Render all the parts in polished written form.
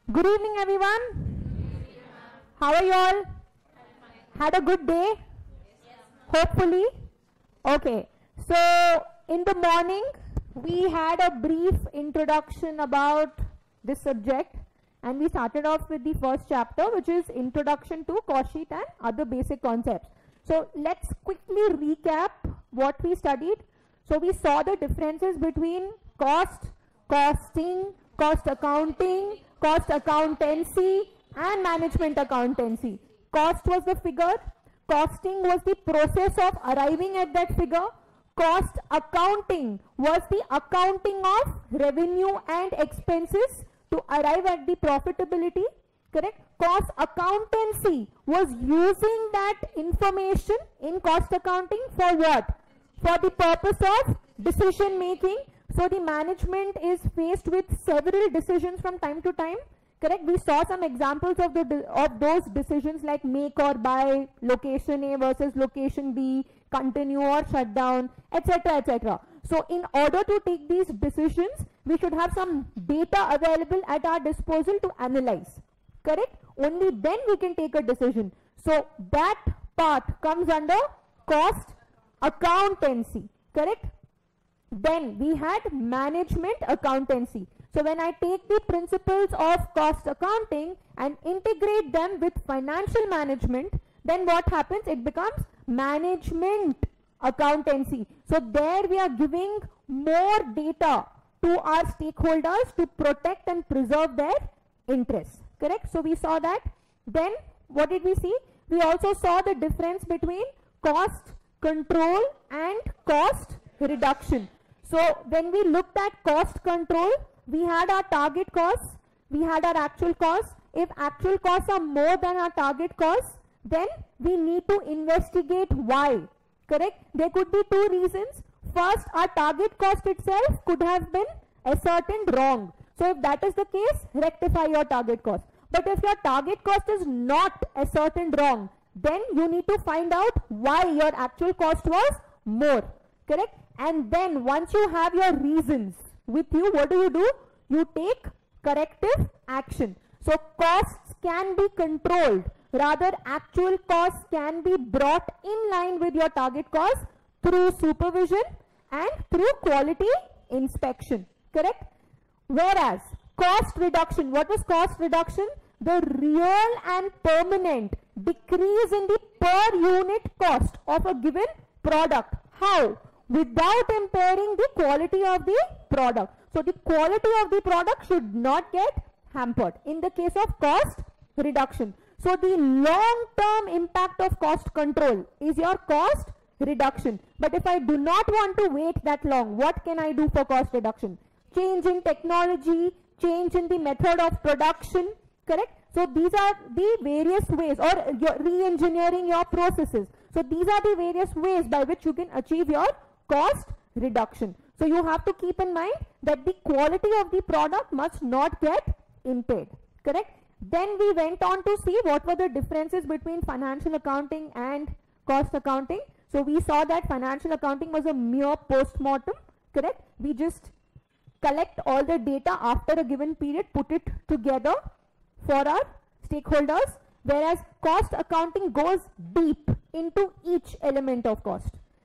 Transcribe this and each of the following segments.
Good evening, everyone. How are you all? Had a good day? Hopefully. Okay. So, in the morning, we had a brief introduction about this subject, and we started off with the first chapter, which is Introduction to Cost Sheet and Other Basic Concepts. So, let's quickly recap what we studied. So, we saw the differences between cost, costing, cost accounting, cost accountancy, and management accountancy. Cost was the figure, costing was the process of arriving at that figure, cost accounting was the accounting of revenue and expenses to arrive at the profitability, correct? Cost accountancy was using that information in cost accounting for what? For the purpose of decision making. So the management is faced with several decisions from time to time, correct? We saw some examples of those decisions like make or buy, location A versus location B, continue or shut down, etc., etc. So in order to take these decisions, we should have some data available at our disposal to analyze, correct? Only then we can take a decision. So that part comes under cost accountancy, correct? Then we had management accountancy. So when I take the principles of cost accounting and integrate them with financial management, then what happens? It becomes management accountancy. So there we are giving more data to our stakeholders to protect and preserve their interests, correct? So we saw that. Then what did we see? We also saw the difference between cost control and cost reduction. So when we looked at cost control, we had our target costs, we had our actual costs. If actual costs are more than our target costs, then we need to investigate why, correct? There could be two reasons. First, our target cost itself could have been ascertained wrong. So if that is the case, rectify your target cost. But if your target cost is not ascertained wrong, then you need to find out why your actual cost was more, correct? And then once you have your reasons with you, what do? You take corrective action. So costs can be controlled. Rather, actual costs can be brought in line with your target costs through supervision and through quality inspection, correct? Whereas cost reduction, what was cost reduction? The real and permanent decrease in the per unit cost of a given product. How? Without impairing the quality of the product. So the quality of the product should not get hampered in the case of cost reduction. So the long-term impact of cost control is your cost reduction. But if I do not want to wait that long, what can I do for cost reduction? Change in technology, change in the method of production, correct? So these are the various ways, or re-engineering your processes. So these are the various ways by which you can achieve your cost reduction. So you have to keep in mind that the quality of the product must not get impaired, correct? Then we went on to see what were the differences between financial accounting and cost accounting. So we saw that financial accounting was a mere post-mortem, correct? We just collect all the data after a given period, put it together for our stakeholders, whereas cost accounting goes deep into each element of cost.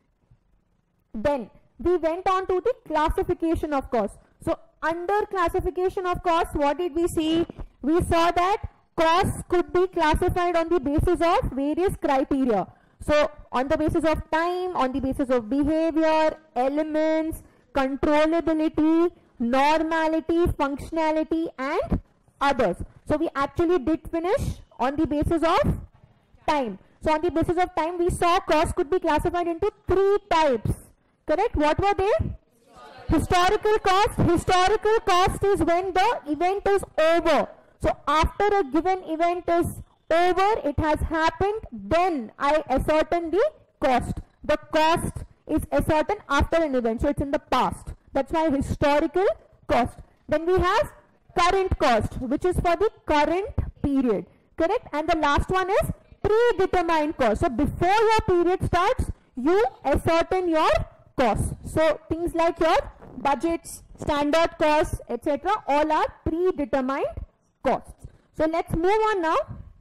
Then we went on to the classification of costs. So under classification of costs, what did we see? We saw that costs could be classified on the basis of various criteria. So on the basis of time, on the basis of behavior, elements, controllability, normality, functionality, and others. So we actually did finish on the basis of time. So on the basis of time, we saw costs could be classified into three types. Correct? What were they? Historical cost. Historical cost is when the event is over. So after a given event is over, it has happened, then I ascertain the cost. The cost is ascertained after an event, so it's in the past. That's why historical cost. Then we have current cost, which is for the current period. Correct? And the last one is predetermined cost. So before your period starts, you ascertain your costs. So things like your budgets, standard costs, etc. all are predetermined costs. So let's move on now.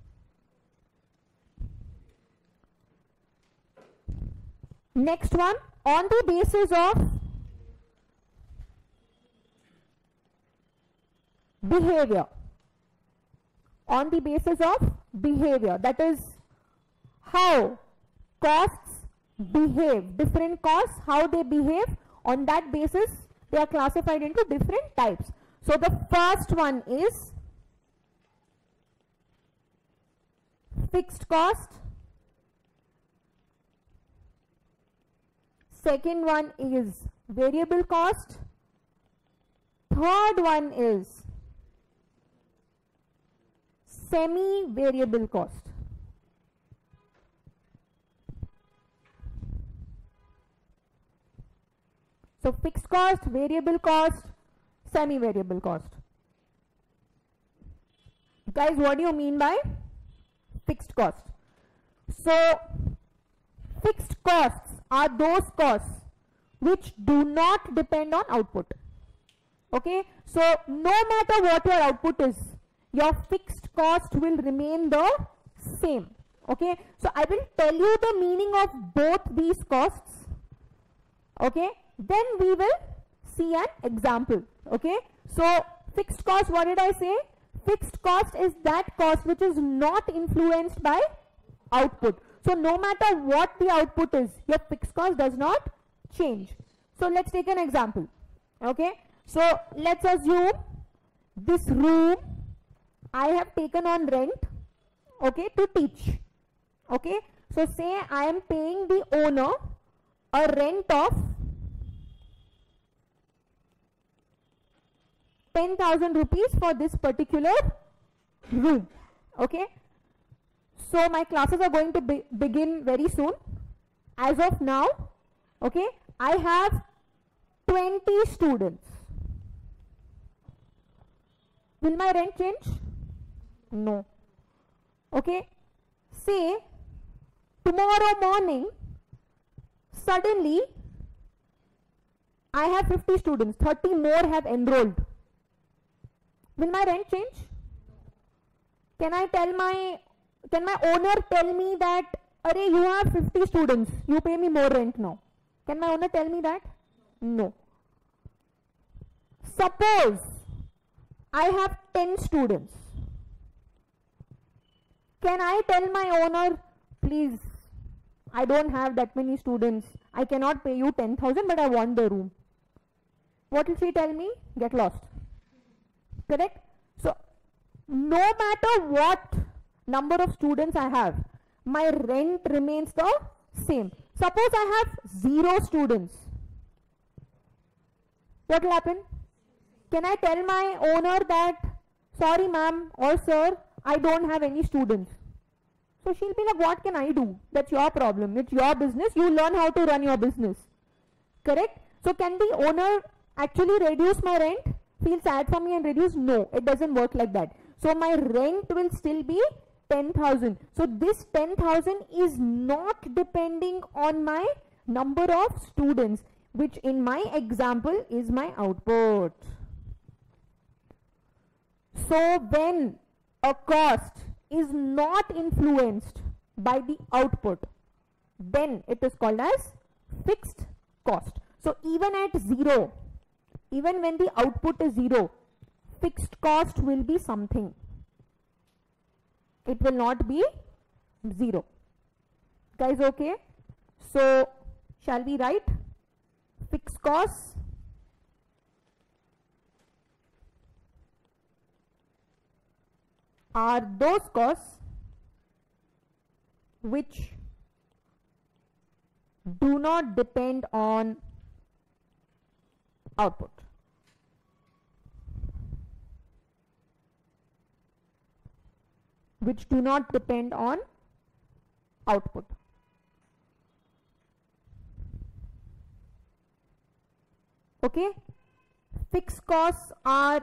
Next one, on the basis of behavior. On the basis of behavior, that is how costs behave, different costs, how they behave, on that basis they are classified into different types. So the first one is fixed cost, second one is variable cost, third one is semi-variable cost. So fixed cost, variable cost, semi-variable cost. Guys, what do you mean by fixed cost? So fixed costs are those costs which do not depend on output. Okay, so no matter what your output is, your fixed cost will remain the same. Okay, so I will tell you the meaning of both these costs. Okay, then we will see an example. Okay, so fixed cost, what did I say? Fixed cost is that cost which is not influenced by output. So no matter what the output is, your fixed cost does not change. So let's take an example. Okay, so let's assume this room I have taken on rent, okay, to teach. Okay, so say I am paying the owner a rent of 10,000 rupees for this particular room. Okay, so my classes are going to begin very soon. As of now, okay, I have 20 students. Will my rent change? No. Okay, say tomorrow morning suddenly I have 50 students, 30 more have enrolled. Will my rent change? Can my owner tell me that, Arey, you have 50 students, you pay me more rent now? Can my owner tell me that? No. Suppose I have 10 students. Can I tell my owner, please, I don't have that many students, I cannot pay you 10,000, but I want the room? What will she tell me? Get lost. Correct? So, no matter what number of students I have, my rent remains the same. Suppose I have 0 students. What will happen? Can I tell my owner that, sorry ma'am or sir, I don't have any students? So she'll be like, what can I do? That's your problem. It's your business. You learn how to run your business. Correct? So can the owner actually reduce my rent? Feel sad for me and reduce? No, it doesn't work like that. So my rent will still be 10,000. So this 10,000 is not depending on my number of students, which in my example is my output. So when a cost is not influenced by the output, then it is called as fixed cost. So even at 0, even when the output is 0, fixed cost will be something. It will not be 0. Guys, okay? So shall we write fixed costs are those costs which do not depend on output. Which do not depend on output. Okay? Fixed costs are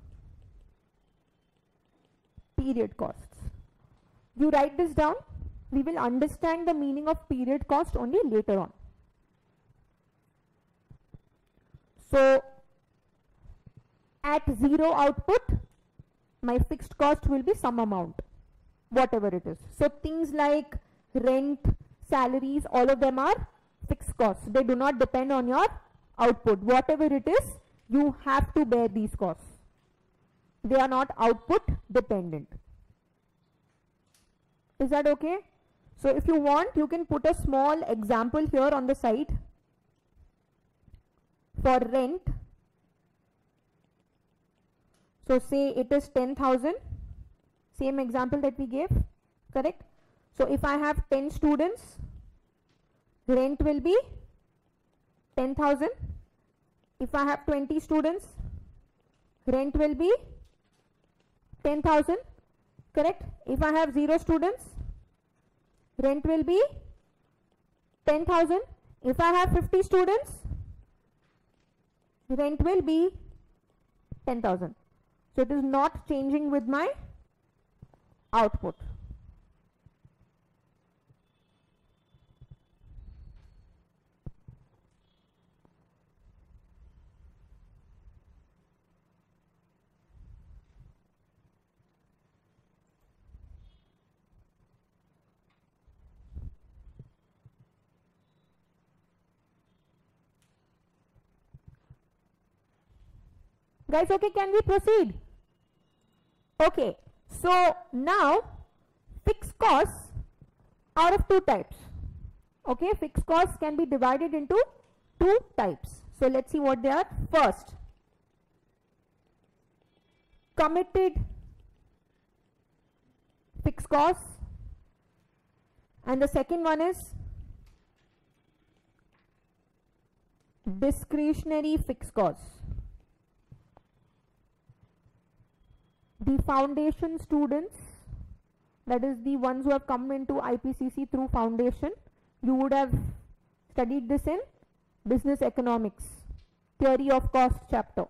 period costs. You write this down. We will understand the meaning of period cost only later on. So, at 0 output, my fixed cost will be some amount, whatever it is. So things like rent, salaries, all of them are fixed costs. They do not depend on your output. Whatever it is, you have to bear these costs. They are not output dependent. Is that okay? So if you want, you can put a small example here on the side for rent. So say it is 10,000, same example that we gave, correct? So if I have 10 students, rent will be 10,000. If I have 20 students, rent will be 10,000, correct? If I have 0 students, rent will be 10,000. If I have 50 students, rent will be 10,000. So it is not changing with my output. Guys, okay, can we proceed? Okay, so now fixed costs are of two types. Okay, fixed costs can be divided into two types. So let's see what they are. First, committed fixed costs, and the second one is discretionary fixed costs. The foundation students, that is the ones who have come into IPCC through foundation, you would have studied this in business economics, theory of cost chapter.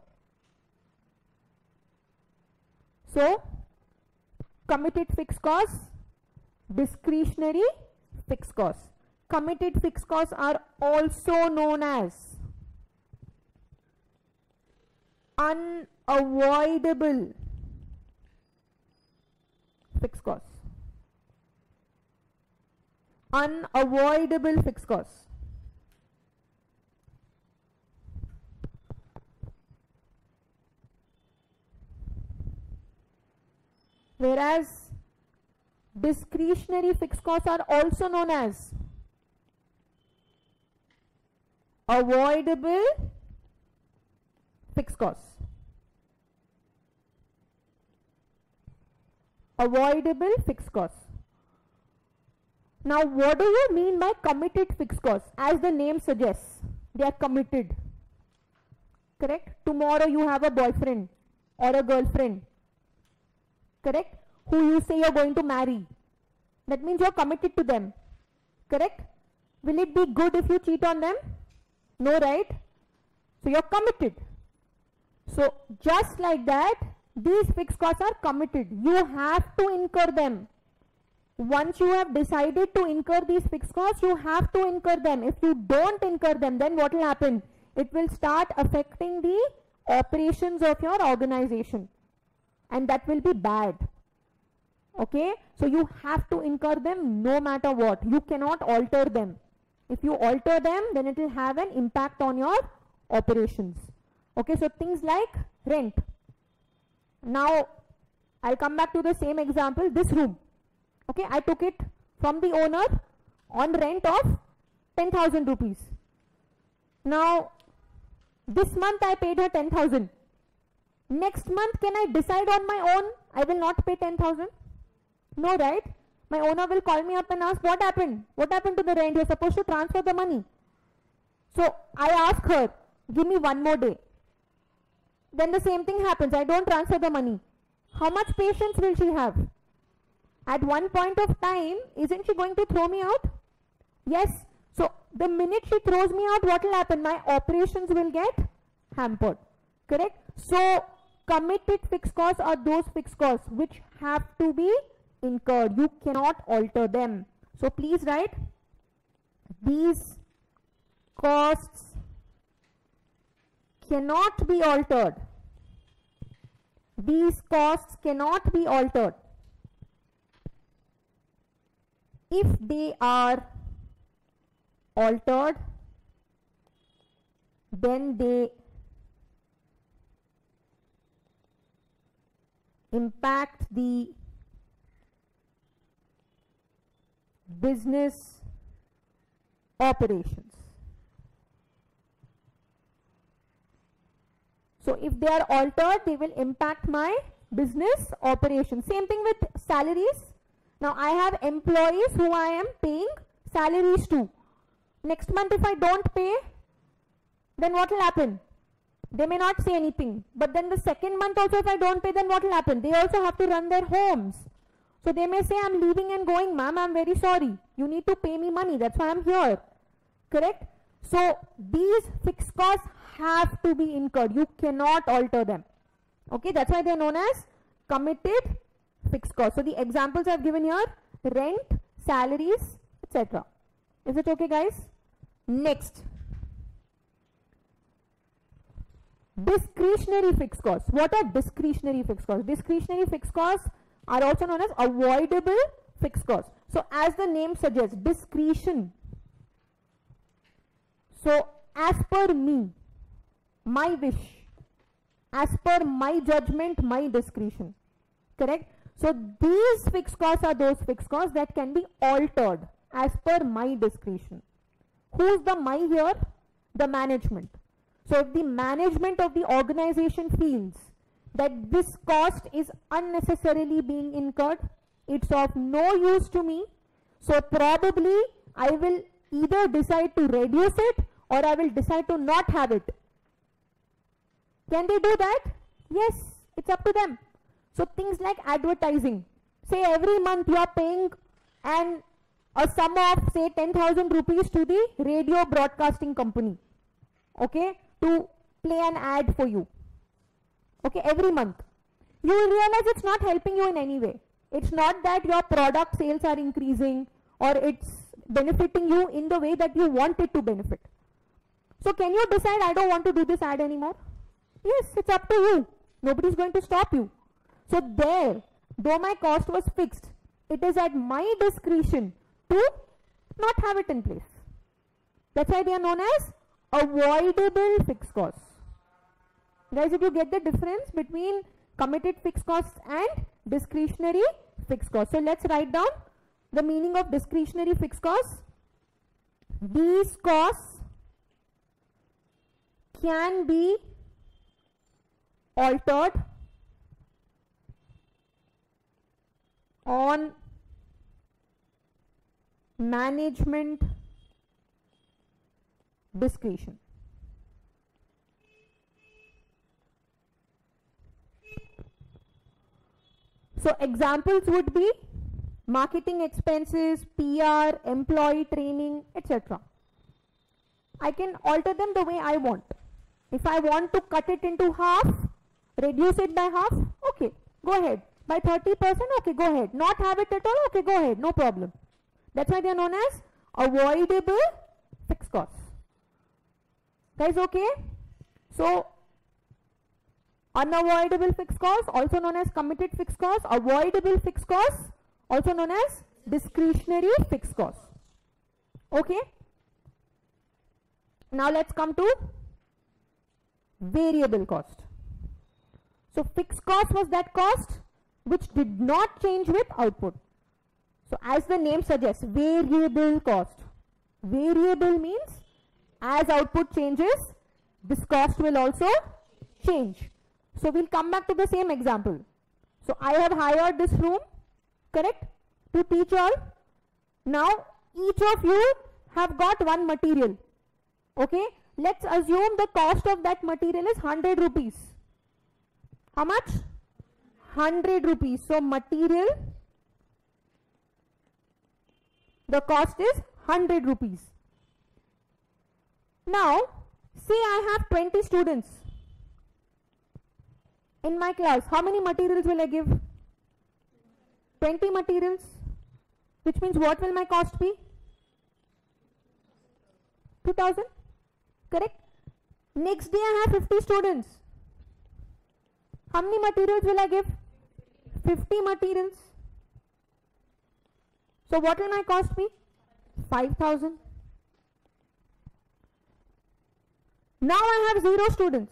So, committed fixed costs, discretionary fixed costs. Committed fixed costs are also known as unavoidable fixed costs. Unavoidable fixed costs. Whereas discretionary fixed costs are also known as avoidable fixed costs. Avoidable fixed costs. Now, what do you mean by committed fixed costs? As the name suggests, they are committed. Correct? Tomorrow you have a boyfriend or a girlfriend. Correct? Who you say you are going to marry. That means you are committed to them. Correct? Will it be good if you cheat on them? No, right? So you are committed. So just like that, these fixed costs are committed. You have to incur them. Once you have decided to incur these fixed costs, you have to incur them. If you don't incur them, then what will happen? It will start affecting the operations of your organization, and that will be bad. Okay? So you have to incur them no matter what. You cannot alter them. If you alter them, then it will have an impact on your operations. Okay? So things like rent. Now, I'll come back to the same example, this room. Okay, I took it from the owner on rent of 10,000 rupees. Now, this month I paid her 10,000. Next month, can I decide on my own? I will not pay 10,000. No, right? My owner will call me up and ask, what happened? What happened to the rent? You're supposed to transfer the money. So, I ask her, give me one more day. Then the same thing happens. I don't transfer the money. How much patience will she have? At one point of time, isn't she going to throw me out? Yes. So, the minute she throws me out, what will happen? My operations will get hampered. Correct? So, committed fixed costs are those fixed costs which have to be incurred. You cannot alter them. So, please write, these costs cannot be altered. these costs cannot be altered. If they are altered, then they impact the business operations. So if they are altered, they will impact my business operations. Same thing with salaries. Now I have employees who I am paying salaries to. Next month if I don't pay, then what will happen? They may not say anything. But then the second month also if I don't pay, then what will happen? They also have to run their homes. So they may say, I'm leaving and going, ma'am, I'm very sorry. You need to pay me money. That's why I'm here. Correct? So these fixed costs have to be incurred. You cannot alter them. Okay, that's why they are known as committed fixed costs. So the examples I've given here, rent, salaries, etc. Is it okay, guys? Next. Discretionary fixed costs. What are discretionary fixed costs? Discretionary fixed costs are also known as avoidable fixed costs. So as the name suggests, discretion. So as per me, my wish, as per my judgment, my discretion. Correct? So these fixed costs are those fixed costs that can be altered as per my discretion. Who's the my here? The management. So if the management of the organization feels that this cost is unnecessarily being incurred, it's of no use to me, so probably I will either decide to reduce it or I will decide to not have it. Can they do that? Yes, it's up to them. So things like advertising. Say every month you are paying a sum of say 10,000 rupees to the radio broadcasting company. Okay, to play an ad for you. Okay, every month. You will realize it's not helping you in any way. It's not that your product sales are increasing or it's benefiting you in the way that you want it to benefit. So can you decide, I don't want to do this ad anymore? Yes, it's up to you. Nobody's going to stop you. So there, though my cost was fixed, it is at my discretion to not have it in place. That's why they are known as avoidable fixed costs. Guys, did you get the difference between committed fixed costs and discretionary fixed costs? So let's write down the meaning of discretionary fixed costs. These costs can be altered on management discretion. So examples would be marketing expenses, PR, employee training, etc. I can alter them the way I want. If I want to cut it into half, reduce it by half, okay, go ahead. By 30%, okay, go ahead. Not have it at all, okay, go ahead, no problem. That's why they are known as avoidable fixed costs. Guys, okay? So unavoidable fixed costs, also known as committed fixed costs. Avoidable fixed costs, also known as discretionary fixed costs. Okay? Now let's come to variable cost. So fixed cost was that cost which did not change with output. So as the name suggests, variable cost. Variable means as output changes, this cost will also change. So we'll come back to the same example. So I have hired this room, correct, to teach all. Now each of you have got one material. Okay, let's assume the cost of that material is 100 rupees. How much? 100 rupees. So material, the cost is 100 rupees. Now say I have 20 students in my class. How many materials will I give? 20 materials, which means what will my cost be? 2000, correct? Next day I have 50 students. How many materials will I give? 50 materials. So what will my cost be? 5,000. Now I have 0 students.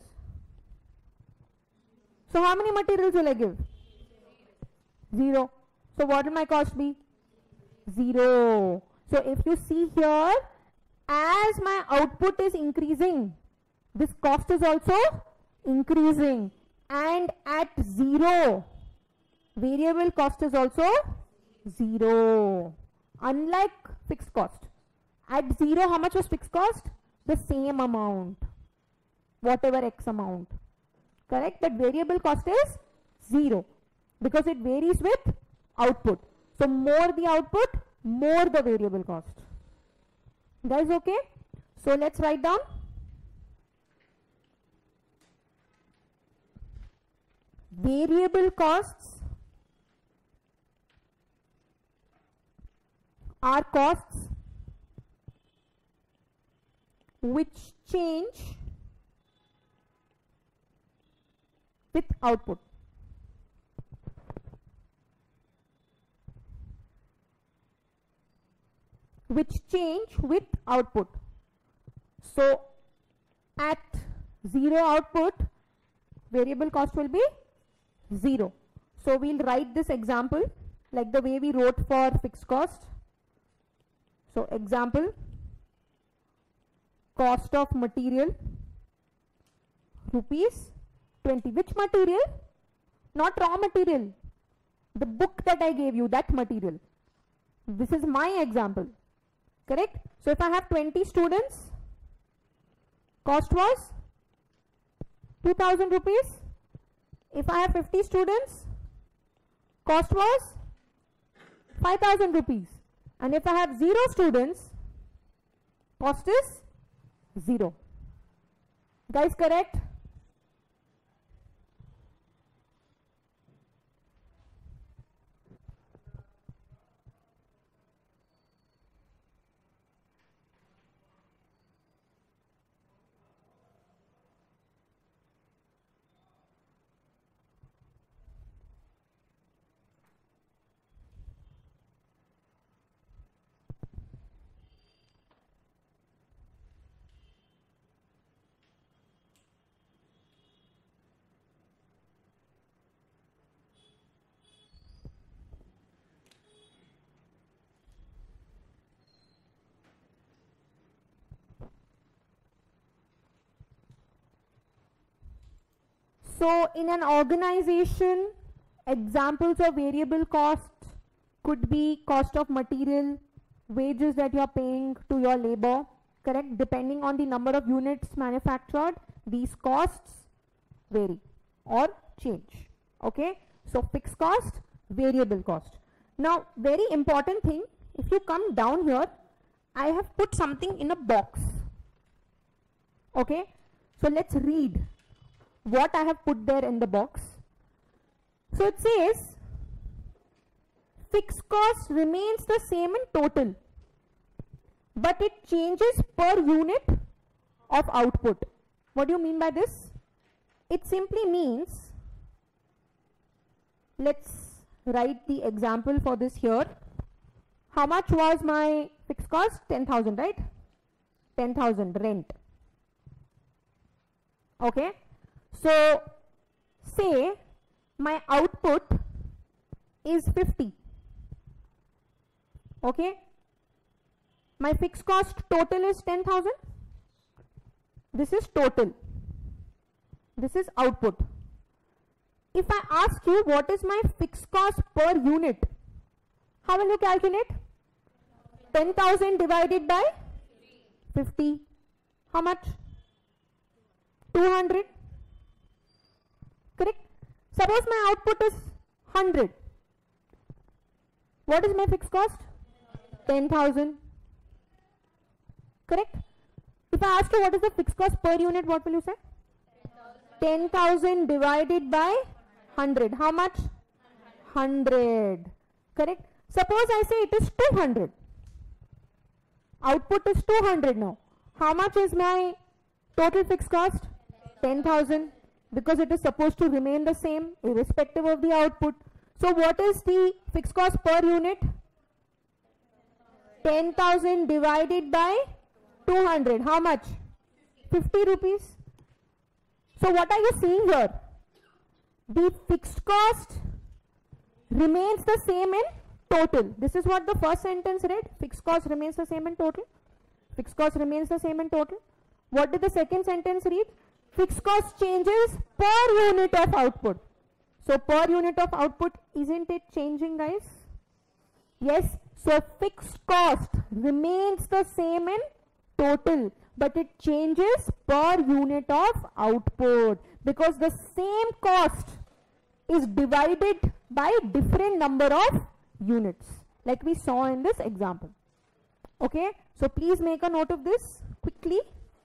So how many materials will I give? 0. So what will my cost be? 0. So if you see here, as my output is increasing, this cost is also increasing, and at 0, variable cost is also 0. Unlike fixed cost, at 0, how much was fixed cost? The same amount, whatever x amount, correct? But variable cost is 0 because it varies with output. So more the output, more the variable cost. Guys, okay? So let's write down. Variable costs are costs which change with output. Which change with output. So at 0 output, variable cost will be 0. So we'll write this example like the way we wrote for fixed cost. So example, cost of material rupees 20. Which material? Not raw material. The book that I gave you, that material. This is my example. Correct? So if I have 20 students, cost was 2,000 rupees. If I have 50 students, cost was 5,000 rupees. And if I have 0 students, cost is 0. Guys, correct? So in an organization, examples of variable cost could be cost of material, wages that you are paying to your labor, correct? Depending on the number of units manufactured, these costs vary or change. Okay, so fixed cost, variable cost. Now very important thing, if you come down here, I have put something in a box. Okay, so let's read what I have put there in the box. So it says fixed cost remains the same in total, but it changes per unit of output. What do you mean by this? It simply means, let's write the example for this here. How much was my fixed cost? 10,000, right? 10,000 rent. Okay. So say my output is 50. Okay. My fixed cost total is 10,000. This is total. This is output. If I ask you what is my fixed cost per unit, how will you calculate? 10,000 divided by 50. How much? 200. Correct? Suppose my output is 100. What is my fixed cost? 10,000. Correct? If I ask you what is the fixed cost per unit, what will you say? 10,000 divided by 100. How much? 100. Correct? Suppose I say it is 200. Output is 200 now. How much is my total fixed cost? 10,000. because it is supposed to remain the same irrespective of the output. So what is the fixed cost per unit? 10,000 divided by 200. How much? 50 rupees. So what are you seeing here? The fixed cost remains the same in total. This is what the first sentence read. Fixed cost remains the same in total. Fixed cost remains the same in total. What did the second sentence read? Fixed cost changes per unit of output. So per unit of output, isn't it changing, guys? Yes. So fixed cost remains the same in total, but it changes per unit of output because the same cost is divided by different number of units, like we saw in this example. Okay, so please make a note of this quickly.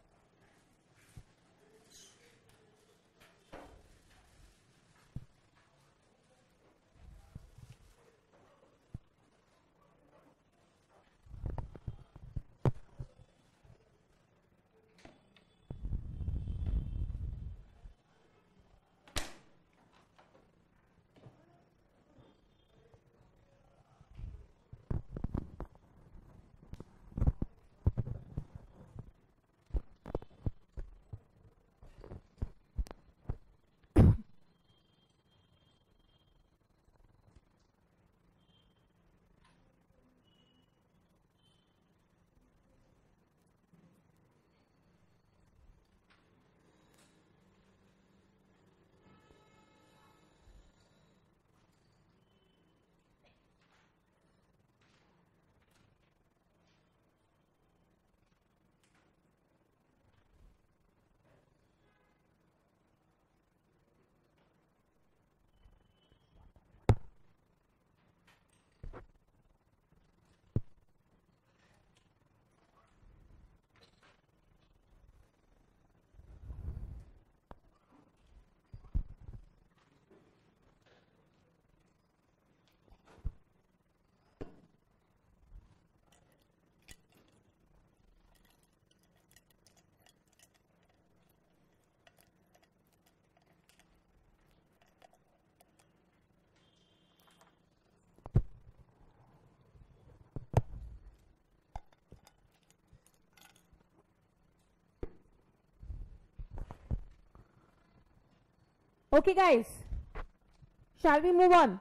Okay guys, shall we move on?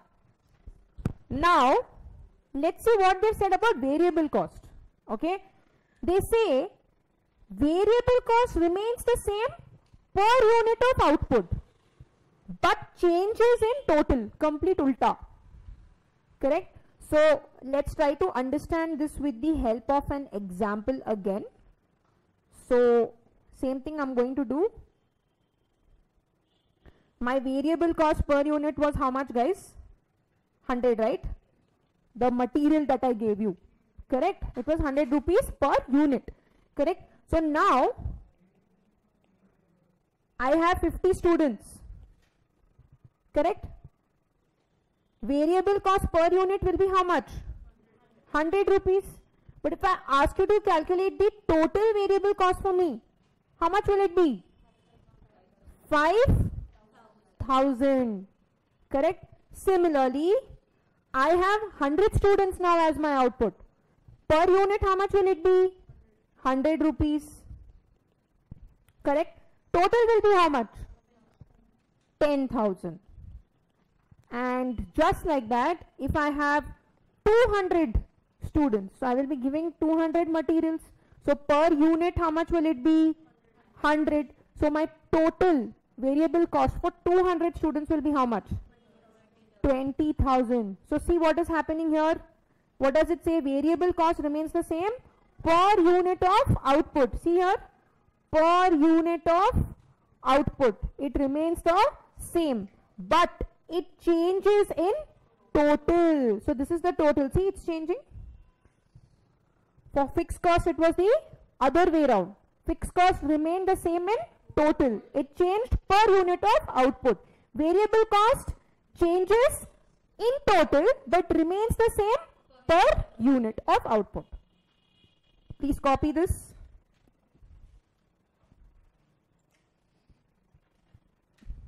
Now, let's see what they said about variable cost. Okay, they say variable cost remains the same per unit of output, but changes in total, complete ulta. Correct? So, let's try to understand this with the help of an example again. So, same thing I'm going to do. My variable cost per unit was how much, guys? 100, right? The material that I gave you. Correct? It was 100 rupees per unit. Correct? So now, I have 50 students. Correct? Variable cost per unit will be how much? 100 rupees. But if I ask you to calculate the total variable cost for me, how much will it be? 5,000. Correct? Similarly, I have 100 students now as my output. Per unit, how much will it be? 100 rupees. Correct? Total will be how much? 10,000. And just like that, if I have 200 students, so I will be giving 200 materials. So per unit, how much will it be? 100. So my total variable cost for 200 students will be how much? 20,000. So see what is happening here. What does it say? Variable cost remains the same per unit of output. See here, per unit of output, it remains the same, but it changes in total. So this is the total. See, it's changing. For fixed cost, it was the other way around. Fixed cost remained the same in total. It changed per unit of output. Variable cost changes in total but remains the same per unit of output. Please copy this.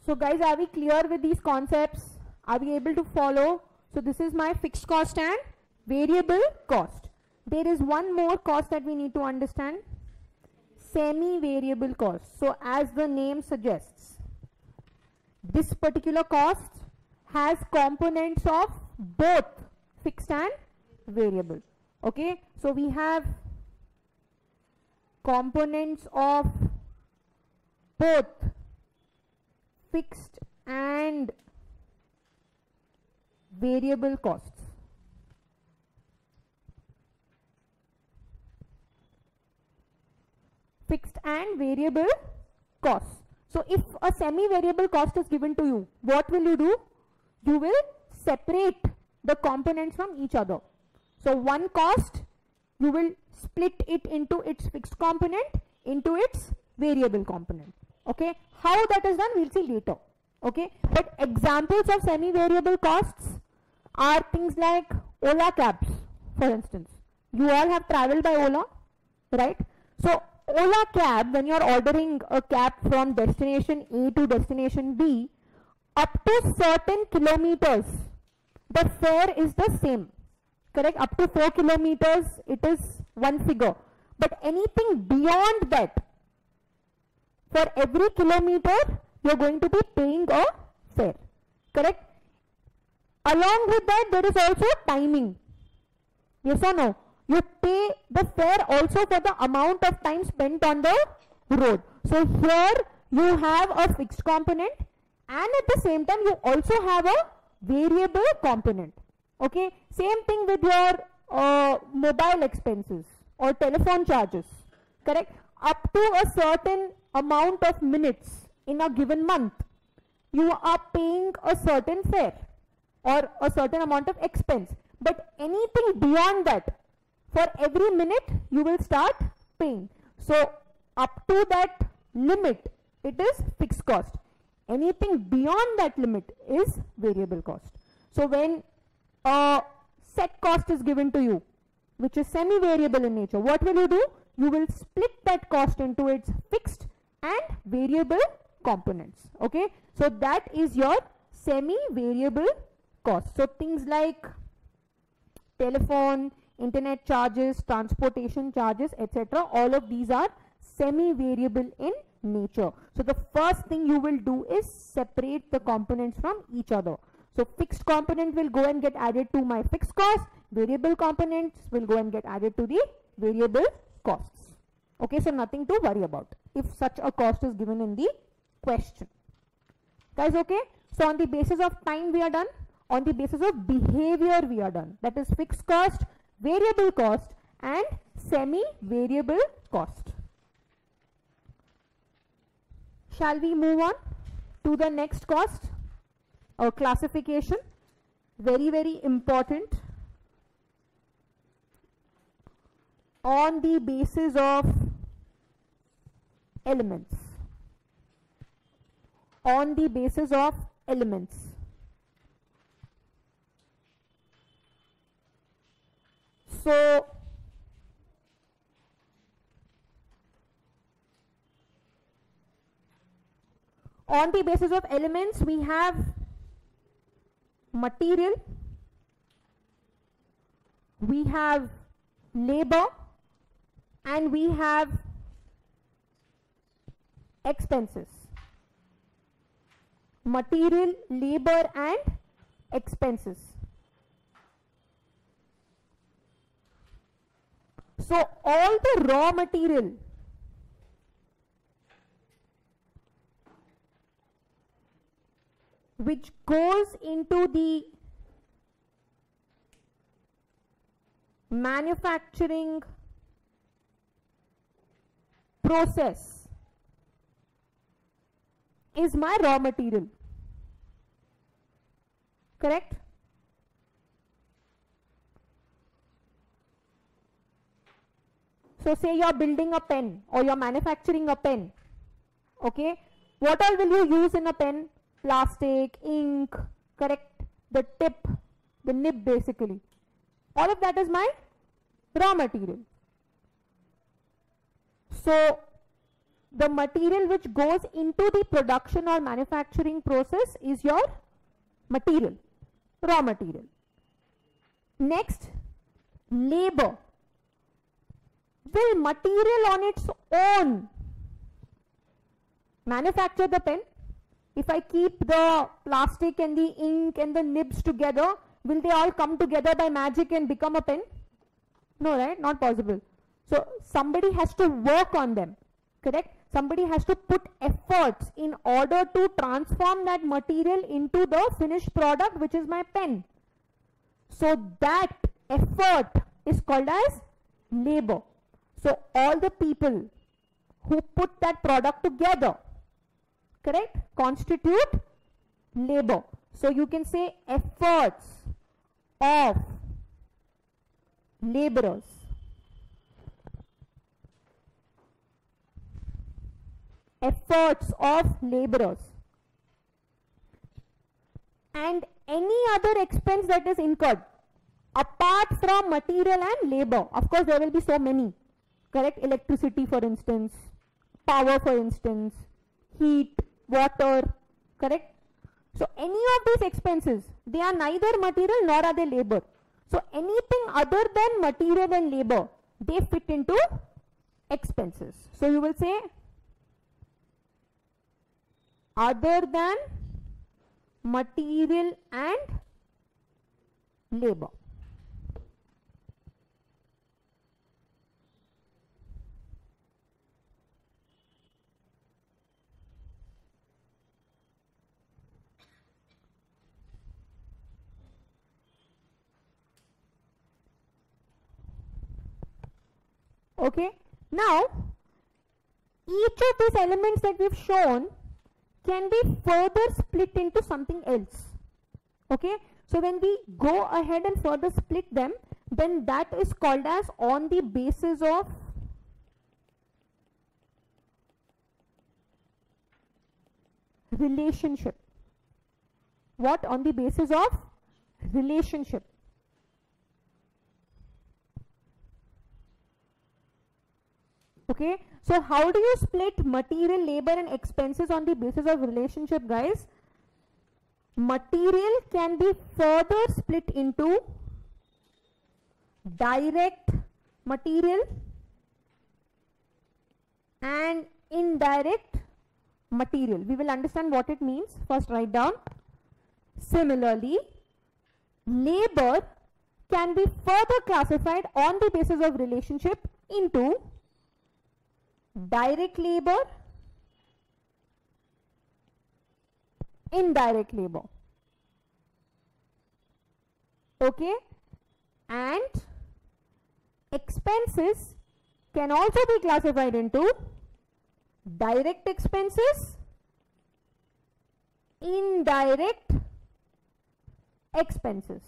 So guys, are we clear with these concepts? Are we able to follow? So this is my fixed cost and variable cost. There is one more cost that we need to understand. Semi-variable cost. So as the name suggests, this particular cost has components of both fixed and variable. Okay, so we have components of both fixed and variable costs. Fixed and variable costs. So if a semi-variable cost is given to you, what will you do? You will separate the components from each other. So one cost, you will split it into its fixed component, into its variable component. Okay, how that is done we'll see later. Okay, but examples of semi-variable costs are things like Ola cabs, for instance. You all have traveled by Ola, right? So Ola cab, when you're ordering a cab from destination A to destination B, up to certain kilometers, the fare is the same. Correct? Up to 4 kilometers, it is one figure. But anything beyond that, for every kilometer, you're going to be paying a fare. Correct? Along with that, there is also timing. Yes or no? You pay the fare also for the amount of time spent on the road. So here you have a fixed component, and at the same time you also have a variable component. Okay, same thing with your mobile expenses or telephone charges. Correct? Up to a certain amount of minutes in a given month, you are paying a certain fare or a certain amount of expense. But anything beyond that, for every minute you will start paying. So up to that limit, it is fixed cost. Anything beyond that limit is variable cost. So when a set cost is given to you, which is semi-variable in nature, what will you do? You will split that cost into its fixed and variable components. Okay, so that is your semi-variable cost. So things like telephone, internet charges, transportation charges, etc., all of these are semi-variable in nature. So the first thing you will do is separate the components from each other. So fixed component will go and get added to my fixed cost, variable components will go and get added to the variable costs. Okay, so nothing to worry about if such a cost is given in the question. Guys, okay? So on the basis of time we are done, on the basis of behavior we are done. That is fixed cost, variable cost and semi-variable cost. Shall we move on to the next cost or classification? Very, very important. On the basis of elements. On the basis of elements. So on the basis of elements, we have material, we have labor, and we have expenses. Material, labor and expenses. So all the raw material which goes into the manufacturing process is my raw material. Correct? So say you are building a pen or you are manufacturing a pen. Okay? What all will you use in a pen? Plastic, ink, correct? The tip, the nib basically. All of that is my raw material. So the material which goes into the production or manufacturing process is your material, raw material. Next, labor. Will material on its own manufacture the pen? If I keep the plastic and the ink and the nibs together, will they all come together by magic and become a pen? No, right? Not possible. So somebody has to work on them, correct? Somebody has to put efforts in order to transform that material into the finished product, which is my pen. So that effort is called as labor. So all the people who put that product together, correct, constitute labor. So you can say efforts of laborers. Efforts of laborers. And any other expense that is incurred apart from material and labor. Of course, there will be so many, correct? Electricity, for instance, power, for instance, heat, water, correct? So any of these expenses, they are neither material nor are they labor. So anything other than material and labor, they fit into expenses. So you will say other than material and labor. Okay, now each of these elements that we've shown can be further split into something else. Okay, so when we go ahead and further split them, then that is called as on the basis of relationship. What? On the basis of relationship. Okay, so how do you split material, labor and expenses on the basis of relationship, guys? Material can be further split into direct material and indirect material. We will understand what it means. First, write down. Similarly, labor can be further classified on the basis of relationship into direct labor, indirect labor. Okay, and expenses can also be classified into direct expenses, indirect expenses.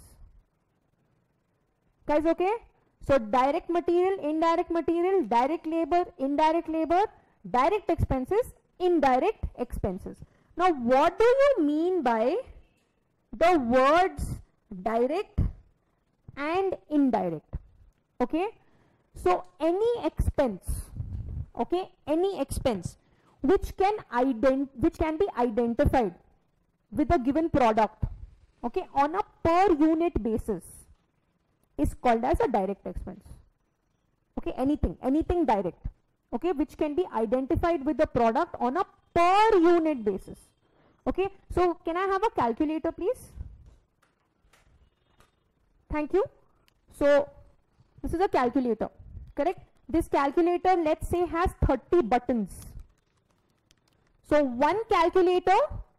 Guys, okay? So direct material, indirect material, direct labor, indirect labor, direct expenses, indirect expenses. Now what do you mean by the words direct and indirect? Okay, so any expense, okay, any expense which can be identified with a given product, okay, on a per unit basis is called as a direct expense. Okay, anything direct, okay, which can be identified with the product on a per unit basis. Okay, so can I have a calculator, please? Thank you. So this is a calculator, correct? This calculator, let's say, has 30 buttons. So one calculator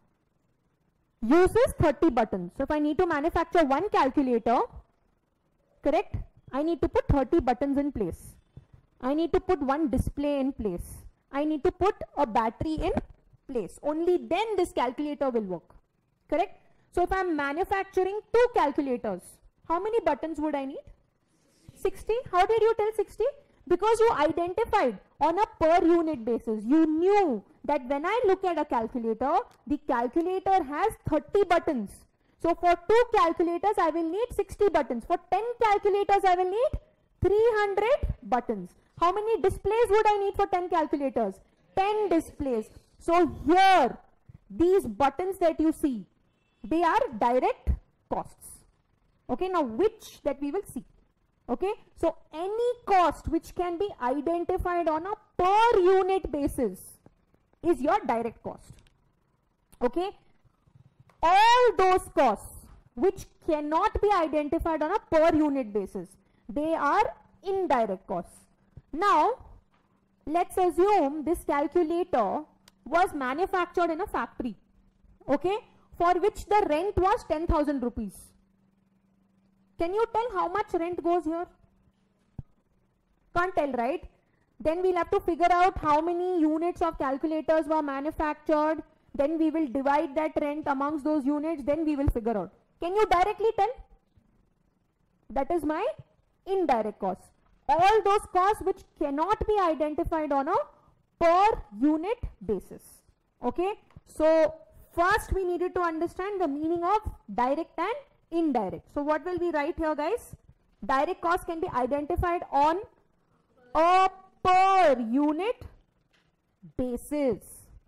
uses 30 buttons. So if I need to manufacture one calculator, correct, I need to put 30 buttons in place. I need to put one display in place. I need to put a battery in place. Only then this calculator will work. Correct? So if I am manufacturing 2 calculators, how many buttons would I need? 60. How did you tell 60? Because you identified on a per unit basis. You knew that when I look at a calculator, the calculator has 30 buttons. So for 2 calculators, I will need 60 buttons. For 10 calculators, I will need 300 buttons. How many displays would I need for 10 calculators? 10 displays. So here, these buttons that you see, they are direct costs. Okay, now which that we will see. Okay, so any cost which can be identified on a per unit basis is your direct cost. Okay, all those costs which cannot be identified on a per unit basis, they are indirect costs. Now, let's assume this calculator was manufactured in a factory, okay, for which the rent was 10,000 rupees. Can you tell how much rent goes here? Can't tell, right? Then we'll have to figure out how many units of calculators were manufactured. Then we will divide that rent amongst those units. Then we will figure out. Can you directly tell? That is my indirect cost. All those costs which cannot be identified on a per unit basis. Okay. So first we needed to understand the meaning of direct and indirect. So what will we write here, guys? Direct cost can be identified on a per unit basis,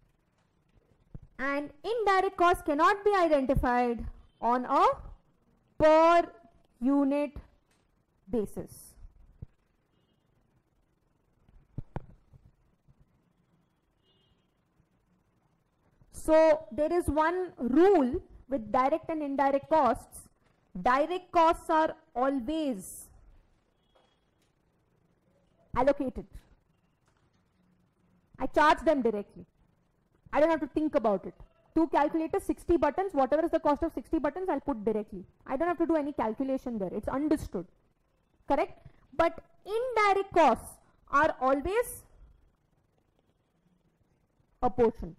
and indirect cost cannot be identified on a per unit basis. So there is one rule with direct and indirect costs. Direct costs are always allocated. I charge them directly. I don't have to think about it. 2 calculators, 60 buttons, whatever is the cost of 60 buttons, I'll put directly. I don't have to do any calculation there. It's understood. Correct? But indirect costs are always apportioned.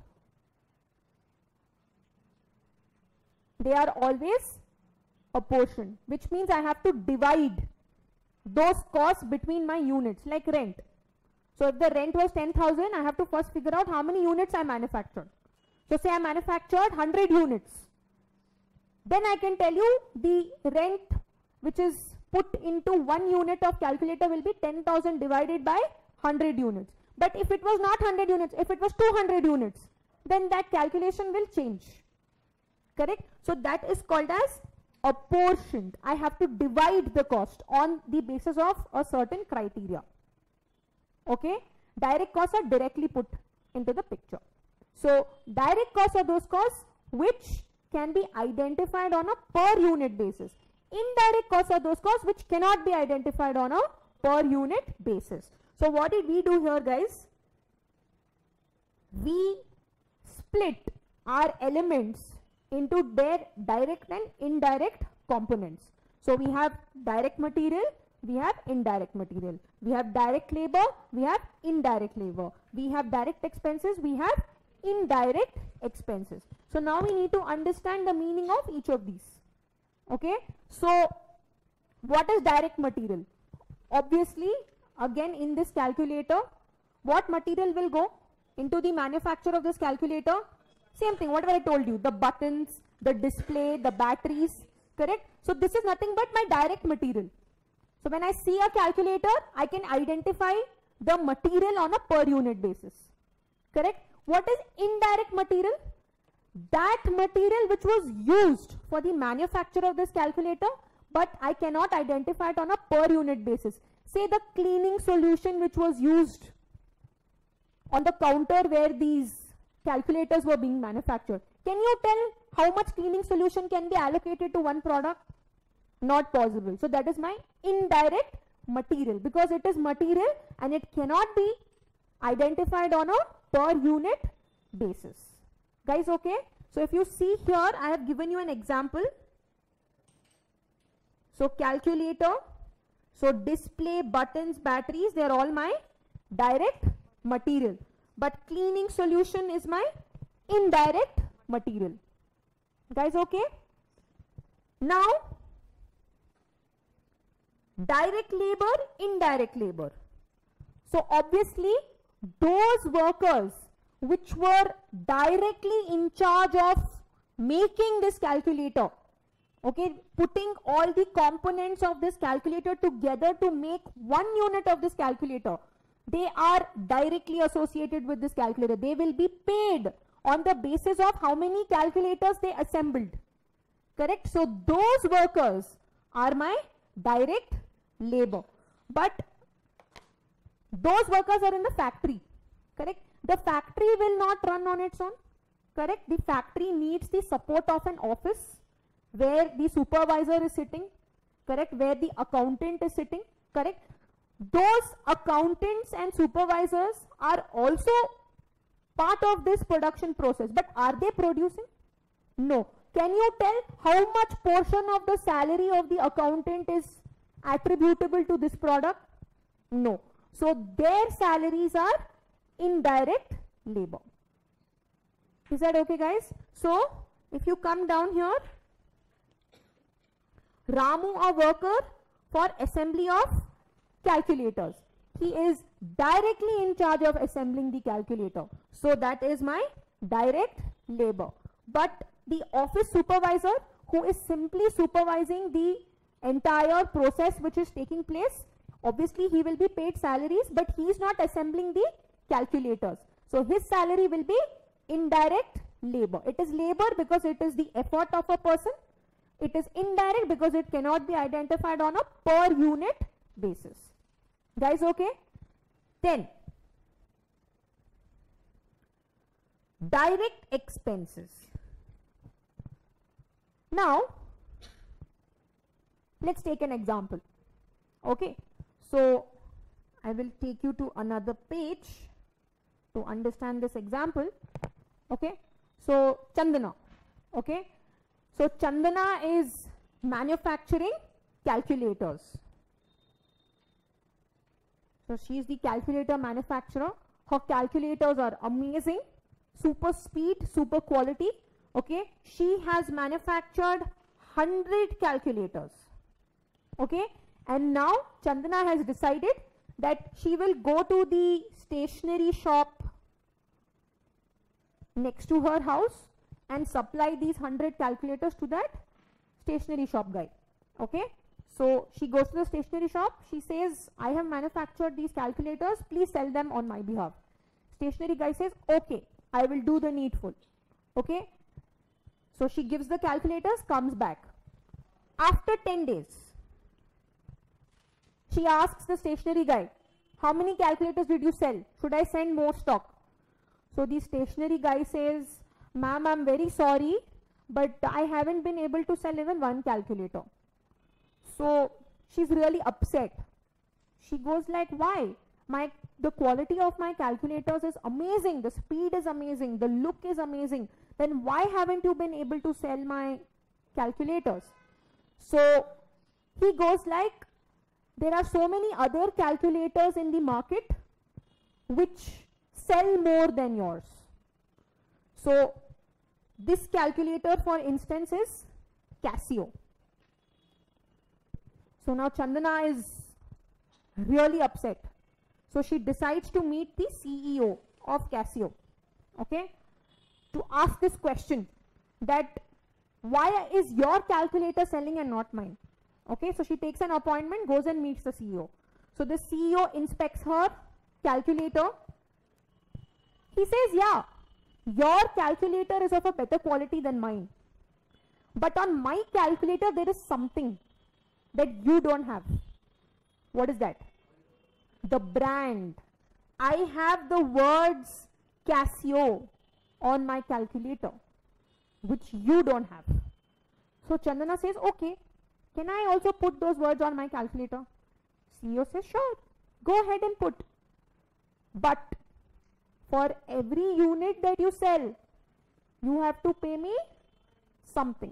They are always apportioned, which means I have to divide those costs between my units, like rent. So if the rent was 10,000, I have to first figure out how many units I manufactured. So say I manufactured 100 units. Then I can tell you the rent which is put into 1 unit of calculator will be 10,000 divided by 100 units. But if it was not 100 units, if it was 200 units, then that calculation will change. Correct? So that is called as apportioned. I have to divide the cost on the basis of a certain criteria. Okay? Direct costs are directly put into the picture. So direct costs are those costs which can be identified on a per unit basis. Indirect costs are those costs which cannot be identified on a per unit basis. So what did we do here, guys? We split our elements into their direct and indirect components. So we have direct material, we have indirect material. We have direct labor, we have indirect labor. We have direct expenses, we have indirect expenses. So now we need to understand the meaning of each of these. Okay, so what is direct material? Obviously, again in this calculator, what material will go into the manufacture of this calculator? Same thing, whatever I told you, the buttons, the display, the batteries, correct? So this is nothing but my direct material. So when I see a calculator, I can identify the material on a per unit basis, correct? What is indirect material? That material which was used for the manufacture of this calculator, but I cannot identify it on a per unit basis. Say the cleaning solution which was used on the counter where these calculators were being manufactured. Can you tell how much cleaning solution can be allocated to one product? Not possible. So that is my indirect material, because it is material and it cannot be identified on a per unit basis. Guys, okay? So if you see here, I have given you an example. So calculator, so display, buttons, batteries, they are all my direct material. But cleaning solution is my indirect material. Guys, okay? Now, direct labor, indirect labor. So obviously, those workers which were directly in charge of making this calculator, okay, putting all the components of this calculator together to make 1 unit of this calculator, they are directly associated with this calculator. They will be paid on the basis of how many calculators they assembled. Correct? So those workers are my direct labor. But those workers are in the factory. Correct? The factory will not run on its own. Correct? The factory needs the support of an office where the supervisor is sitting. Correct? Where the accountant is sitting. Correct? Those accountants and supervisors are also part of this production process. But are they producing? No. Can you tell how much portion of the salary of the accountant is attributable to this product? No. So their salaries are indirect labor. Is that okay, guys? So if you come down here, Ramu, a worker for assembly of calculators. He is directly in charge of assembling the calculator. So that is my direct labor. But the office supervisor, who is simply supervising the entire process which is taking place, obviously he will be paid salaries, but he is not assembling the calculators. So his salary will be indirect labor. It is labor because it is the effort of a person. It is indirect because it cannot be identified on a per unit basis. Guys, okay? Then, direct expenses. Now, let's take an example. Okay? So, I will take you to another page to understand this example. Okay? So, Chandana. Okay? So, Chandana is manufacturing calculators. So, she is the calculator manufacturer. Her calculators are amazing, super speed, super quality. Okay? She has manufactured 100 calculators. Okay? And now, Chandana has decided that she will go to the stationery shop next to her house and supply these 100 calculators to that stationery shop guy. Okay? So she goes to the stationery shop. She says, I have manufactured these calculators. Please sell them on my behalf. Stationery guy says, okay, I will do the needful. Okay? So she gives the calculators, comes back. After 10 days, she asks the stationery guy, how many calculators did you sell? Should I send more stock? So the stationery guy says, ma'am, I'm very sorry, but I haven't been able to sell even one calculator. So she's really upset. She goes like, why? The quality of my calculators is amazing. The speed is amazing. The look is amazing. Then why haven't you been able to sell my calculators? So he goes like, there are so many other calculators in the market which sell more than yours. So this calculator, for instance, is Casio. So now Chandana is really upset. So she decides to meet the CEO of Casio, okay, to ask this question, that why is your calculator selling and not mine? Okay, so she takes an appointment, goes and meets the CEO. So the CEO inspects her calculator. He says, yeah, your calculator is of a better quality than mine. But on my calculator, there is something that you don't have. What is that? The brand. I have the words Casio on my calculator, which you don't have. So Chandana says, okay, can I also put those words on my calculator? CEO says, sure, go ahead and put. But for every unit that you sell, you have to pay me something.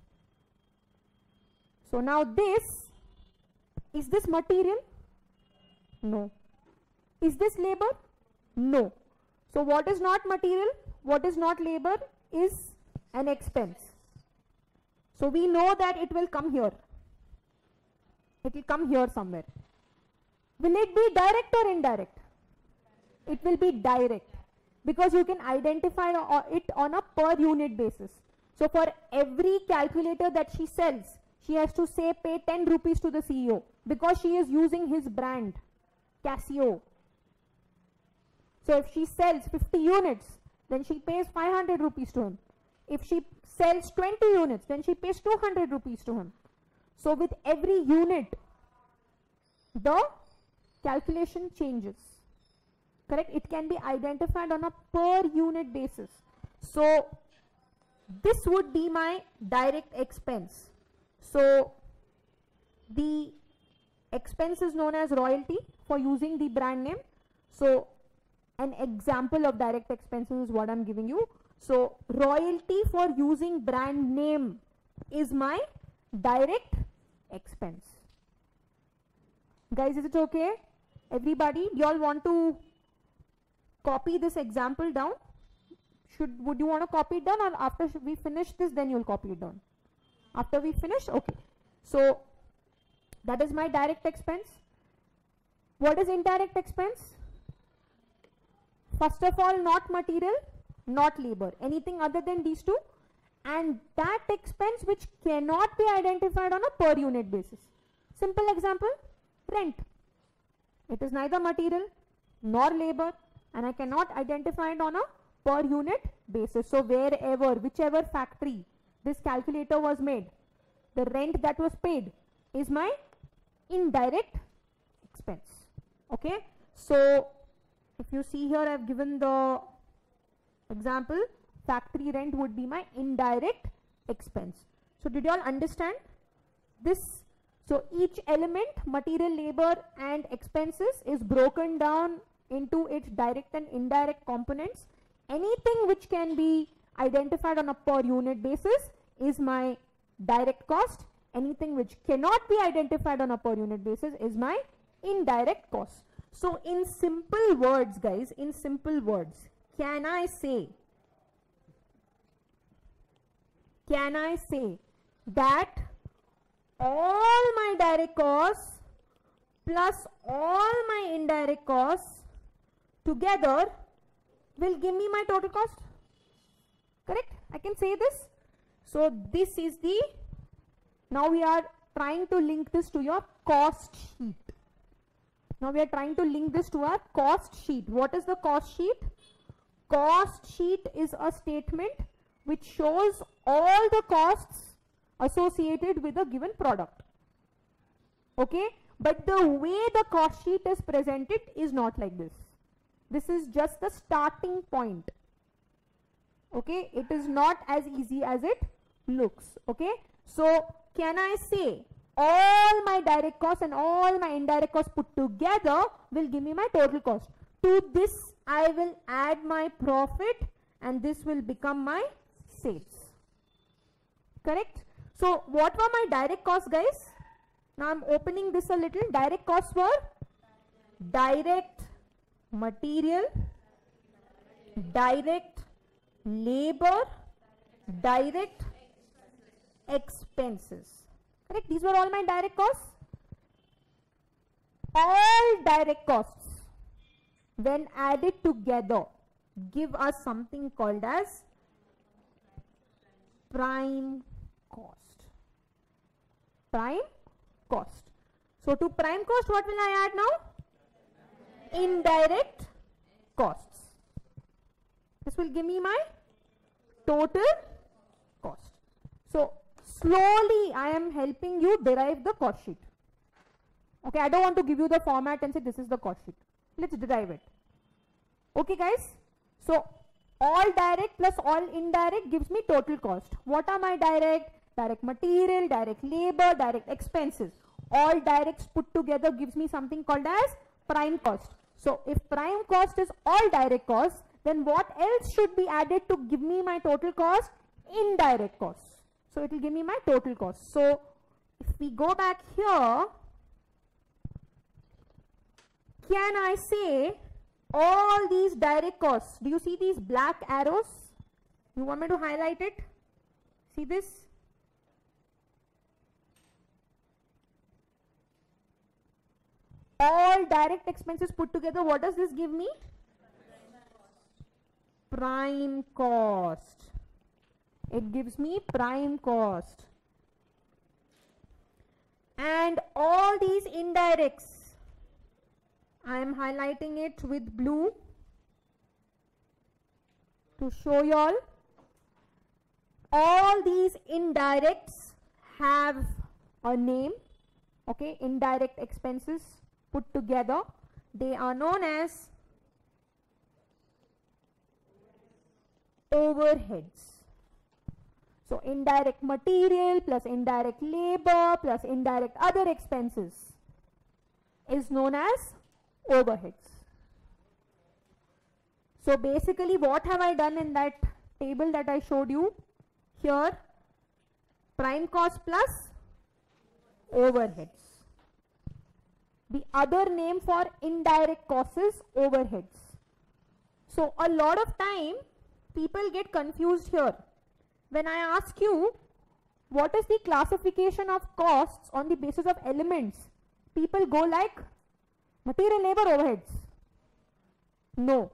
So now is this material? No. Is this labor? No. So what is not material, what is not labor is an expense. So we know that it will come here. It will come here somewhere. Will it be direct or indirect? It will be direct, because you can identify it on a per unit basis. So for every calculator that she sells, she has to say pay 10 rupees to the CEO, because she is using his brand, Casio. So if she sells 50 units, then she pays 500 rupees to him. If she sells 20 units, then she pays 200 rupees to him. So with every unit, the calculation changes. Correct? It can be identified on a per unit basis. So this would be my direct expense. So the expense is known as royalty for using the brand name. So an example of direct expenses is what I'm giving you. So royalty for using brand name is my direct expense. Guys, is it okay? Everybody, you all want to copy this example down? Would you want to copy it down, or after we finish this, then you'll copy it down? After we finish? Okay. So that is my direct expense. What is indirect expense? First of all, not material, not labor, anything other than these two, and that expense which cannot be identified on a per unit basis. Simple example, rent. It is neither material nor labor, and I cannot identify it on a per unit basis. So wherever, whichever factory this calculator was made, the rent that was paid is my indirect expense. Okay, so if you see here, I have given the example, factory rent would be my indirect expense. So did you all understand this? So each element, material, labor and expenses, is broken down into its direct and indirect components. Anything which can be identified on a per unit basis is my direct cost. Anything which cannot be identified on a per unit basis is my indirect cost. So in simple words, guys, in simple words, can I say that all my direct costs plus all my indirect costs together will give me my total cost? Correct? I can say this. So this is the, now we are trying to link this to your cost sheet. Now we are trying to link this to our cost sheet. What is the cost sheet? Cost sheet is a statement which shows all the costs associated with a given product. Okay? But the way the cost sheet is presented is not like this. This is just the starting point. Okay? It is not as easy as it looks. Okay? So can I say all my direct costs and all my indirect costs put together will give me my total cost? To this I will add my profit, and this will become my sales. Correct? So what were my direct costs, guys? Now I'm opening this a little. Direct costs were direct material, direct labor, direct expenses. Correct? These were all my direct costs. All direct costs, when added together, give us something called as prime cost. Prime cost. So to prime cost, what will I add now? Indirect costs. This will give me my total cost. So slowly I am helping you derive the cost sheet. Okay, I don't want to give you the format and say this is the cost sheet. Let's derive it. Okay, guys. So all direct plus all indirect gives me total cost. What are my direct? Direct material, direct labor, direct expenses. All directs put together gives me something called as prime cost. So if prime cost is all direct costs, then what else should be added to give me my total cost? Indirect costs. So it will give me my total cost. So if we go back here, can I say all these direct costs? Do you see these black arrows? You want me to highlight it? See this? All direct expenses put together, what does this give me? Prime cost. It gives me prime cost. And all these indirects, I am highlighting it with blue. to show y'all. All these indirects have a name. Okay, indirect expenses put together, they are known as overheads. So indirect material plus indirect labor plus indirect other expenses is known as overheads. So basically what have I done in that table that I showed you? Here, prime cost plus overheads. The other name for indirect costs is overheads. So a lot of time people get confused here. When I ask you what is the classification of costs on the basis of elements, people go like material, labor, overheads. No.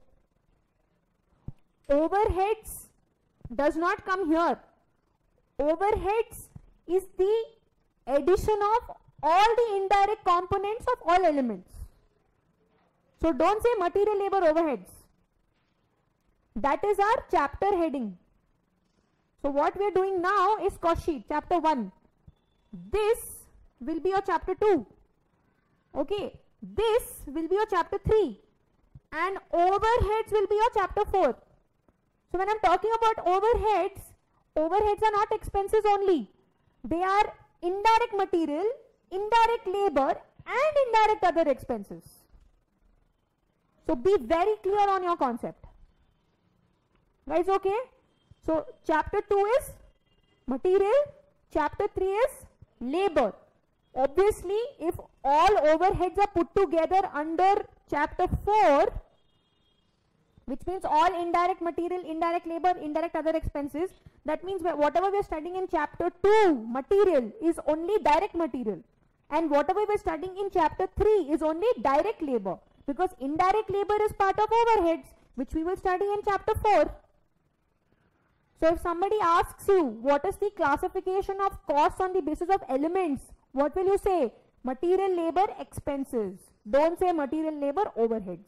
Overheads does not come here. Overheads is the addition of all the indirect components of all elements. So don't say material, labor, overheads. That is our chapter heading. So what we are doing now is cost sheet, chapter 1. This will be your chapter 2. Okay, this will be your chapter 3. And overheads will be your chapter 4. So when I'm talking about overheads, overheads are not expenses only. They are indirect material, indirect labor and indirect other expenses. So be very clear on your concept. Guys, okay? So chapter 2 is material, chapter 3 is labor. Obviously, if all overheads are put together under chapter 4, which means all indirect material, indirect labor, indirect other expenses, that means whatever we are studying in chapter 2, material, is only direct material. And whatever we are studying in chapter 3 is only direct labor. Because indirect labor is part of overheads, which we will study in chapter 4. So if somebody asks you, what is the classification of costs on the basis of elements? What will you say? Material, labor, expenses. Don't say material, labor, overheads.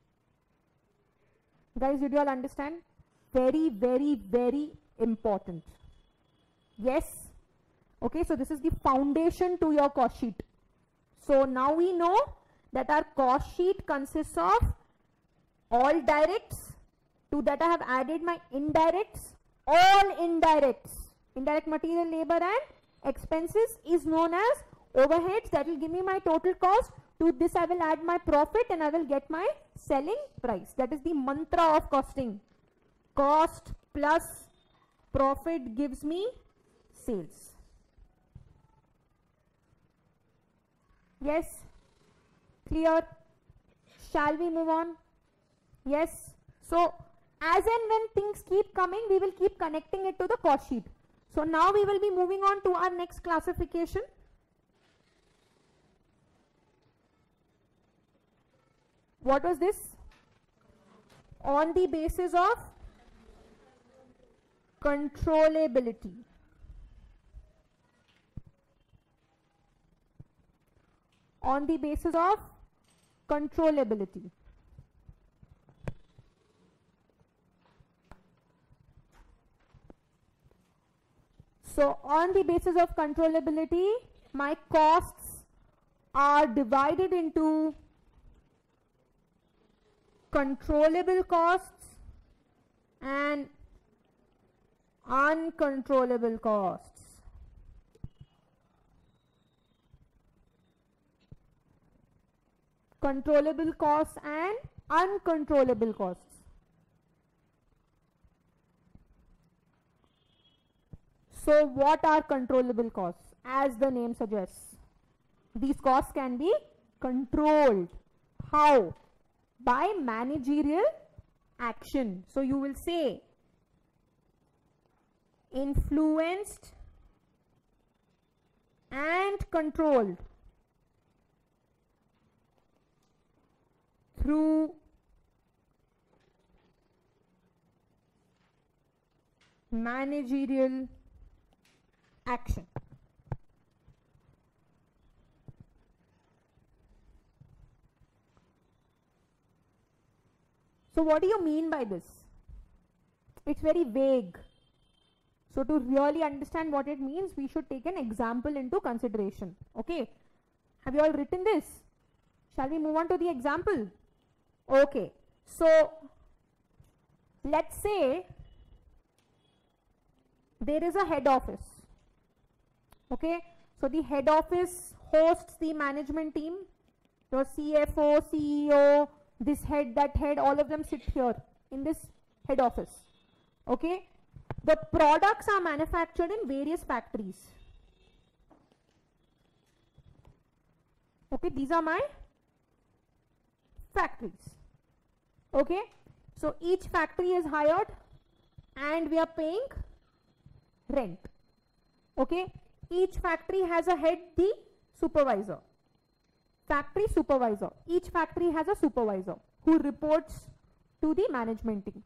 Guys, did you all understand? Very, very, very important. Yes? Okay, so this is the foundation to your cost sheet. So now we know that our cost sheet consists of all directs. To that I have added my indirects. All indirects, indirect material, labor and expenses is known as overheads. That will give me my total cost. To this I will add my profit and I will get my selling price. That is the mantra of costing. Cost plus profit gives me sales. Yes? Clear? Shall we move on? Yes? So, as and when things keep coming, we will keep connecting it to the cost sheet. So now we will be moving on to our next classification. What was this? On the basis of controllability. On the basis of controllability. So on the basis of controllability, my costs are divided into controllable costs and uncontrollable costs. Controllable costs and uncontrollable costs. So what are controllable costs? As the name suggests, these costs can be controlled. How? By managerial action. So you will say influenced and controlled through managerial action. So what do you mean by this? It's very vague. So to really understand what it means, we should take an example into consideration. Okay. Have you all written this? Shall we move on to the example? Okay. So let's say there is a head office. Okay. So the head office hosts the management team. Your CFO, CEO, this head, that head, all of them sit here in this head office. Okay. The products are manufactured in various factories. Okay, these are my factories. Okay, so each factory is hired and we are paying rent. Okay, each factory has a head, the supervisor. Factory supervisor. Each factory has a supervisor who reports to the management team.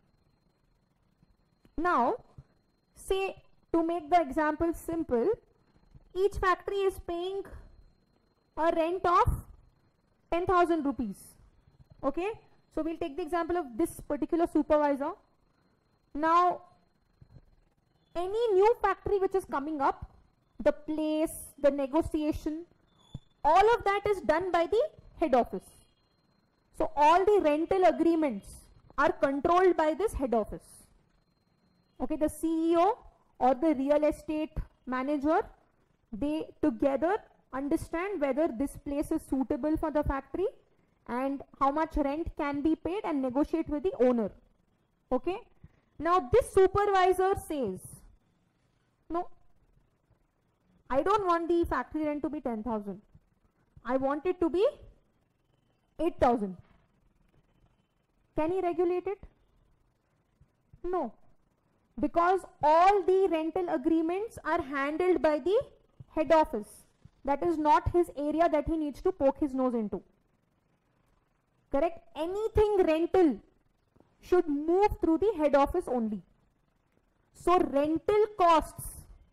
Now, say, to make the example simple, each factory is paying a rent of 10,000 rupees. Okay, so we'll take the example of this particular supervisor. Now, any new factory which is coming up, the place, the negotiation, all of that is done by the head office. So all the rental agreements are controlled by this head office. Okay, the CEO or the real estate manager, they together understand whether this place is suitable for the factory and how much rent can be paid and negotiate with the owner. Okay. Now this supervisor says, no, I don't want the factory rent to be 10,000. I want it to be 8,000. Can he regulate it? No. Because all the rental agreements are handled by the head office. That is not his area that he needs to poke his nose into. Correct? Anything rental should move through the head office only. So rental costs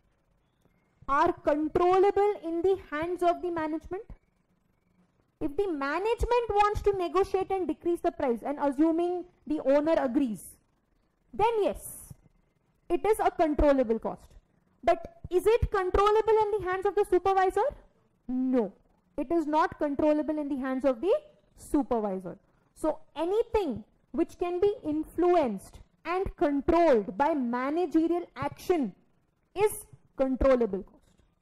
are controllable in the hands of the management. If the management wants to negotiate and decrease the price, and assuming the owner agrees, then yes, it is a controllable cost. But is it controllable in the hands of the supervisor? No, it is not controllable in the hands of the supervisor. So anything which can be influenced and controlled by managerial action is controllable cost.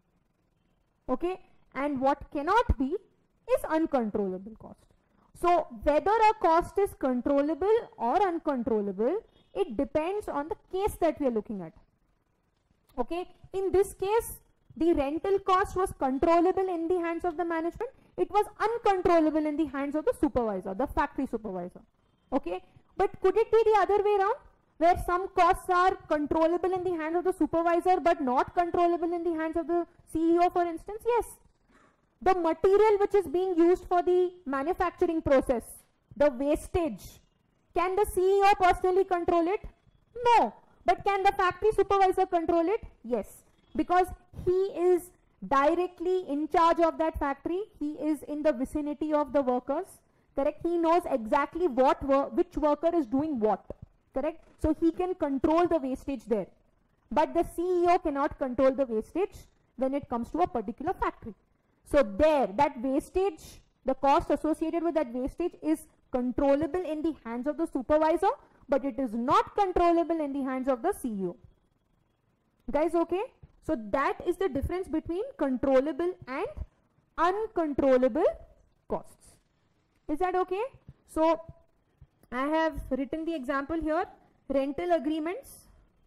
Okay, and what cannot be is uncontrollable cost. So whether a cost is controllable or uncontrollable, it depends on the case that we are looking at. Okay, in this case, the rental cost was controllable in the hands of the management. It was uncontrollable in the hands of the supervisor, the factory supervisor. Okay, but could it be the other way around, where some costs are controllable in the hands of the supervisor but not controllable in the hands of the CEO, for instance? Yes. The material which is being used for the manufacturing process, the wastage, can the CEO personally control it? No. But can the factory supervisor control it? Yes. Because he is directly in charge of that factory. He is in the vicinity of the workers. Correct? He knows exactly which worker is doing what. Correct? So he can control the wastage there. But the CEO cannot control the wastage when it comes to a particular factory. So there, that wastage, the cost associated with that wastage is controllable in the hands of the supervisor, but it is not controllable in the hands of the CEO. Guys, okay? So that is the difference between controllable and uncontrollable costs. Is that okay? So I have written the example here. Rental agreements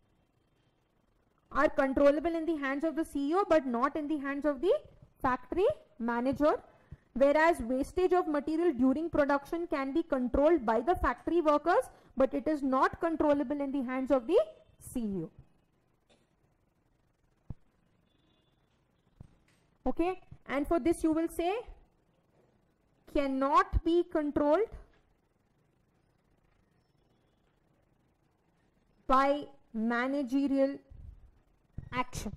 are controllable in the hands of the CEO, but not in the hands of the factory manager, whereas wastage of material during production can be controlled by the factory workers, but it is not controllable in the hands of the CEO. Okay, and for this you will say cannot be controlled by managerial action.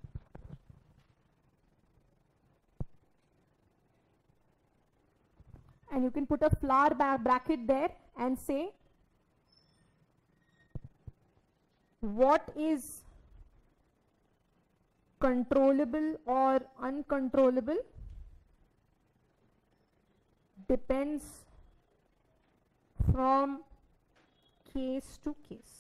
And you can put a flower bracket there and say what is controllable or uncontrollable depends from case to case.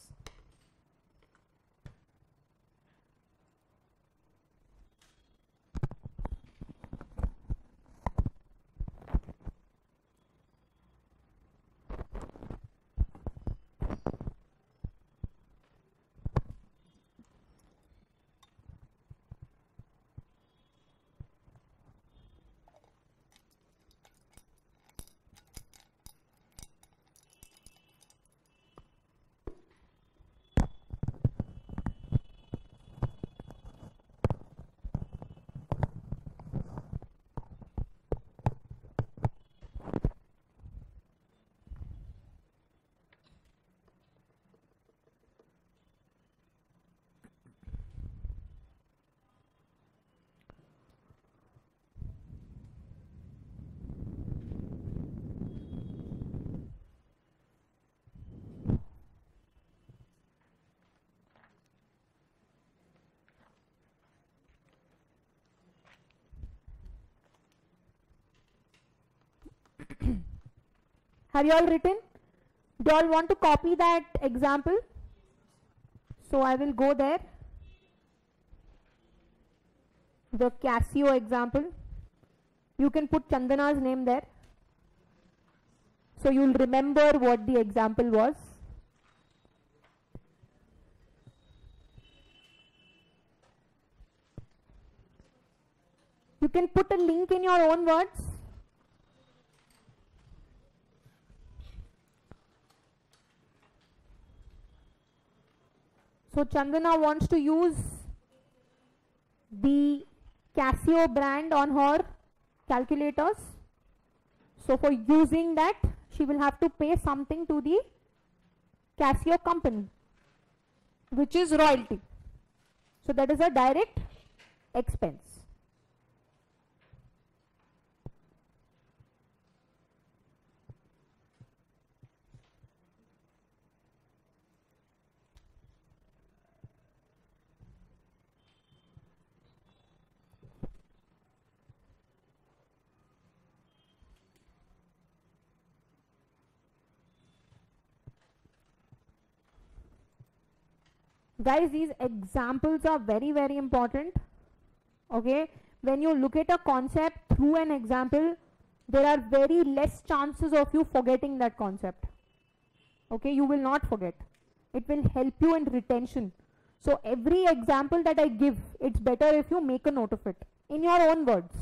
Have you all written? Do you all want to copy that example? So I will go there. The Casio example. You can put Chandana's name there. So you'll remember what the example was. You can put a link in your own words. So Chandana wants to use the Casio brand on her calculators. So for using that, she will have to pay something to the Casio company, which is royalty. So that is a direct expense. Guys, these examples are very, very important. Okay, when you look at a concept through an example, there are very less chances of you forgetting that concept. Okay, you will not forget. It will help you in retention. So every example that I give, it's better if you make a note of it in your own words.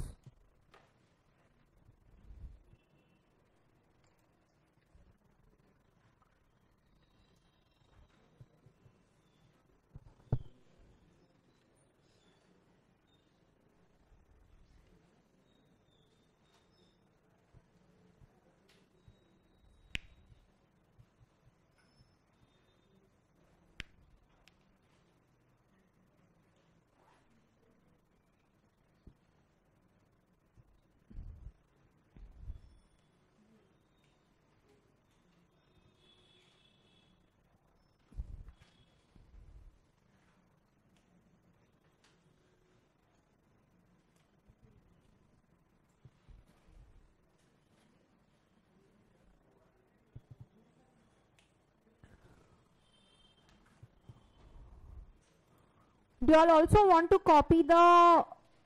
Do you all also want to copy the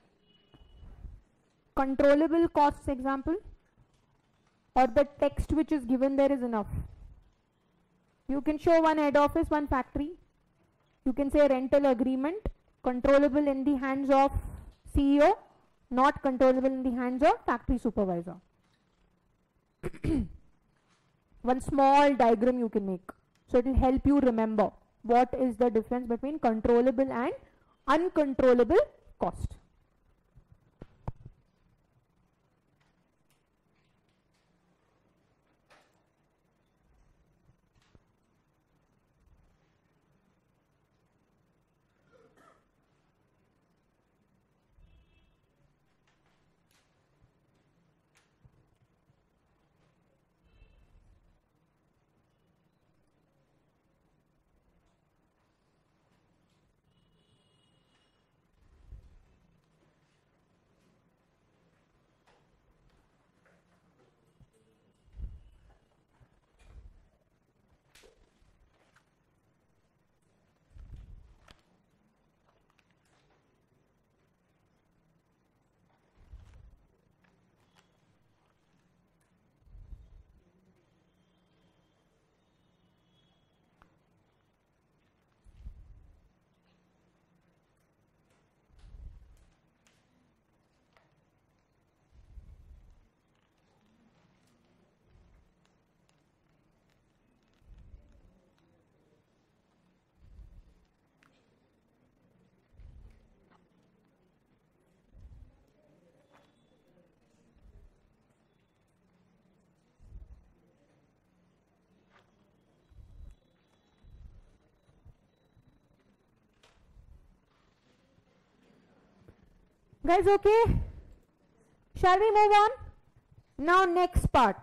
controllable costs example, or the text which is given there is enough? You can show one head office, one factory. You can say rental agreement, controllable in the hands of CEO, not controllable in the hands of factory supervisor. One small diagram you can make. So it will help you remember what is the difference between controllable and uncontrollable cost. Guys, okay? Shall we move on? Now next part.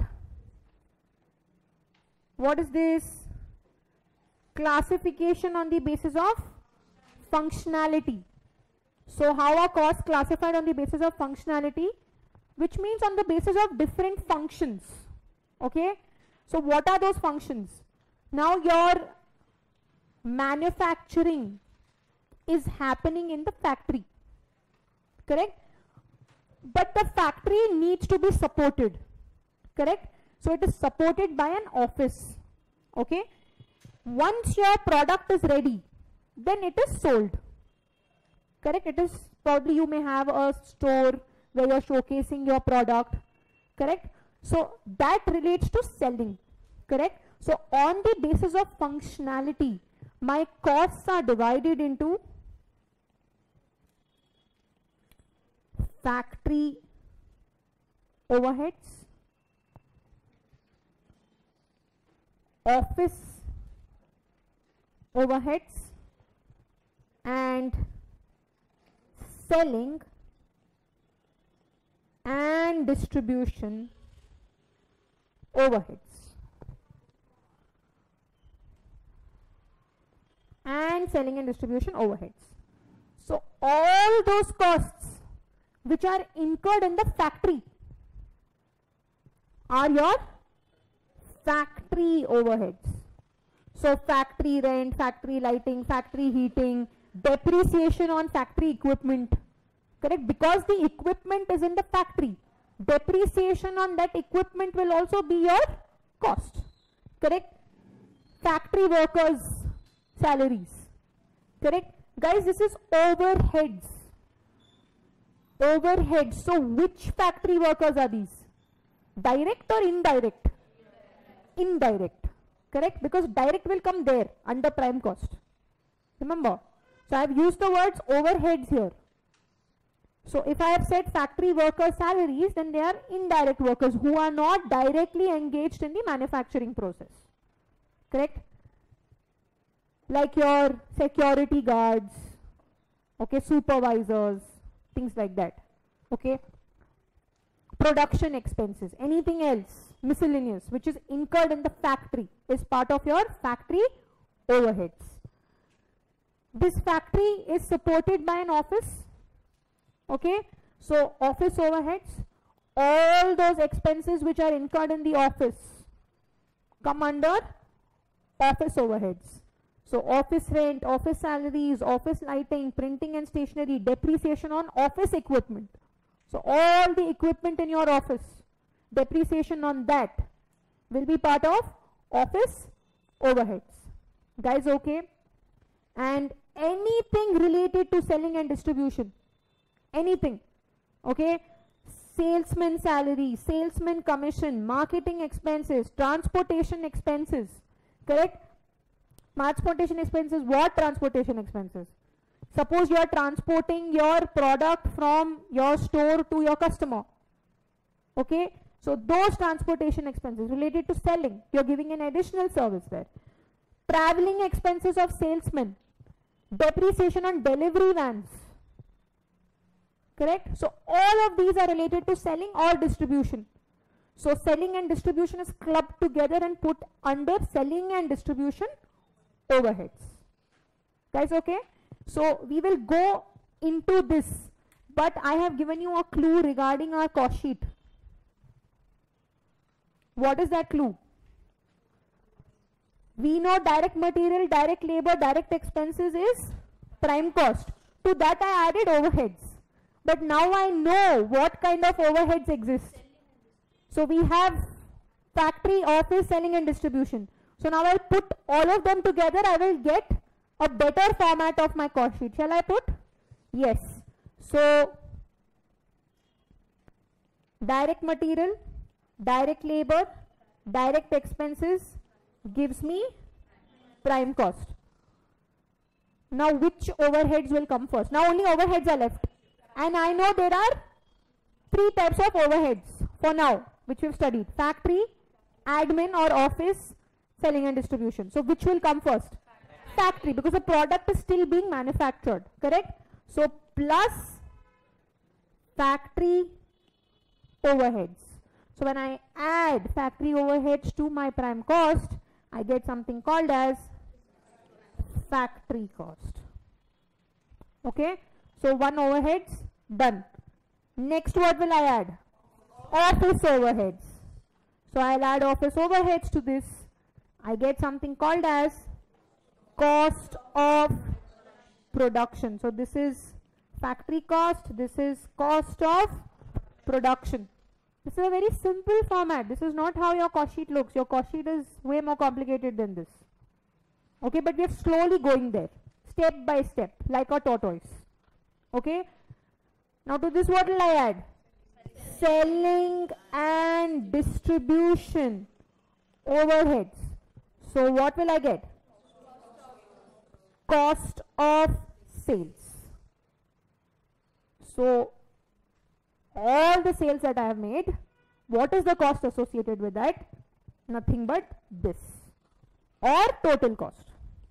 What is this? Classification on the basis of functionality. So how are costs classified on the basis of functionality? Which means on the basis of different functions. Okay? So what are those functions? Now your manufacturing is happening in the factory. Correct? But the factory needs to be supported. Correct? So it is supported by an office. Okay? Once your product is ready, then it is sold. Correct? It is probably you may have a store where you are showcasing your product. Correct? So that relates to selling. Correct? So on the basis of functionality, my costs are divided into factory overheads, office overheads, and selling and distribution overheads. And selling and distribution overheads. So all those costs which are incurred in the factory are your factory overheads. So factory rent, factory lighting, factory heating, depreciation on factory equipment. Correct? Because the equipment is in the factory, depreciation on that equipment will also be your cost. Correct? Factory workers' salaries. Correct? Guys, this is overheads. Overheads. So which factory workers are these? Direct or indirect? Indirect. Correct? Because direct will come there under prime cost. Remember? So I have used the words overheads here. So if I have said factory workers' salaries, then they are indirect workers who are not directly engaged in the manufacturing process. Correct? Like your security guards, okay, supervisors, things like that. Okay? Production expenses, anything else, miscellaneous, which is incurred in the factory is part of your factory overheads. This factory is supported by an office. Okay, so office overheads, all those expenses which are incurred in the office come under office overheads. So office rent, office salaries, office lighting, printing and stationery, depreciation on office equipment. So all the equipment in your office, depreciation on that will be part of office overheads. Guys, okay? And anything related to selling and distribution, anything, okay, salesman salary, salesman commission, marketing expenses, transportation expenses, correct? Transportation expenses, what transportation expenses? Suppose you are transporting your product from your store to your customer, okay, so those transportation expenses related to selling, you are giving an additional service there. Traveling expenses of salesmen, depreciation on delivery vans. Correct? So all of these are related to selling or distribution. So selling and distribution is clubbed together and put under selling and distribution overheads. Guys, okay? So we will go into this, but I have given you a clue regarding our cost sheet. What is that clue? We know direct material, direct labor, direct expenses is prime cost. To that I added overheads. But now I know what kind of overheads exist. So we have factory, office, selling and distribution. So now I'll put all of them together. I will get a better format of my cost sheet. Shall I put? Yes. So direct material, direct labor, direct expenses gives me prime cost. Now which overheads will come first? Now only overheads are left. And I know there are 3 types of overheads for now, which we've studied. Factory, admin or office, selling and distribution. So which will come first? Factory, because the product is still being manufactured. Correct? So plus factory overheads. So when I add factory overheads to my prime cost, I get something called as factory cost. Okay, so one overheads done. Next, what will I add? Office overheads. So I'll add office overheads to this. I get something called as cost of production. So this is factory cost, this is cost of production. This is a very simple format. This is not how your cost sheet looks. Your cost sheet is way more complicated than this. Okay, but we are slowly going there, step by step, like a tortoise. Okay, now to this what will I add? Selling and distribution overheads. So what will I get? Cost of sales. So all the sales that I have made, what is the cost associated with that? Nothing but this, or total cost.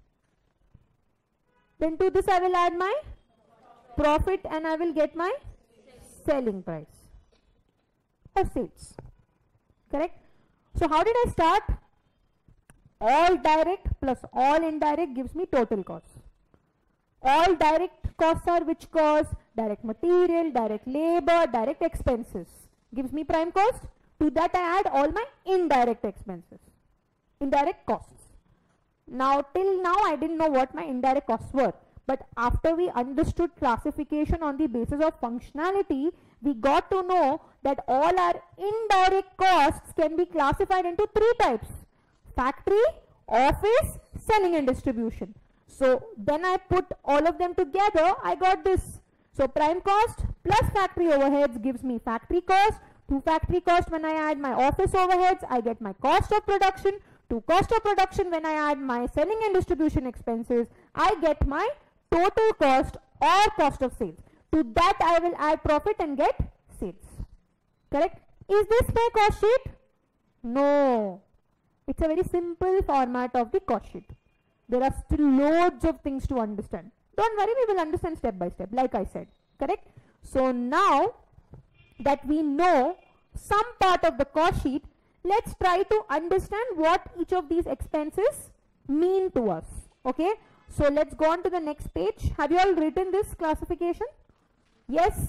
Then to this I will add my profit and I will get my selling price or sales. Correct? So how did I start? All direct plus all indirect gives me total cost. All direct costs are which costs? Direct material, direct labor, direct expenses. Gives me prime cost. To that I add all my indirect expenses, indirect costs. Now till now I didn't know what my indirect costs were. But after we understood classification on the basis of functionality, we got to know that all our indirect costs can be classified into three types: factory, office, selling and distribution. So then I put all of them together, I got this. So prime cost plus factory overheads gives me factory cost. To factory cost, when I add my office overheads, I get my cost of production. To cost of production, when I add my selling and distribution expenses, I get my total cost or cost of sales. To that I will add profit and get sales. Correct? Is this my cost sheet? No. It's a very simple format of the cost sheet. There are still loads of things to understand. Don't worry, we will understand step by step, like I said. Correct? So now that we know some part of the cost sheet, let's try to understand what each of these expenses mean to us. Okay? So let's go on to the next page. Have you all written this classification? Yes?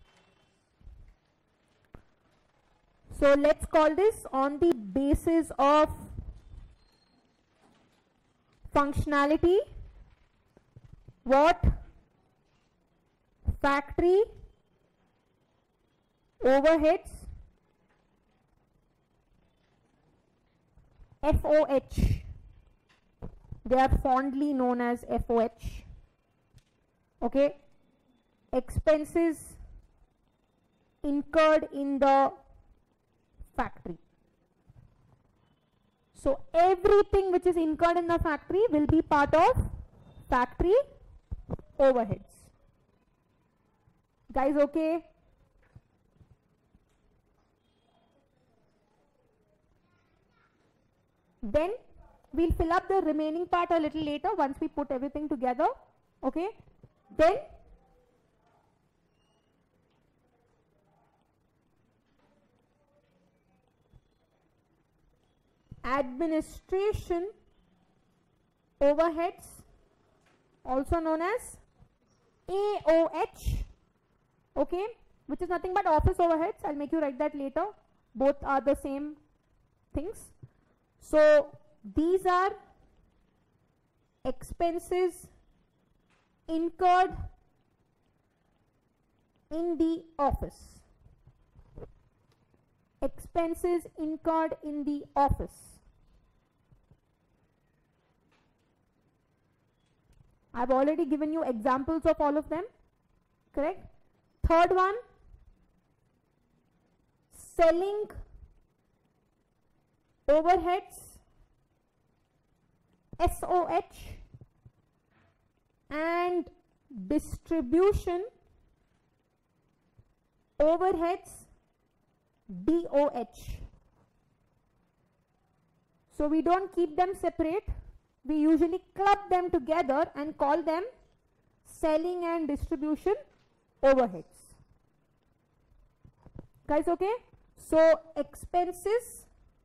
So let's call this on the basis of functionality. What? Factory overheads, FOH. They are fondly known as FOH. Okay. Expenses incurred in the factory. So everything which is incurred in the factory will be part of factory overheads. Guys, okay? Then we'll fill up the remaining part a little later once we put everything together. Okay? Then administration overheads, also known as AOH, okay, which is nothing but office overheads. I'll make you write that later. Both are the same things. So these are expenses incurred in the office. Expenses incurred in the office. I've already given you examples of all of them. Correct? Third one, selling overheads, SOH, and distribution overheads, DOH. So we don't keep them separate. We usually club them together and call them selling and distribution overheads. Guys, okay? So expenses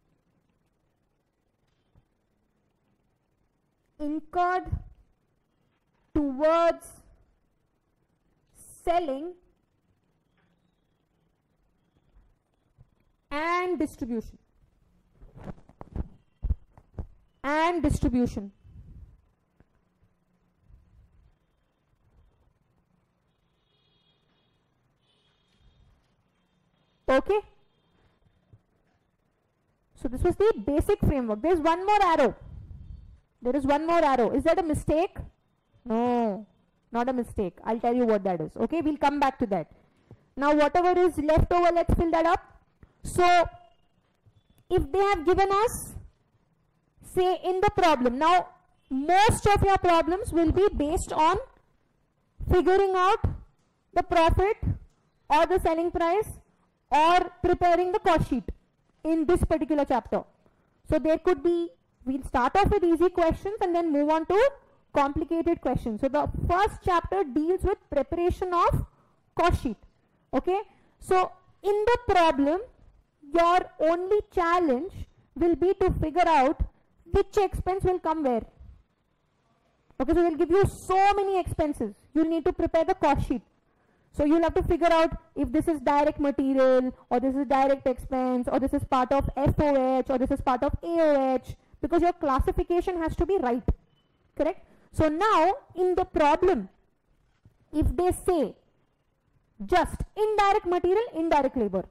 incurred towards selling and distribution. And distribution. Okay? So this was the basic framework. There is one more arrow. There is one more arrow. Is that a mistake? No, not a mistake. I'll tell you what that is. Okay, we'll come back to that. Now whatever is left over, let's fill that up. So if they have given us, say in the problem, now most of your problems will be based on figuring out the profit or the selling price or preparing the cost sheet in this particular chapter. So there could be, we'll start off with easy questions and then move on to complicated questions. So the first chapter deals with preparation of cost sheet. Okay, so in the problem, your only challenge will be to figure out which expense will come where. Okay, so they'll give you so many expenses. You'll need to prepare the cost sheet. So you'll have to figure out if this is direct material, or this is direct expense, or this is part of FOH, or this is part of AOH, because your classification has to be right. Correct? So now in the problem, if they say just indirect material, indirect labor,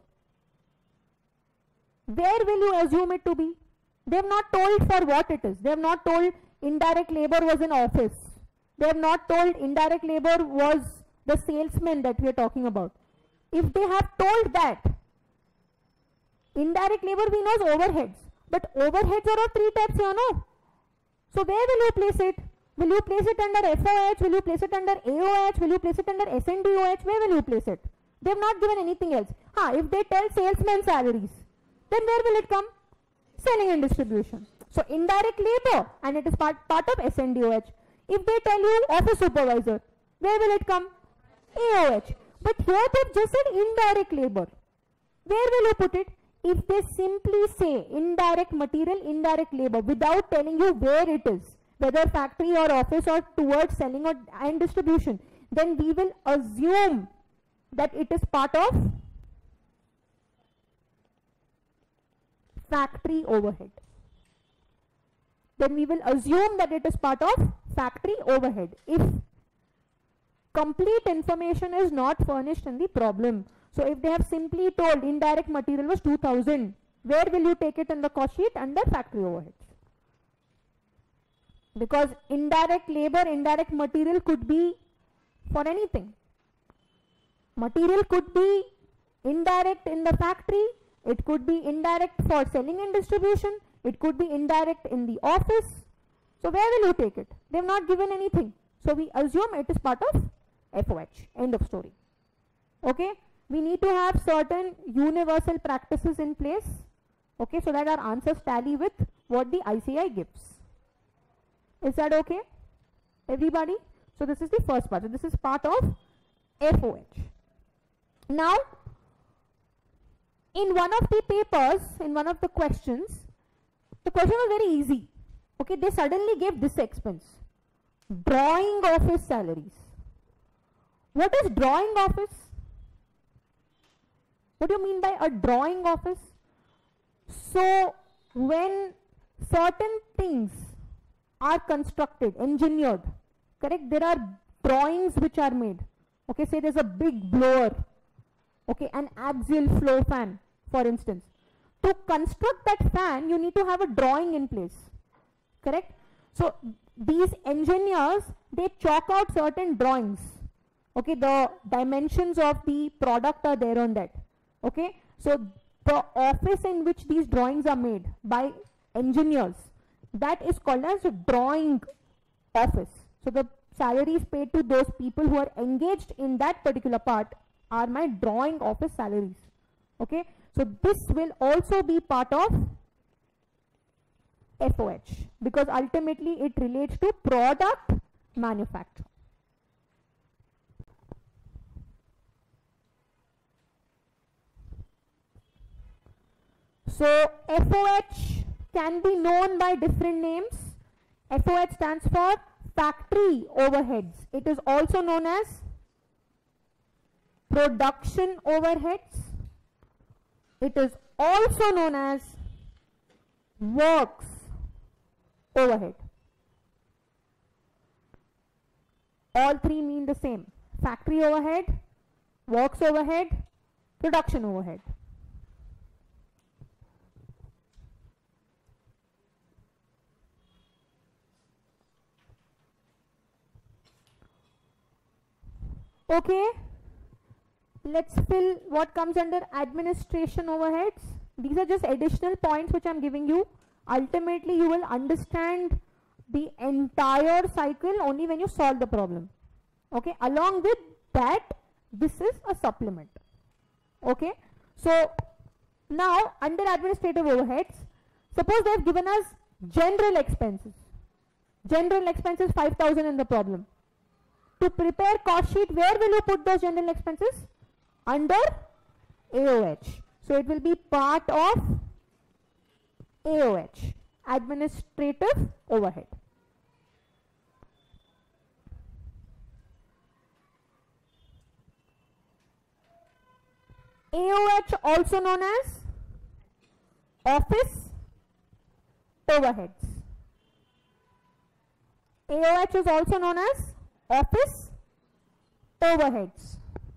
where will you assume it to be? They have not told for what it is. They have not told indirect labor was in office. They have not told indirect labor was the salesman that we are talking about. If they have told that, indirect labor we know is overheads. But overheads are of three types, you know. So where will you place it? Will you place it under FOH? Will you place it under AOH? Will you place it under SNDOH? Where will you place it? They have not given anything else. If they tell salesman salaries, then where will it come? Selling and distribution. So indirect labor, and it is part of SNDOH. If they tell you office supervisor, where will it come? AOH. But here they have just said indirect labor. Where will you put it? If they simply say indirect material, indirect labor, without telling you where it is, whether factory or office or towards selling or and distribution, then we will assume that it is part of factory overhead. Then we will assume that it is part of factory overhead if complete information is not furnished in the problem. So if they have simply told indirect material was 2000, where will you take it in the cost sheet? Under factory overheads. Because indirect labor, indirect material could be for anything. Material could be indirect in the factory, it could be indirect for selling and distribution, it could be indirect in the office. So where will you take it? They have not given anything. So we assume it is part of FOH. End of story. Okay? We need to have certain universal practices in place. Okay, so that our answers tally with what the ICAI gives. Is that okay? Everybody? So this is the first part. So this is part of FOH. Now, in one of the papers, in one of the questions, the question was very easy. Okay, they suddenly gave this expense. Drawing office salaries. What is drawing office? What do you mean by a drawing office? So, when certain things are constructed, engineered, correct? There are drawings which are made. Okay, say there's a big blower. Okay, an axial flow fan, for instance. To construct that fan, you need to have a drawing in place. Correct? So, these engineers, they chalk out certain drawings. Okay, the dimensions of the product are there on that. Okay, so the office in which these drawings are made by engineers, that is called as a drawing office. So the salaries paid to those people who are engaged in that particular part are my drawing office salaries. Okay, so this will also be part of FOH because ultimately it relates to product manufacture. So FOH can be known by different names. FOH stands for factory overheads. It is also known as production overheads. It is also known as works overhead. All three mean the same. Factory overhead, works overhead, production overhead. Okay, let's fill what comes under administration overheads. These are just additional points which I am giving you. Ultimately, you will understand the entire cycle only when you solve the problem. Okay, along with that, this is a supplement. Okay, so now under administrative overheads, suppose they have given us general expenses. General expenses 5,000 in the problem. To prepare cost sheet, where will you put those general expenses? Under AOH. So it will be part of AOH, administrative overhead. AOH also known as office overheads. AOH is also known as office overheads.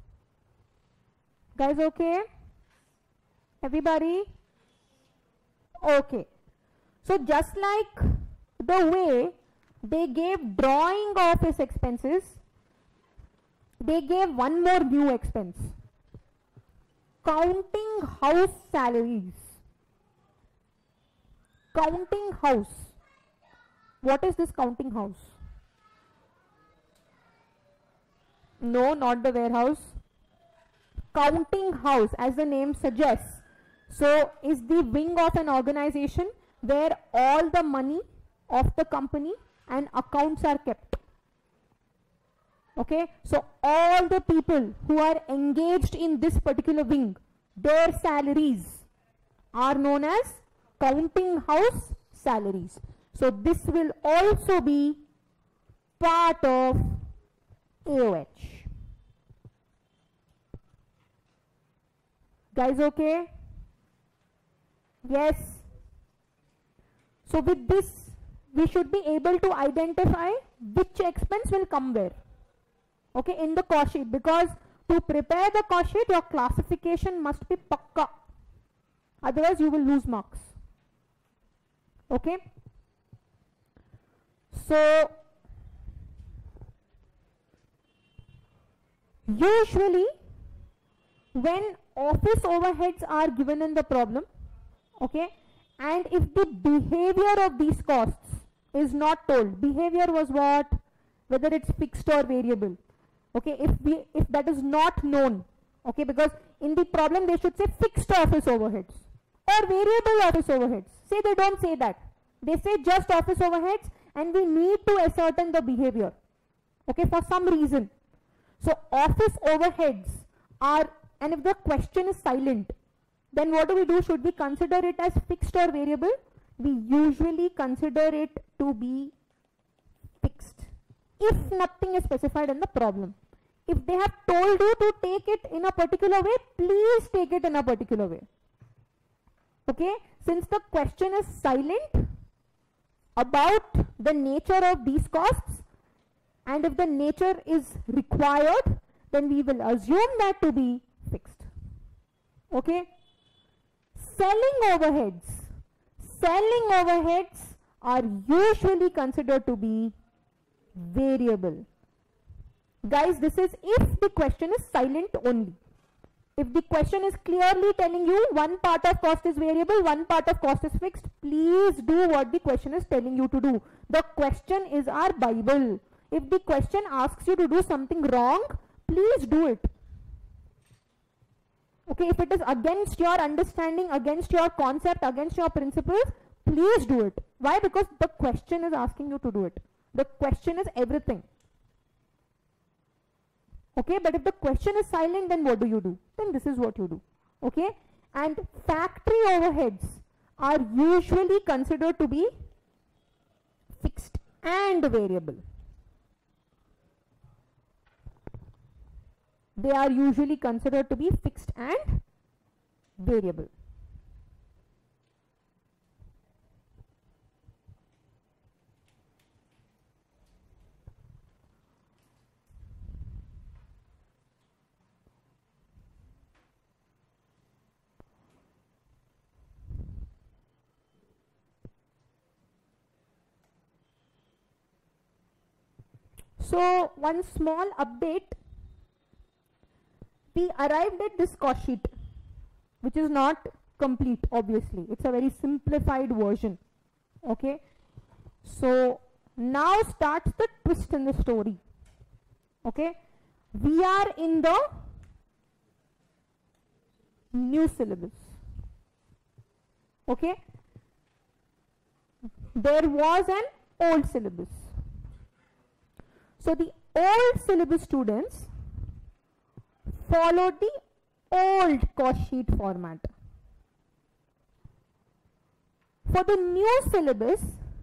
Guys, okay? Everybody? Okay. So just like the way they gave drawing office expenses, they gave one more new expense. Counting house salaries. Counting house. What is this counting house? No, not the warehouse. Counting house, as the name suggests, so is the wing of an organization where all the money of the company and accounts are kept. Okay, so all the people who are engaged in this particular wing, their salaries are known as counting house salaries. So this will also be part of AOH. Guys, okay? Yes. So with this, we should be able to identify which expense will come where. Okay, in the cost sheet, because to prepare the cost sheet, your classification must be pakka. Otherwise, you will lose marks. Okay? So, usually, when office overheads are given in the problem, okay, and if the behavior of these costs is not told, behavior was what? Whether it's fixed or variable. Okay, if that is not known, okay, because in the problem they should say fixed office overheads or variable office overheads. Say they don't say that. They say just office overheads, and we need to ascertain the behavior, okay, for some reason. So office overheads are, and if the question is silent, then what do? Should we consider it as fixed or variable? We usually consider it to be fixed, if nothing is specified in the problem. If they have told you to take it in a particular way, please take it in a particular way. Okay, since the question is silent about the nature of these costs, and if the nature is required, then we will assume that to be fixed. Okay, selling overheads. Selling overheads are usually considered to be variable. Guys, this is if the question is silent only. If the question is clearly telling you one part of cost is variable, one part of cost is fixed, please do what the question is telling you to do. The question is our Bible. If the question asks you to do something wrong, please do it. Okay, if it is against your understanding, against your concept, against your principles, please do it. Why? Because the question is asking you to do it. The question is everything. Okay, but if the question is silent, then what do? Then this is what you do. Okay, and factory overheads are usually considered to be fixed and variable. They are usually considered to be fixed and variable. So, one small update. We arrived at this cost sheet, which is not complete, obviously. It's a very simplified version. Okay. So, now starts the twist in the story. Okay. We are in the new syllabus. Okay. There was an old syllabus. So, the old syllabus students followed the old cost sheet format. For the new syllabus,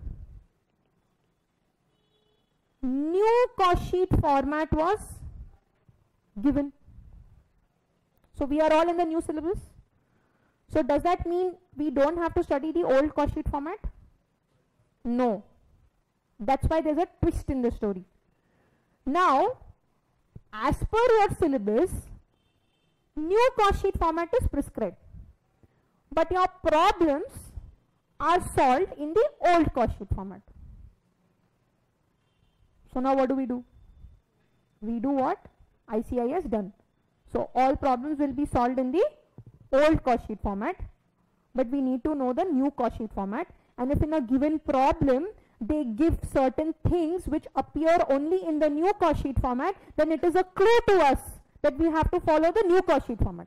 new cost sheet format was given. So, we are all in the new syllabus. So, does that mean we don't have to study the old cost sheet format? No. That's why there's a twist in the story. Now, as per your syllabus, new cost sheet format is prescribed, but your problems are solved in the old cost sheet format. So now what do? We do what ICAI has done. So all problems will be solved in the old cost sheet format, but we need to know the new cost sheet format. And if in a given problem they give certain things which appear only in the new cost sheet format, then it is a clue to us that we have to follow the new cost sheet format.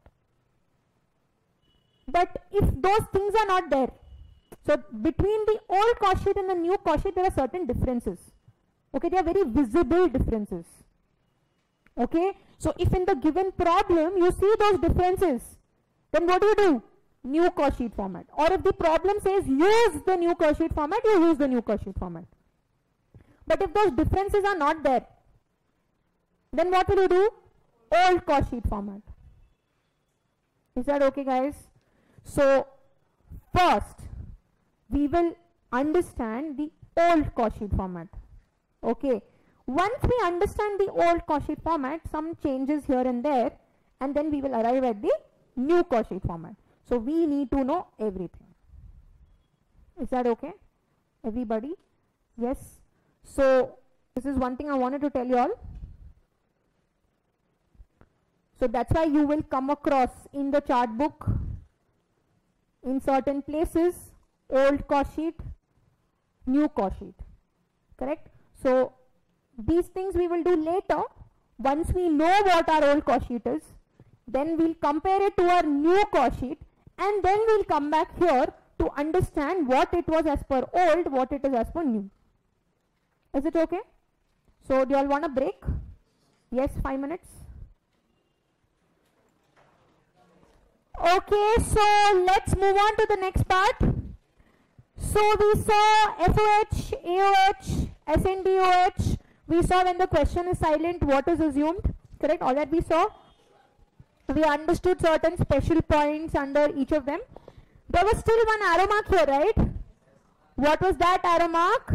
But if those things are not there, so between the old cost sheet and the new cost sheet, there are certain differences. Okay, they are very visible differences. Okay, so if in the given problem you see those differences, then what do? New cost sheet format. Or if the problem says use the new cost sheet format, you use the new cost sheet format. But if those differences are not there, then what will you do? Old cost sheet format. Is that okay, guys? So first we will understand the old cost sheet format. Okay, once we understand the old cost sheet format, some changes here and there, and then we will arrive at the new cost sheet format. So we need to know everything. Is that okay? Everybody? Yes? So this is one thing I wanted to tell you all. So that's why you will come across in the chart book, in certain places, old cost sheet, new cost sheet. Correct? So these things we will do later. Once we know what our old cost sheet is, then we'll compare it to our new cost sheet, and then we'll come back here to understand what it was as per old, what it is as per new. Is it okay? So do you all want a break? Yes, 5 minutes. Okay, so let's move on to the next part. So we saw FOH, AOH, SNDOH. We saw when the question is silent, what is assumed. Correct? All that we saw. We understood certain special points under each of them. There was still one arrow mark here, right? What was that arrow mark?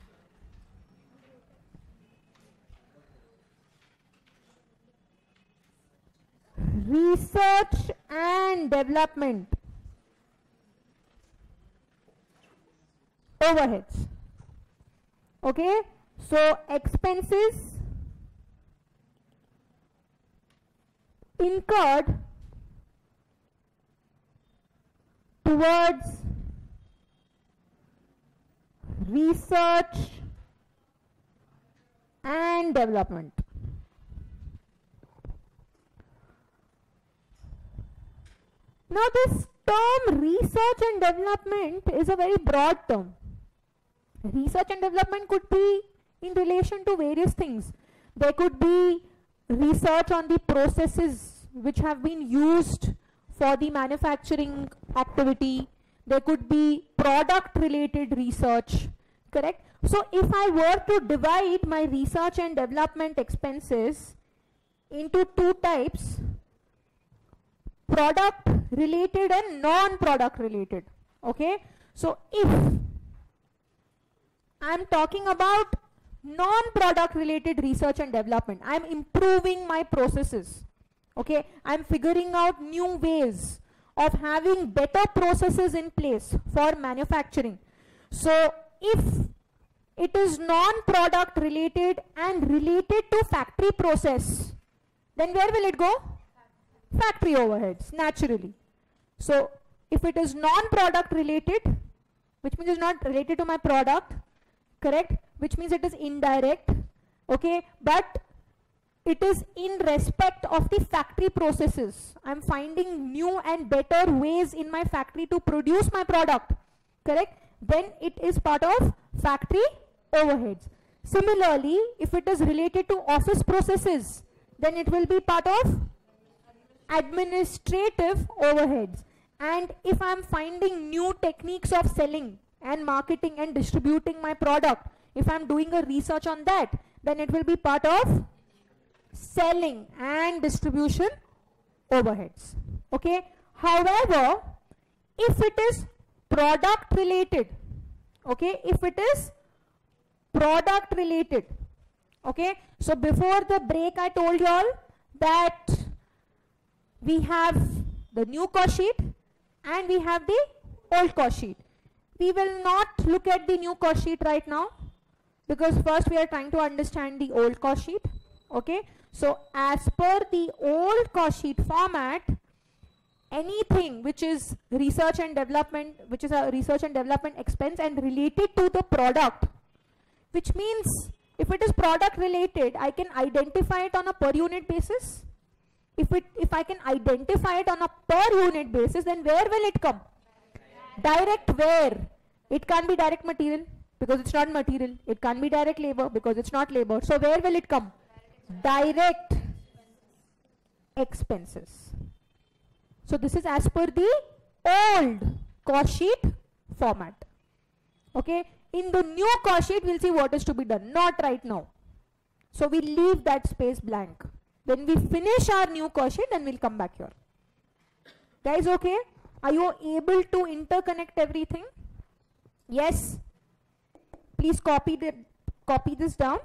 Research and development. Overheads. Okay, so expenses incurred towards research and development. Now this term research and development is a very broad term. Research and development could be in relation to various things. There could be research on the processes which have been used for the manufacturing activity. There could be product related research, correct? So if I were to divide my research and development expenses into two types, product related and non-product related, okay? So if I'm talking about non-product related research and development, I'm improving my processes, okay? I'm figuring out new ways of having better processes in place for manufacturing. So if it is non-product related and related to factory process, then where will it go? Factory overheads, naturally. So if it is non-product related, which means it's not related to my product, correct, which means it is indirect, okay, but it is in respect of the factory processes. I'm finding new and better ways in my factory to produce my product, correct, then it is part of factory overheads. Similarly, if it is related to office processes, then it will be part of administrative overheads. And if I'm finding new techniques of selling and marketing and distributing my product, if I'm doing a research on that, then it will be part of selling and distribution overheads, okay? However, if it is product related, okay, if it is product related, okay, so before the break I told you all that we have the new cost sheet and we have the old cost sheet. We will not look at the new cost sheet right now because first we are trying to understand the old cost sheet, okay? So as per the old cost sheet format, anything which is research and development, which is a research and development expense and related to the product, which means if it is product related, I can identify it on a per unit basis. If I can identify it on a per unit basis, then where will it come? Direct where? It can't be direct material because it's not material. It can't be direct labor because it's not labor. So where will it come? Direct expenses. So this is as per the old cost sheet format. Okay. In the new cost sheet, we'll see what is to be done. Not right now. So we leave that space blank. When we finish our new cost sheet, then we'll come back here. Guys, okay? Are you able to interconnect everything? Yes? Please copy this down.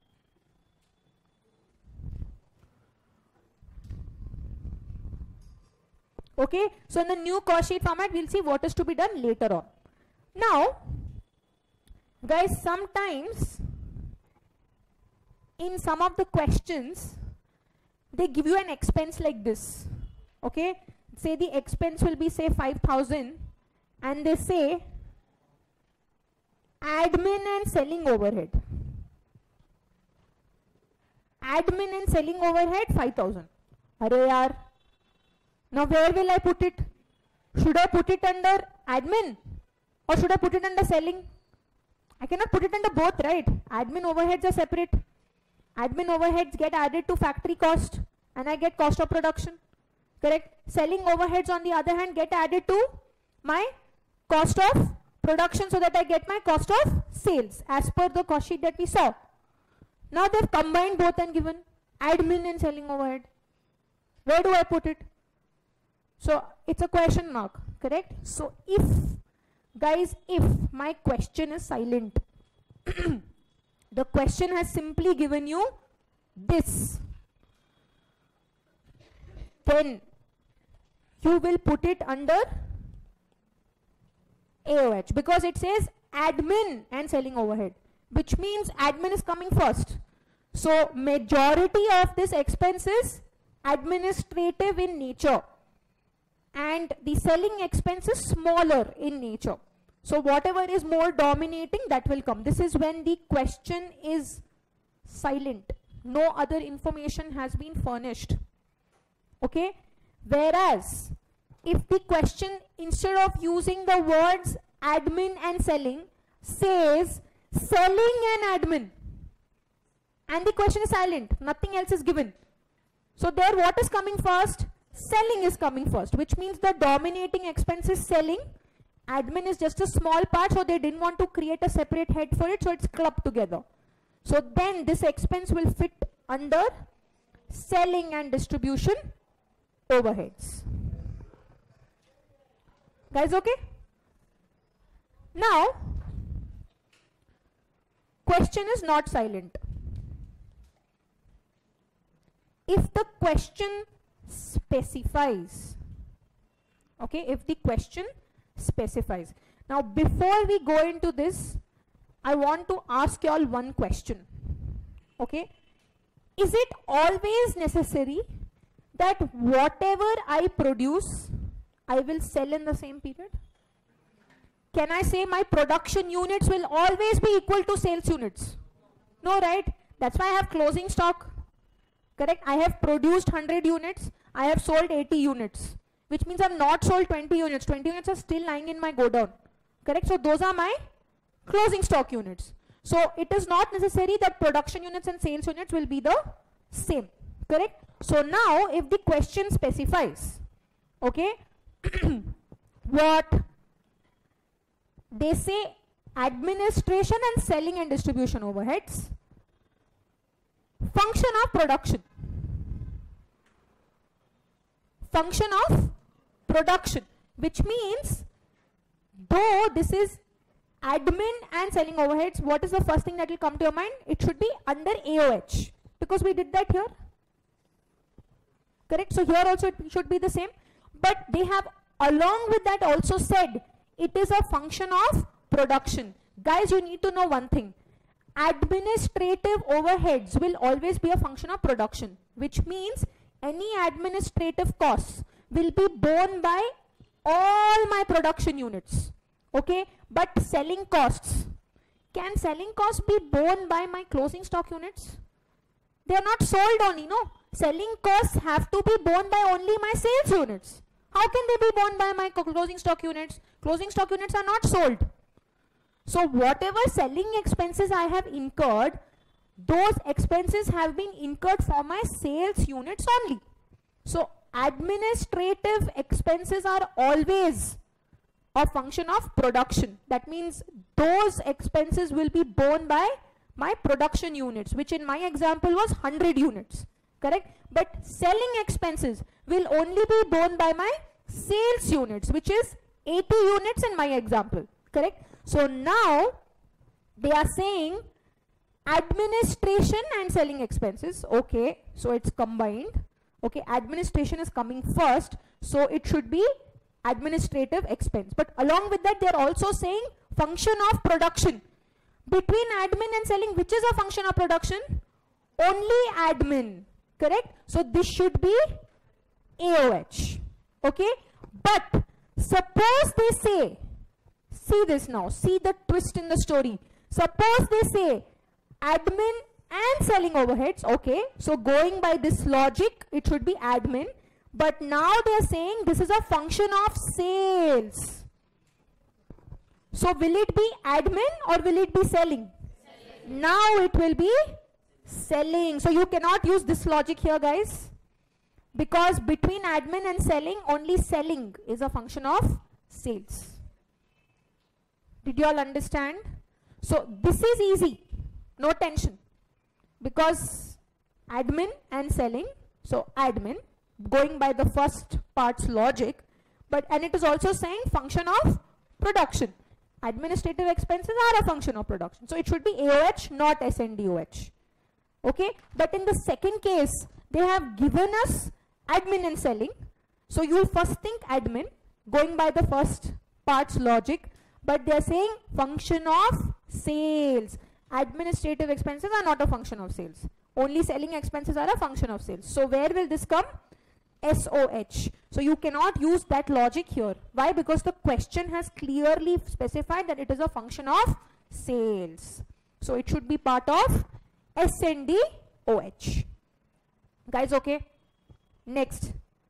Okay? So in the new cost sheet format, we'll see what is to be done later on. Now, guys, sometimes in some of the questions, they give you an expense like this. Okay? Say the expense will be, say, 5,000 and they say admin and selling overhead. Admin and selling overhead 5,000. Arey yaar. Now where will I put it? Should I put it under admin or should I put it under selling? I cannot put it under both, right? Admin overheads are separate. Admin overheads get added to factory cost and I get cost of production. Correct? Selling overheads on the other hand get added to my cost of production so that I get my cost of sales as per the cost sheet that we saw. Now they've combined both and given admin and selling overhead. Where do I put it? So it's a question mark, correct? So if, guys, if my question is silent, the question has simply given you this, then you will put it under AOH because it says admin and selling overhead, which means admin is coming first. So majority of this expense is administrative in nature and the selling expense is smaller in nature. So whatever is more dominating, that will come. This is when the question is silent. No other information has been furnished. Okay? Whereas, if the question, instead of using the words admin and selling, says selling and admin, and the question is silent, nothing else is given. So there what is coming first? Selling is coming first, which means the dominating expense is selling. Admin is just a small part, so they didn't want to create a separate head for it, so it's clubbed together. So then this expense will fit under selling and distribution overheads. Guys, okay? Now, question is not silent. If the question specifies, okay, if the question specifies. Now, before we go into this, I want to ask you all one question. Okay? Is it always necessary that whatever I produce, I will sell in the same period? Can I say my production units will always be equal to sales units? No, right? That's why I have closing stock. Correct? I have produced 100 units. I have sold 80 units. Which means I have not sold 20 units. 20 units are still lying in my godown. Correct? So those are my closing stock units. So it is not necessary that production units and sales units will be the same. Correct? So now if the question specifies, okay, what they say, administration and selling and distribution overheads, function of production. Function of production, which means though this is admin and selling overheads, what is the first thing that will come to your mind? It should be under AOH, because we did that here. Correct? So here also it should be the same. But they have along with that also said it is a function of production. Guys, you need to know one thing. Administrative overheads will always be a function of production, which means any administrative costs will be borne by all my production units. Okay? But selling costs, can selling costs be borne by my closing stock units? They are not sold only, no. Selling costs have to be borne by only my sales units. How can they be borne by my closing stock units? Closing stock units are not sold. So whatever selling expenses I have incurred, those expenses have been incurred for my sales units only. So administrative expenses are always a function of production. That means those expenses will be borne by my production units, which in my example was 100 units. Correct? But selling expenses will only be borne by my sales units, which is 80 units in my example. Correct? So now they are saying administration and selling expenses. Okay, so it's combined. Okay, administration is coming first, so it should be administrative expense. But along with that, they are also saying function of production. Between admin and selling, which is a function of production? Only admin. Correct? So this should be AOH. Okay? But suppose they say, see this now, see the twist in the story. Suppose they say admin and selling overheads. Okay, so going by this logic, it should be admin. But now they are saying this is a function of sales. So will it be admin or will it be selling? Selling. Now it will be selling. So you cannot use this logic here, guys. Because between admin and selling, only selling is a function of sales. Did you all understand? So this is easy. No tension. Because admin and selling, so admin, going by the first part's logic, and it is also saying function of production. Administrative expenses are a function of production. So it should be AOH, not SNDOH. Okay? But in the second case, they have given us admin and selling. So you will first think admin, going by the first part's logic, but they are saying function of sales. Administrative expenses are not a function of sales. Only selling expenses are a function of sales. So where will this come? SOH. So you cannot use that logic here. Why? Because the question has clearly specified that it is a function of sales. So it should be part of SNDOH. Guys, okay? Next.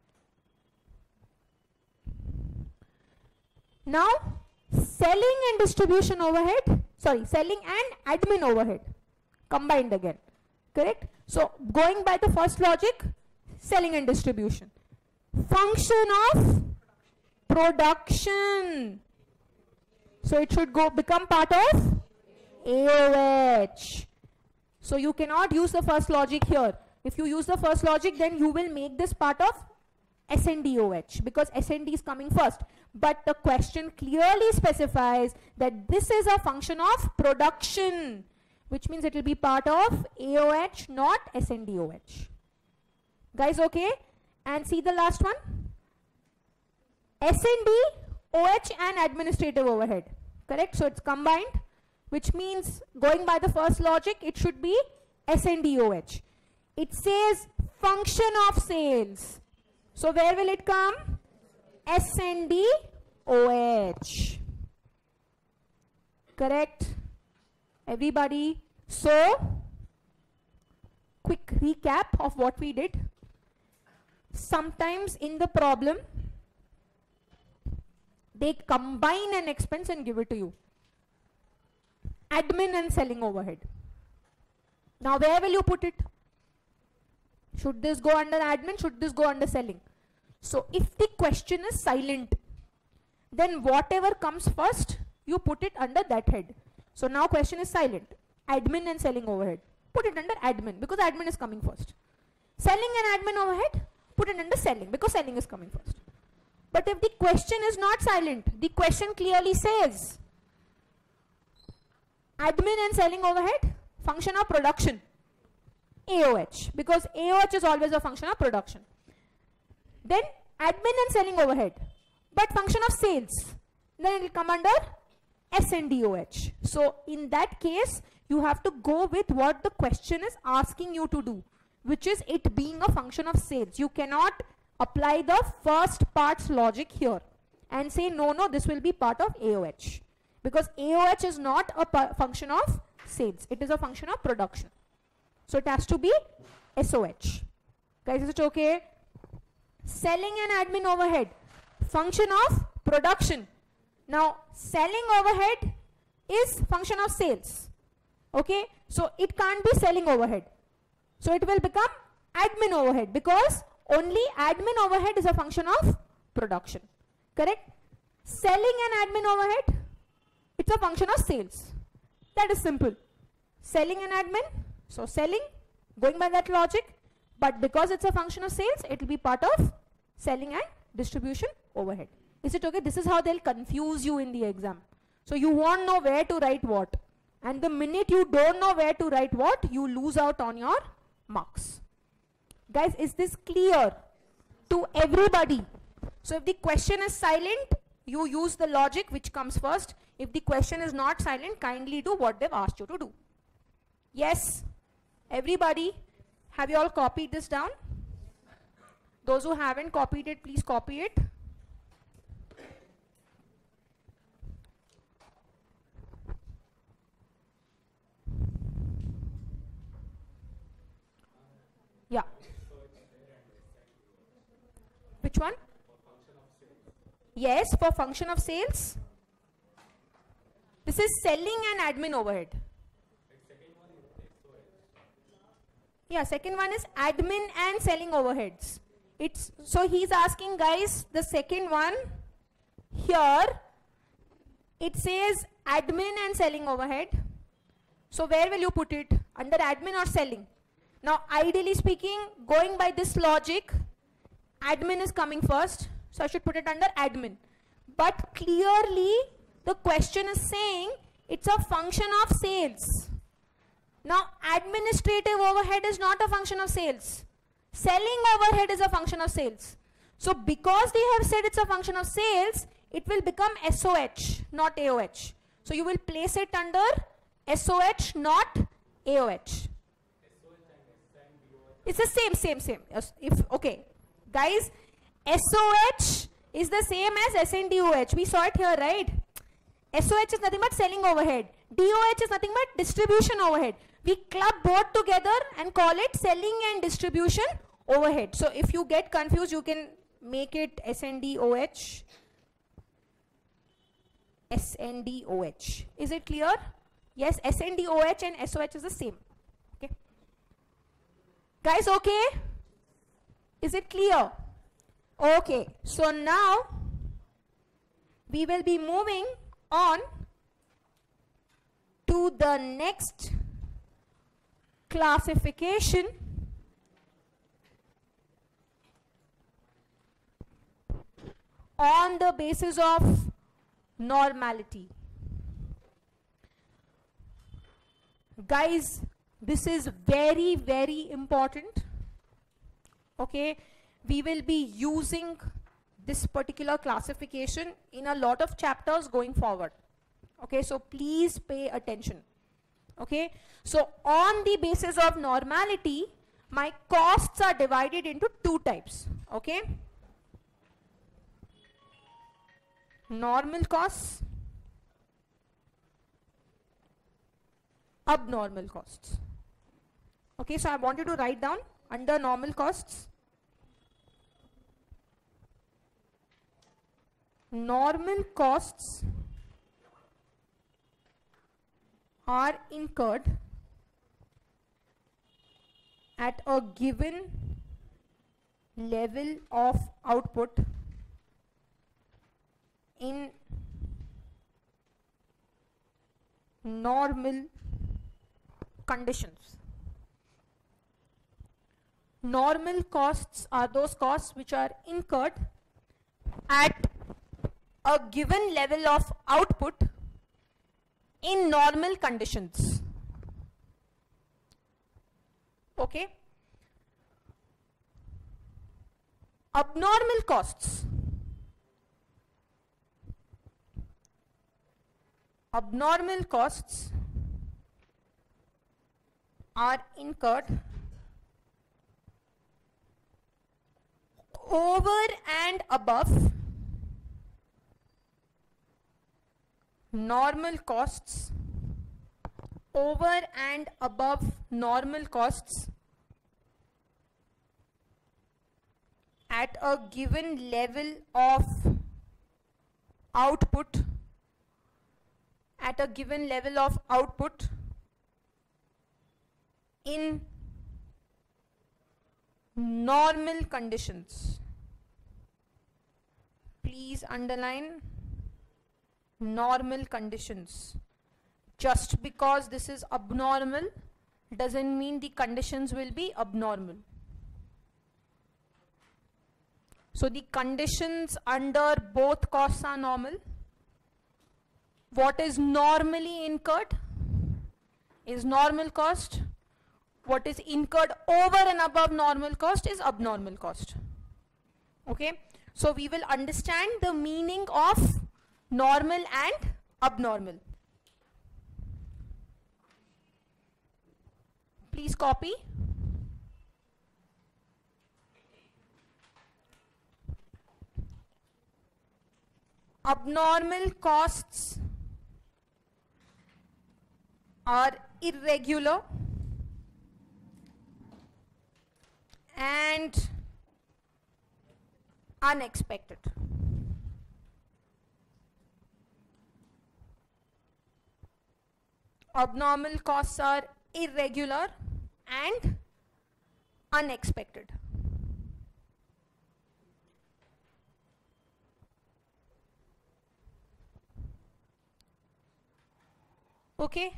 Now, selling and distribution overhead, sorry, selling and admin overhead combined again. Correct? So going by the first logic, selling and distribution. function of production. So it should become part of AOH. So you cannot use the first logic here. If you use the first logic, then you will make this part of SNDOH because SND is coming first. But the question clearly specifies that this is a function of production, which means it will be part of AOH, not SNDOH. Guys, okay? And see the last one. SND, OH and administrative overhead. Correct? So it's combined, which means going by the first logic, it should be SNDOH. It says function of sales. So where will it come? SNDOH. Correct? Everybody? So, quick recap of what we did. Sometimes in the problem, they combine an expense and give it to you. Admin and selling overhead. Now where will you put it? Should this go under admin? Should this go under selling? So if the question is silent, then whatever comes first, you put it under that head. So now question is silent. Admin and selling overhead. Put it under admin because admin is coming first. Selling and admin overhead, put it under selling because selling is coming first. But if the question is not silent, the question clearly says admin and selling overhead, function of production, AOH, because AOH is always a function of production. Then admin and selling overhead, but function of sales, then it will come under SNDOH. So in that case, you have to go with what the question is asking you to do, which is it being a function of sales. You cannot apply the first part's logic here and say no, this will be part of AOH, because AOH is not a function of sales, it is a function of production. So it has to be SOH. Guys, is it okay? Selling and admin overhead, function of production. Now selling overhead is function of sales. Okay, so it can't be selling overhead. So it will become admin overhead because only admin overhead is a function of production. Correct? Selling and admin overhead, it's a function of sales. That is simple. Selling and admin, so selling, going by that logic, but because it's a function of sales, it will be part of selling and distribution overhead. Is it okay? This is how they'll confuse you in the exam. So you won't know where to write what. And the minute you don't know where to write what, you lose out on your marks. Guys, is this clear to everybody? So if the question is silent, you use the logic which comes first. If the question is not silent, kindly do what they've asked you to do. Yes? Everybody, have you all copied this down? Those who haven't copied it, please copy it. Yeah. Which one? Yes, for function of sales. This is selling and admin overhead. Yeah, second one is admin and selling overheads. So he's asking, guys, the second one here, it says admin and selling overhead. So where will you put it? Under admin or selling? Now ideally speaking, going by this logic, admin is coming first, so I should put it under admin. But clearly the question is saying it's a function of sales. Now administrative overhead is not a function of sales. Selling overhead is a function of sales. So because they have said it's a function of sales, it will become SOH, not AOH. So you will place it under SOH, not AOH. It's the same. Okay, guys, SOH is the same as SNDOH. We saw it here, right? SOH is nothing but selling overhead. DOH is nothing but distribution overhead. We club both together and call it selling and distribution overhead. So if you get confused, you can make it SNDOH. SNDOH. Is it clear? Yes, SNDOH and SOH is the same. Guys, okay? Is it clear? Okay, so now we will be moving on to the next classification on the basis of normality. Guys, this is very, very important. Okay, we will be using this particular classification in a lot of chapters going forward. Okay, so please pay attention. Okay, so on the basis of normality, my costs are divided into two types. Okay, normal costs, abnormal costs. Okay, so I want you to write down under normal costs, normal costs are incurred at a given level of output in normal conditions. Normal costs are those costs which are incurred at a given level of output in normal conditions. Okay. Abnormal costs. Abnormal costs are incurred over and above normal costs, over and above normal costs at a given level of output, at a given level of output in normal conditions. Please underline normal conditions. Just because this is abnormal doesn't mean the conditions will be abnormal. So the conditions under both costs are normal. What is normally incurred is normal cost. What is incurred over and above normal cost is abnormal cost. Okay, so we will understand the meaning of normal and abnormal. Please copy. Abnormal costs are irregular and unexpected. Abnormal costs are irregular and unexpected. Okay.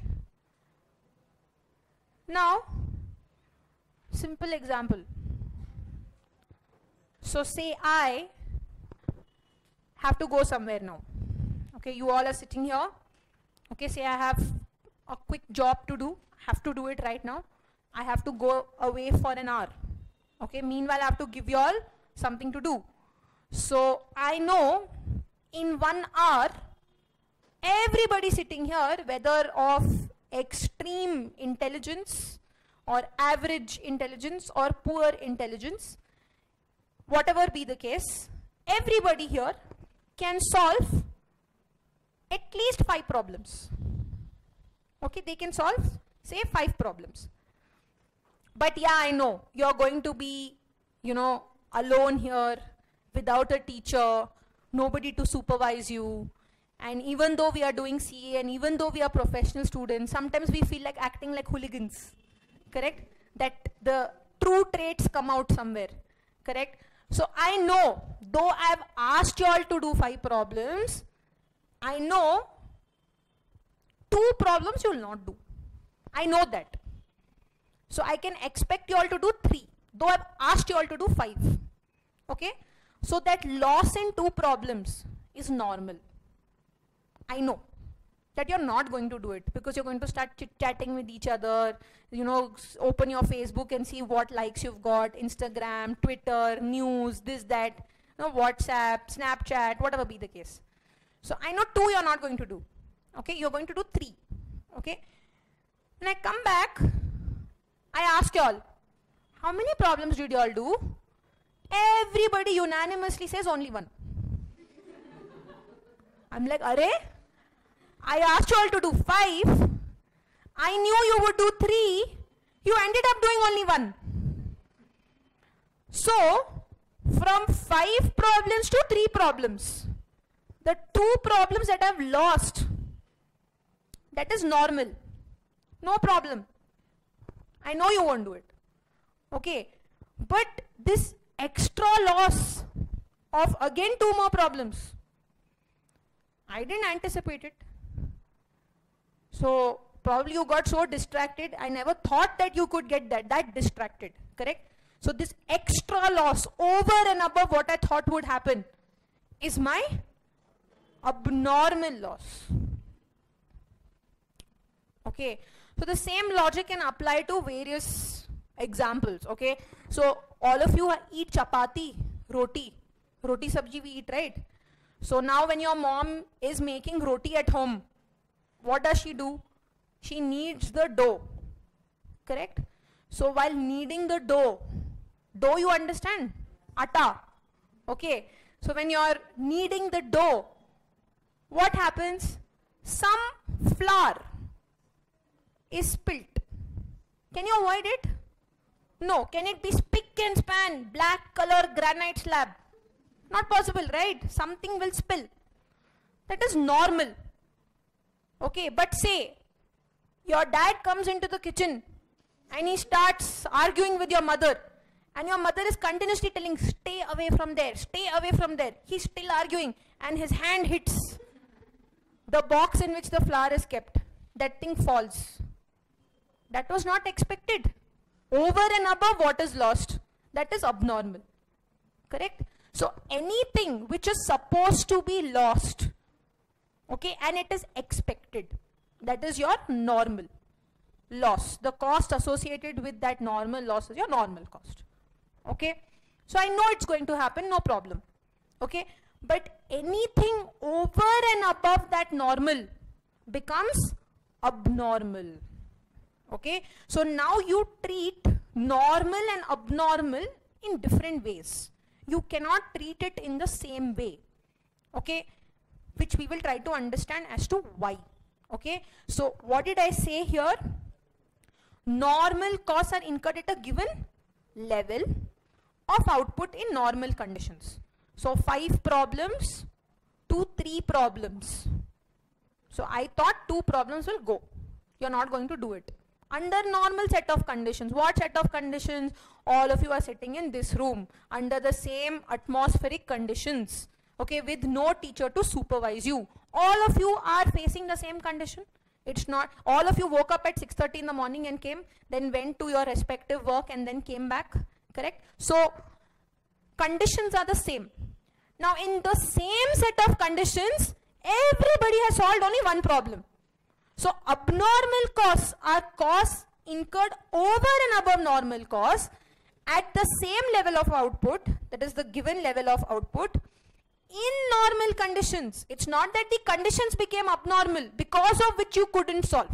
Now, simple example. So say I have to go somewhere now. Okay, you all are sitting here. Okay, say I have a quick job to do, have to do it right now. I have to go away for an hour. Okay, meanwhile I have to give you all something to do. So I know in 1 hour, everybody sitting here, whether of extreme intelligence or average intelligence or poor intelligence, whatever be the case, everybody here can solve at least 5 problems. Okay, they can solve, say, 5 problems. But yeah, I know you're going to be, alone here without a teacher, nobody to supervise you. And even though we are doing CA and even though we are professional students, sometimes we feel like acting like hooligans, correct? That the true traits come out somewhere, correct? So I know, though I have asked you all to do 5 problems, I know 2 problems you will not do. I know that. So I can expect you all to do 3, though I have asked you all to do 5. Okay? So that loss in 2 problems is normal. I know that you're not going to do it because you're going to start chit-chatting with each other, open your Facebook and see what likes you've got, Instagram, Twitter, news, this, that, WhatsApp, Snapchat, whatever be the case. So I know 2 you're not going to do. Okay, you're going to do 3. Okay. When I come back, I ask you all, how many problems did you all do? Everybody unanimously says only 1. I'm like, arey? I asked you all to do 5. I knew you would do 3. You ended up doing only 1. So, from 5 problems to 3 problems, the 2 problems that I've lost, that is normal. No problem. I know you won't do it. Okay. But this extra loss of again 2 more problems, I didn't anticipate it. So probably you got so distracted. I never thought that you could get that distracted. Correct? So this extra loss over and above what I thought would happen is my abnormal loss. Okay. So the same logic can apply to various examples. Okay. So all of you eat chapati, roti sabji we eat, right? So now when your mom is making roti at home, what does she do? She kneads the dough. Correct? So while kneading the dough you understand? Atta. Okay. So when you are kneading the dough, what happens? Some flour is spilt. Can you avoid it? No. Can it be spick and span, black color granite slab? Not possible, right? Something will spill. That is normal. Okay, but say your dad comes into the kitchen and he starts arguing with your mother, and your mother is continuously telling, stay away from there, stay away from there. He's still arguing and his hand hits the box in which the flour is kept. That thing falls. That was not expected. Over and above what is lost, that is abnormal. Correct? So anything which is supposed to be lost, okay, and it is expected, that is your normal loss. The cost associated with that normal loss is your normal cost. Okay. So I know it's going to happen, no problem. Okay. But anything over and above that normal becomes abnormal. Okay. So now you treat normal and abnormal in different ways. You cannot treat it in the same way. Okay. Which we will try to understand as to why. Okay. So what did I say here? Normal costs are incurred at a given level of output in normal conditions. So 5 problems to 3 problems. So I thought 2 problems will go. You're not going to do it. Under normal set of conditions. What set of conditions? All of you are sitting in this room under the same atmospheric conditions. Okay, with no teacher to supervise you. All of you are facing the same condition. It's not, all of you woke up at 6:30 in the morning and came, then went to your respective work and then came back. Correct? So, conditions are the same. Now, in the same set of conditions, everybody has solved only one problem. So, abnormal costs are costs incurred over and above normal costs at the same level of output, that is the given level of output, in normal conditions. It's not that the conditions became abnormal because of which you couldn't solve.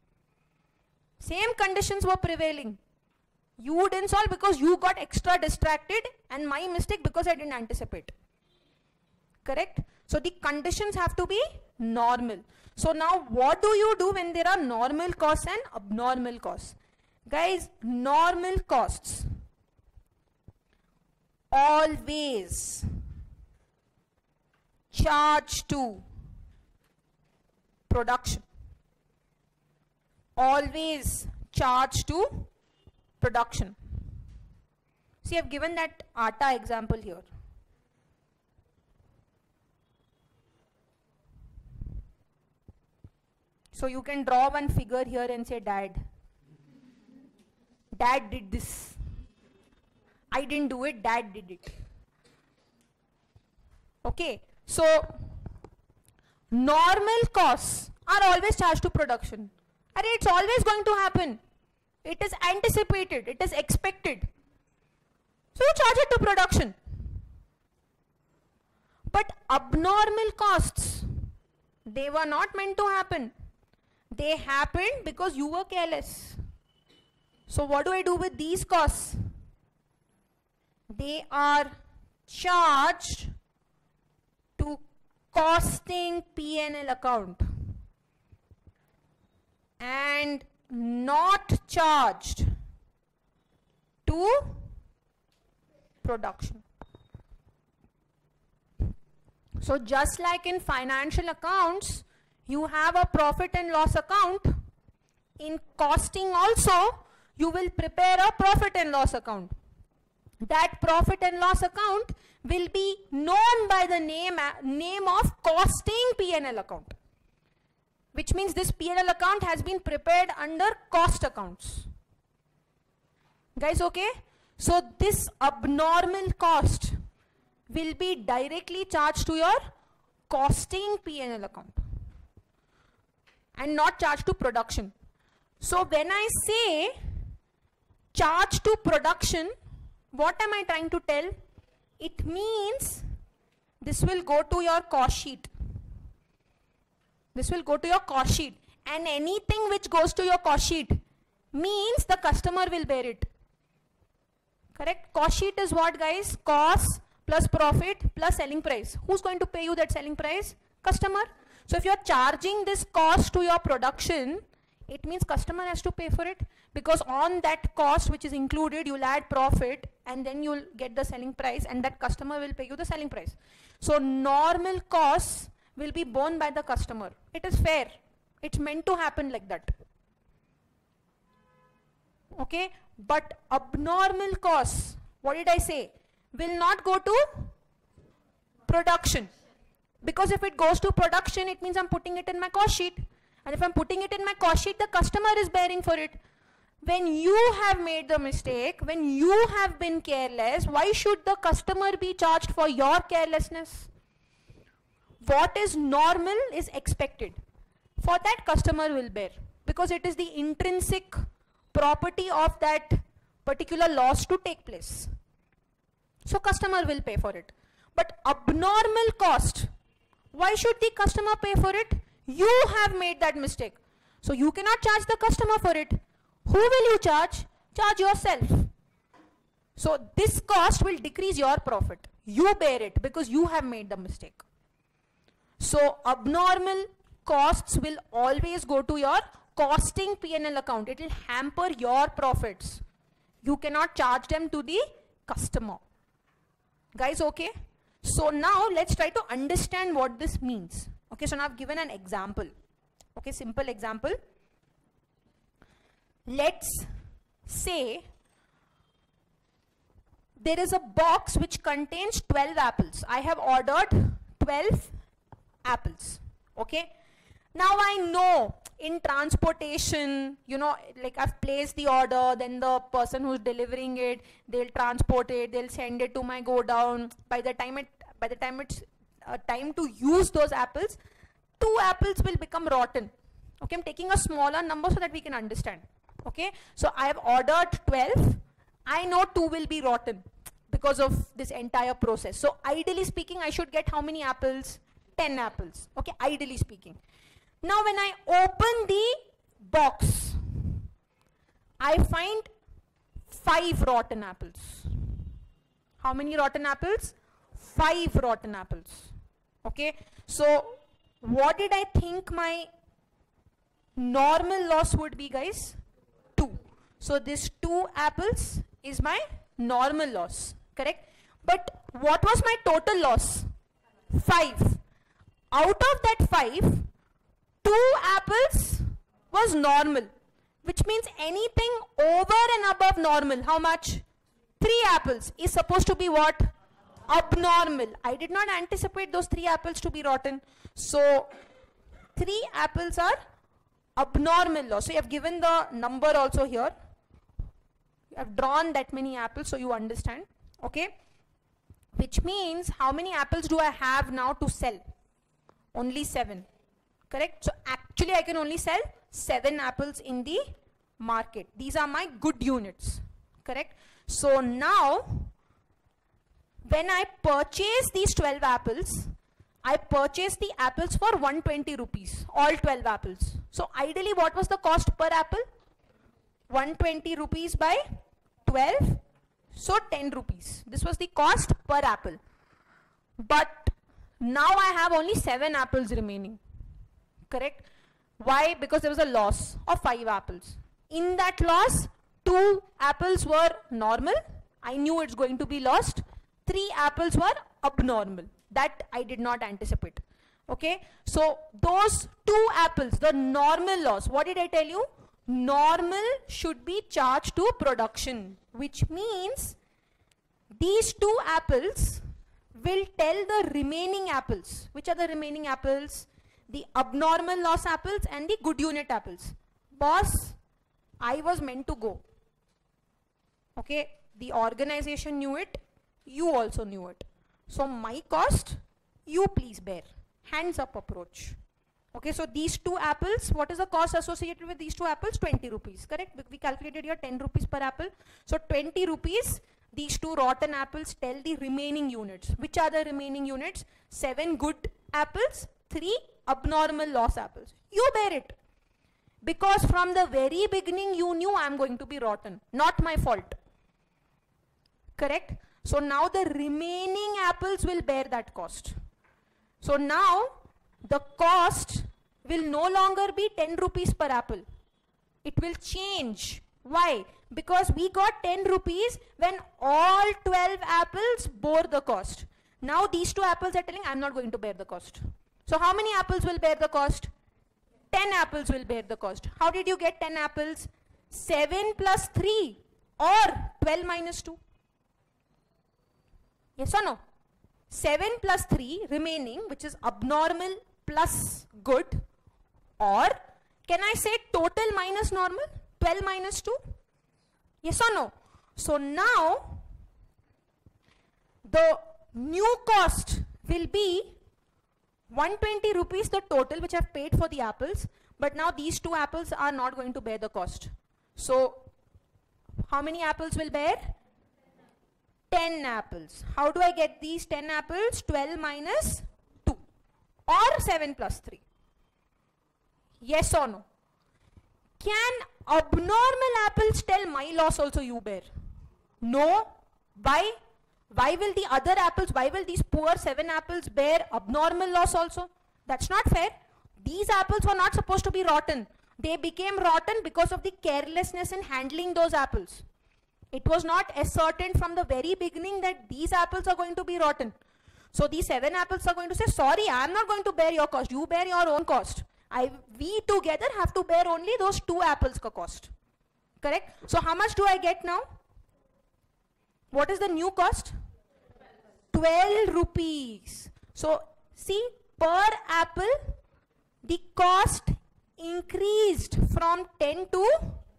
Same conditions were prevailing. You didn't solve because you got extra distracted, and my mistake because I didn't anticipate. Correct? So the conditions have to be normal. So now what do you do when there are normal costs and abnormal costs? Guys, normal costs always charge to production. Always charge to production. See, I've given that atta example here. So you can draw one figure here and say, Dad did this. I didn't do it, Dad did it. Okay, so normal costs are always charged to production. And it's always going to happen. It is anticipated, it is expected. So you charge it to production. But abnormal costs, they were not meant to happen. They happened because you were careless. So what do I do with these costs? They are charged to costing P&L account and not charged to production. So just like in financial accounts, you have a profit and loss account. In costing also, you will prepare a profit and loss account. That profit and loss account will be known by the name of costing P&L account, which means this P&L account has been prepared under cost accounts. Guys, okay? So this abnormal cost will be directly charged to your costing P&L account and not charged to production. So when I say charge to production, what am I trying to tell? It means this will go to your cost sheet. This will go to your cost sheet, and anything which goes to your cost sheet means the customer will bear it. Correct? Cost sheet is what, guys? Cost plus profit plus selling price. Who's going to pay you that selling price? Customer. So if you're charging this cost to your production, it means customer has to pay for it, because on that cost which is included, you'll add profit and then you'll get the selling price, and that customer will pay you the selling price. So normal costs will be borne by the customer. It is fair. It's meant to happen like that. Okay? But abnormal costs, what did I say? Will not go to production. Because if it goes to production, it means I'm putting it in my cost sheet. And if I'm putting it in my cost sheet, the customer is bearing for it. When you have made the mistake, when you have been careless, why should the customer be charged for your carelessness? What is normal is expected. For that, customer will bear, because it is the intrinsic property of that particular loss to take place. So customer will pay for it. But abnormal cost, why should the customer pay for it? You have made that mistake. So you cannot charge the customer for it. Who will you charge? Charge yourself. So this cost will decrease your profit. You bear it because you have made the mistake. So abnormal costs will always go to your costing P&L account. It will hamper your profits. You cannot charge them to the customer. Guys, okay? So now let's try to understand what this means. Okay, so now I've given an example. Okay, simple example. Let's say there is a box which contains 12 apples. I have ordered 12 apples. Okay. Now I know in transportation, you know, like I've placed the order, then the person who's delivering it, they'll transport it, they'll send it to my go down. By the time it's time to use those apples, 2 apples will become rotten. Okay, I'm taking a smaller number so that we can understand. Okay, so I have ordered 12. I know 2 will be rotten because of this entire process. So ideally speaking, I should get how many apples? 10 apples. Okay, ideally speaking. Now when I open the box, I find 5 rotten apples. How many rotten apples? 5 rotten apples. Okay, so what did I think my normal loss would be, guys? 2. So this 2 apples is my normal loss, correct? But what was my total loss? 5. Out of that 5, 2 apples was normal, which means anything over and above normal, how much? 3 apples is supposed to be what? Abnormal. I did not anticipate those 3 apples to be rotten. So 3 apples are abnormal loss. So you have given the number also here. You have drawn that many apples so you understand. Okay. Which means how many apples do I have now to sell? Only 7. Correct? So actually I can only sell 7 apples in the market. These are my good units. Correct? So now when I purchase these 12 apples, I purchase the apples for 120 rupees, all 12 apples. So ideally what was the cost per apple? 120 rupees by 12, so 10 rupees. This was the cost per apple. But now I have only 7 apples remaining. Correct? Why? Because there was a loss of 5 apples. In that loss, 2 apples were normal. I knew it's going to be lost. 3 apples were abnormal. That I did not anticipate. Okay, so those 2 apples, the normal loss, what did I tell you? Normal should be charged to production, which means these 2 apples will tell the remaining apples. Which are the remaining apples? The abnormal loss apples and the good unit apples. Boss, I was meant to go. Okay, the organization knew it, you also knew it. So my cost, you please bear. Hands up approach. Okay, so these 2 apples, what is the cost associated with these 2 apples? 20 rupees, correct? We calculated here 10 rupees per apple. So 20 rupees, these 2 rotten apples tell the remaining units. Which are the remaining units? 7 good apples, 3 abnormal loss apples. You bear it. Because from the very beginning you knew I am going to be rotten. Not my fault. Correct? So now the remaining apples will bear that cost. So now the cost will no longer be 10 rupees per apple. It will change. Why? Because we got 10 rupees when all 12 apples bore the cost. Now these 2 apples are telling I am not going to bear the cost. So how many apples will bear the cost? 10 apples will bear the cost. How did you get 10 apples? 7 plus 3 or 12 minus 2. Yes or no? 7 plus 3 remaining, which is abnormal plus good, or can I say total minus normal? 12 minus 2? Yes or no? So now the new cost will be 120 rupees the total which I have paid for the apples, but now these 2 apples are not going to bear the cost. So how many apples will bear? 10 apples. How do I get these 10 apples? 12 minus 2 or 7 plus 3. Yes or no? Can abnormal apples tell my loss also you bear? No. Why? Why will the other apples, why will these poor 7 apples bear abnormal loss also? That's not fair. These apples were not supposed to be rotten. They became rotten because of the carelessness in handling those apples. It was not ascertained from the very beginning that these apples are going to be rotten. So these 7 apples are going to say, sorry, I am not going to bear your cost. You bear your own cost. We together have to bear only those 2 apples ka cost. Correct? So how much do I get now? What is the new cost? 12 rupees. So see, per apple, the cost increased from 10 to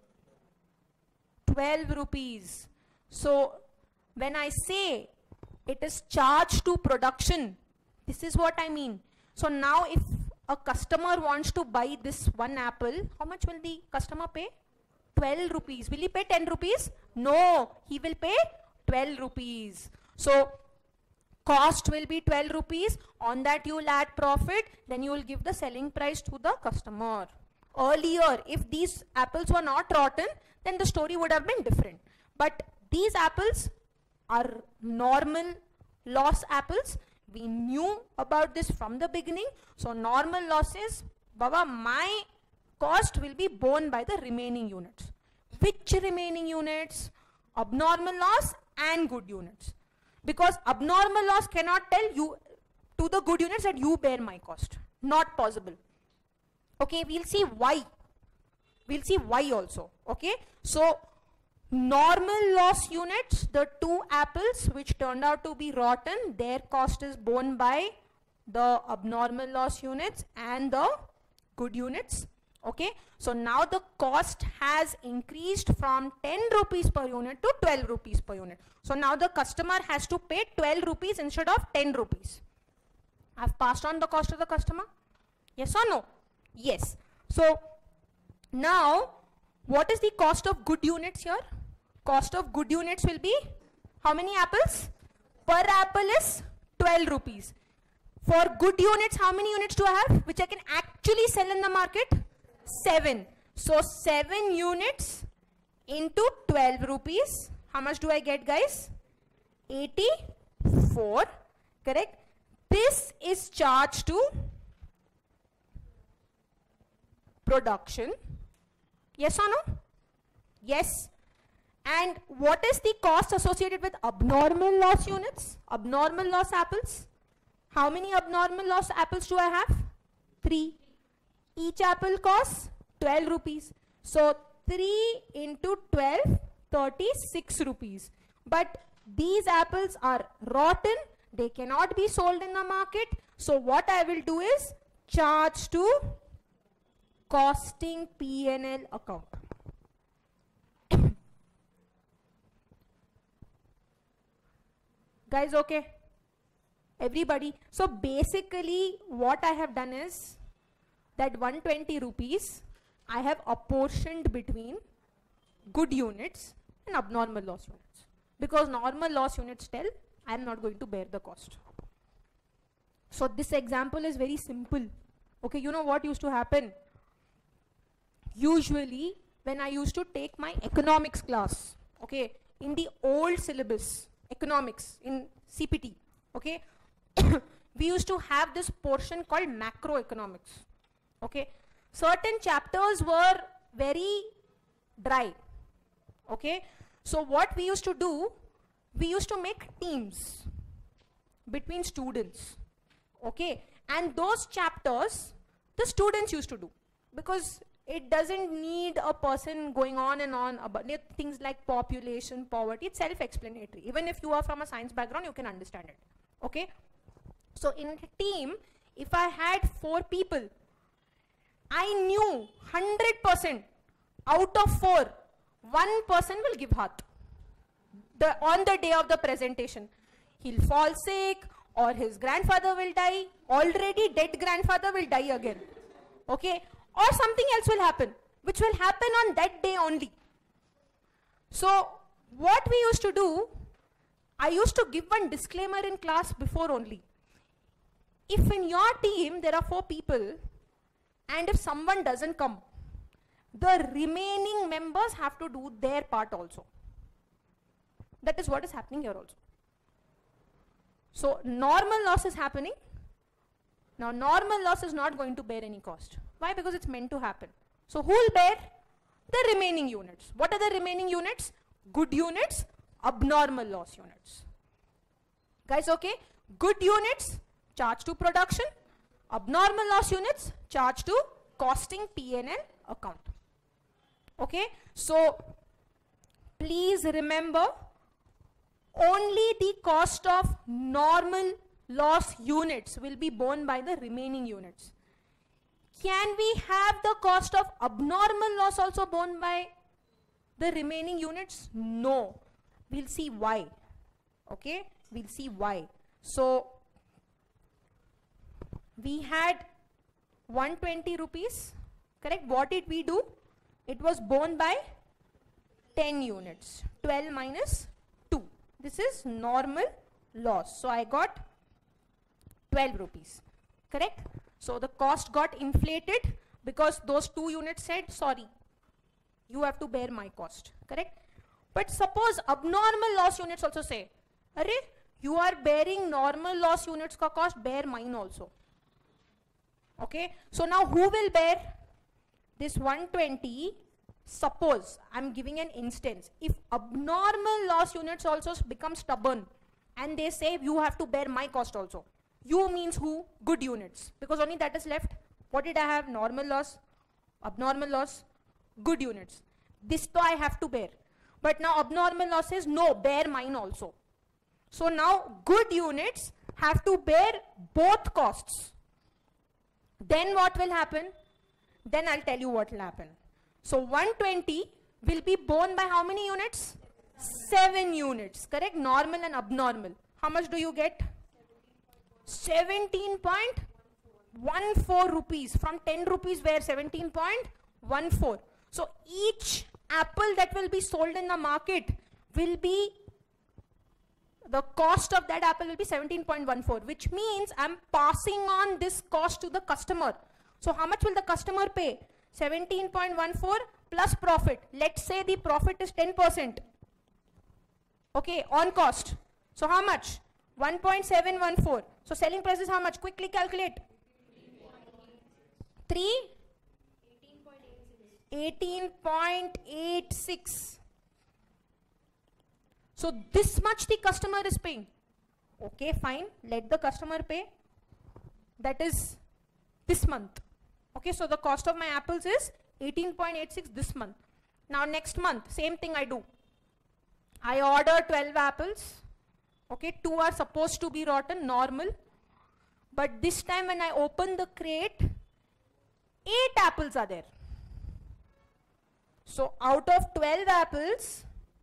12 rupees. So when I say it is charged to production, this is what I mean. So now if a customer wants to buy this 1 apple, how much will the customer pay? 12 rupees. Will he pay 10 rupees? No, he will pay 12 rupees. So cost will be 12 rupees. On that you will add profit. Then you will give the selling price to the customer. Earlier, if these apples were not rotten, then the story would have been different. But these apples are normal loss apples. We knew about this from the beginning. So normal losses, Baba, my cost will be borne by the remaining units. Which remaining units? Abnormal loss and good units. Because abnormal loss cannot tell you to the good units that you bear my cost. Not possible. Okay, we'll see why. We'll see why also. Okay, so Normal loss units, the 2 apples which turned out to be rotten, their cost is borne by the abnormal loss units and the good units. Okay, so now the cost has increased from 10 rupees per unit to 12 rupees per unit. So now the customer has to pay 12 rupees instead of 10 rupees. I've passed on the cost to the customer. Yes or no? Yes. So now what is the cost of good units here? Cost of good units will be how many apples? Per apple is 12 rupees. For good units, how many units do I have which I can actually sell in the market? 7. So 7 units into 12 rupees. How much do I get, guys? 84. Correct? This is charged to production. Yes or no? Yes. And what is the cost associated with abnormal loss units? Abnormal loss apples? How many abnormal loss apples do I have? 3. Each apple costs 12 rupees. So 3 into 12, 36 rupees. But these apples are rotten. They cannot be sold in the market. So what I will do is charge to costing P&L account. Guys, okay? Everybody. So basically what I have done is that 120 rupees I have apportioned between good units and abnormal loss units. Because normal loss units tell I am not going to bear the cost. So this example is very simple. Okay, you know what used to happen? Usually when I used to take my economics class, okay, in the old syllabus, economics in CPT, okay, we used to have this portion called macroeconomics. Okay, certain chapters were very dry. Okay, so what we used to do, we used to make teams between students. Okay, and those chapters the students used to do, because it doesn't need a person going on and on about things like population, poverty. It's self-explanatory. Even if you are from a science background, you can understand it. Okay, so in a team, if I had 4 people, I knew 100% out of 4, 1 person will give heart. On the day of the presentation, he'll fall sick, or his grandfather will die. Already dead grandfather will die again. Okay, or something else will happen, which will happen on that day only. So what we used to do, I used to give one disclaimer in class before only. If in your team there are 4 people, and if someone doesn't come, the remaining members have to do their part also. That is what is happening here also. So normal loss is happening. Now normal loss is not going to bear any cost. Why? Because it's meant to happen. So who will bear? The remaining units. What are the remaining units? Good units, abnormal loss units. Guys, okay? Good units charge to production. Abnormal loss units charge to costing P&L account. Okay, so please remember, only the cost of normal loss units will be borne by the remaining units. Can we have the cost of abnormal loss also borne by the remaining units? No. We'll see why. Okay, we'll see why. So we had 120 rupees, correct? What did we do? It was borne by 10 units. 12 minus 2. This is normal loss. So I got 12 rupees, correct? So the cost got inflated because those 2 units said, sorry, you have to bear my cost, correct? But suppose abnormal loss units also say, Arre, you are bearing normal loss units ka cost, bear mine also. Okay, so now who will bear this 120? Suppose I'm giving an instance. If abnormal loss units also become stubborn and they say you have to bear my cost also. You means who? Good units, because only that is left. What did I have? Normal loss, abnormal loss, good units. This though I have to bear. But now abnormal loss says, no, bear mine also. So now good units have to bear both costs. Then what will happen? Then I'll tell you what will happen. So 120 will be borne by how many units? 7 units, correct? Normal and abnormal. How much do you get? 17.14 rupees. From 10 rupees where 17.14. So each apple that will be sold in the market will be, the cost of that apple will be 17.14, which means I'm passing on this cost to the customer. So how much will the customer pay? 17.14 plus profit. Let's say the profit is 10%. Okay, on cost. So how much? 1.714. So selling price is how much? Quickly calculate. 18.86. So this much the customer is paying. Okay, fine. Let the customer pay. That is this month. Okay, so the cost of my apples is 18.86 this month. Now next month, same thing I do. I order 12 apples. Okay, 2 are supposed to be rotten, normal. But this time when I open the crate, 8 apples are there. So out of 12 apples,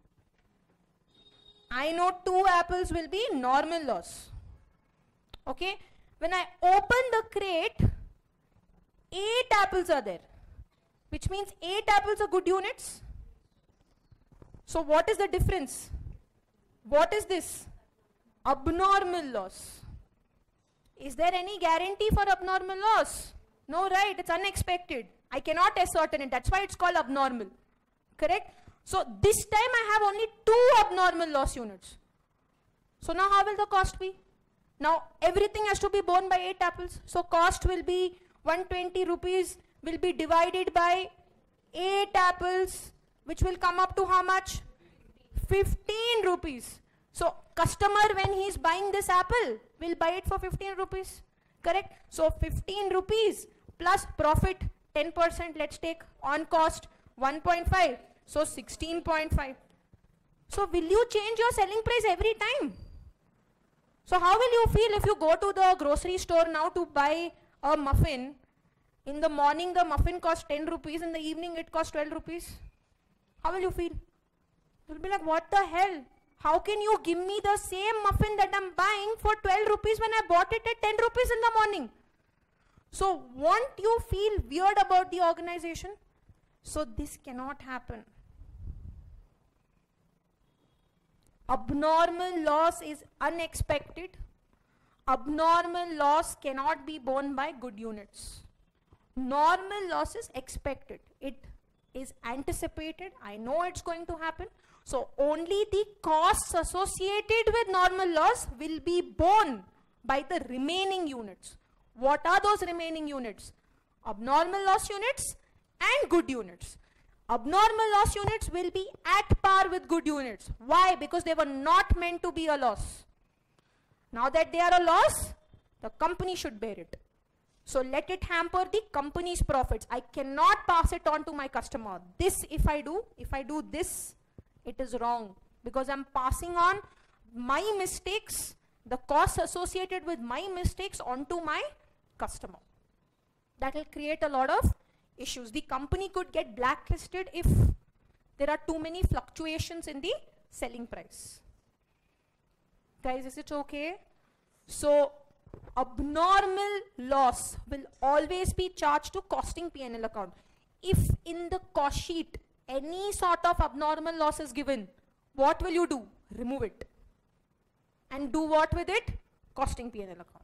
I know 2 apples will be normal loss. Okay, when I open the crate, 8 apples are there, which means 8 apples are good units. So what is the difference? What is this? Abnormal loss. Is there any guarantee for abnormal loss? No, right? It's unexpected. I cannot ascertain it. That's why it's called abnormal. Correct? So this time I have only 2 abnormal loss units. So now how will the cost be? Now everything has to be borne by 8 apples. So cost will be 120 rupees will be divided by 8 apples, which will come up to how much? 15 rupees. So customer, when he is buying this apple, will buy it for 15 rupees. Correct? So 15 rupees plus profit 10%, let's take on cost 1.5. So 16.5. So will you change your selling price every time? So how will you feel if you go to the grocery store now to buy a muffin? In the morning the muffin costs 10 rupees, in the evening it costs 12 rupees. How will you feel? You'll be like, what the hell? How can you give me the same muffin that I'm buying for 12 rupees when I bought it at 10 rupees in the morning? So won't you feel weird about the organization? So this cannot happen. Abnormal loss is unexpected. Abnormal loss cannot be borne by good units. Normal loss is expected. It is anticipated. I know it's going to happen. So only the costs associated with normal loss will be borne by the remaining units. What are those remaining units? Abnormal loss units and good units. Abnormal loss units will be at par with good units. Why? Because they were not meant to be a loss. Now that they are a loss, the company should bear it. So let it hamper the company's profits. I cannot pass it on to my customer. This if I do this, it is wrong. Because I'm passing on my mistakes, the costs associated with my mistakes onto my customer. That will create a lot of issues. The company could get blacklisted if there are too many fluctuations in the selling price. Guys, is it okay? So abnormal loss will always be charged to costing P&L account. If in the cost sheet any sort of abnormal loss is given, what will you do? Remove it. And do what with it? Costing P&L account.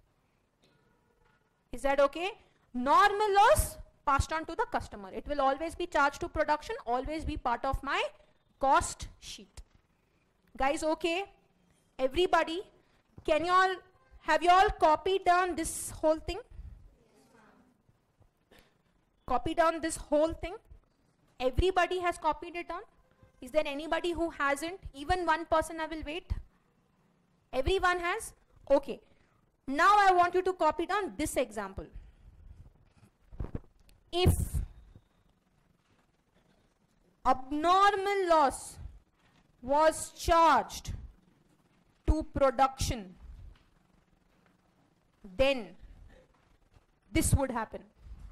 Is that okay? Normal loss passed on to the customer. It will always be charged to production, always be part of my cost sheet. Guys, okay? Everybody, have you all copied down this whole thing? Copy down this whole thing? Everybody has copied it down? Is there anybody who hasn't? Even one person, I will wait. Everyone has? Okay. Now I want you to copy down this example. If abnormal loss was charged to production, then this would happen.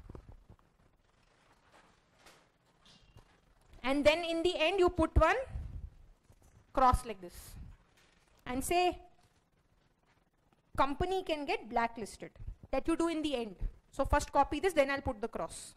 And then in the end you put one cross like this and say company can get blacklisted. That you do in the end. So first copy this, then I'll put the cross.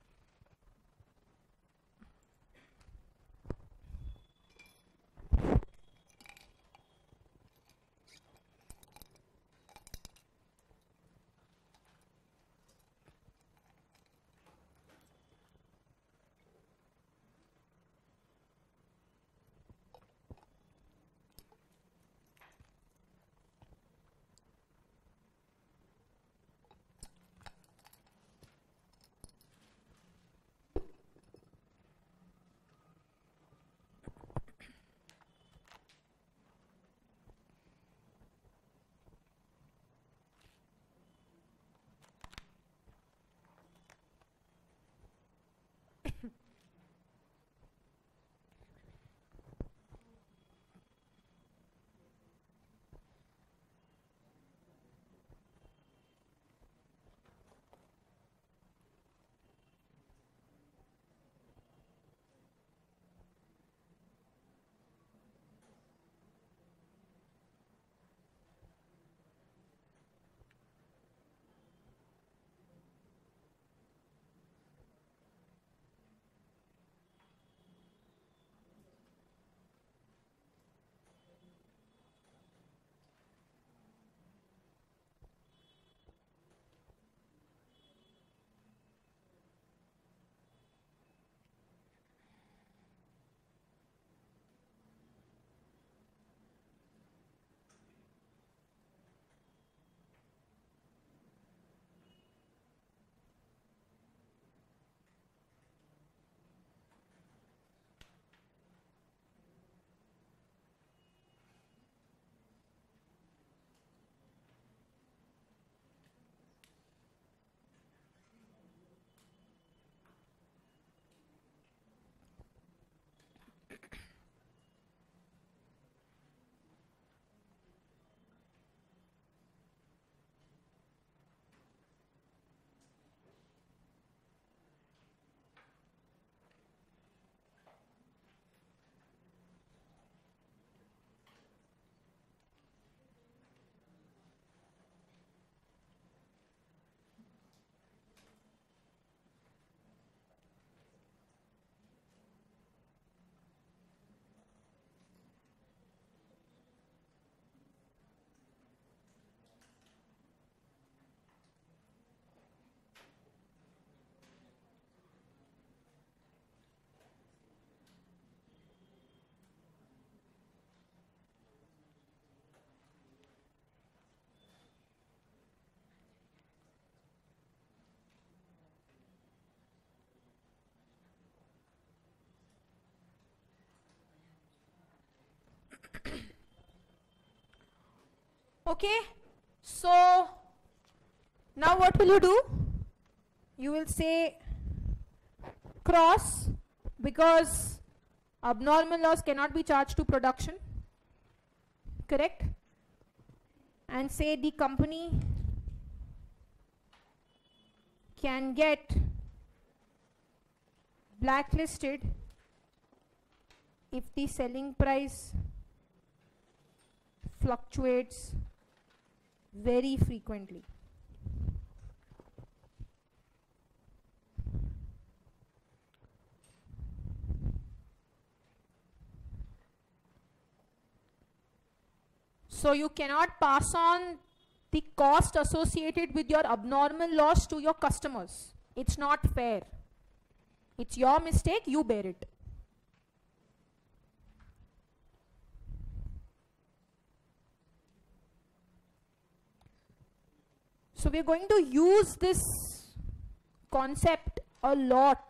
Okay, so now what will you do? You will say cross, because abnormal loss cannot be charged to production, correct? And say the company can get blacklisted if the selling price fluctuates very frequently. So you cannot pass on the cost associated with your abnormal loss to your customers. It's not fair. It's your mistake, you bear it. So we're going to use this concept a lot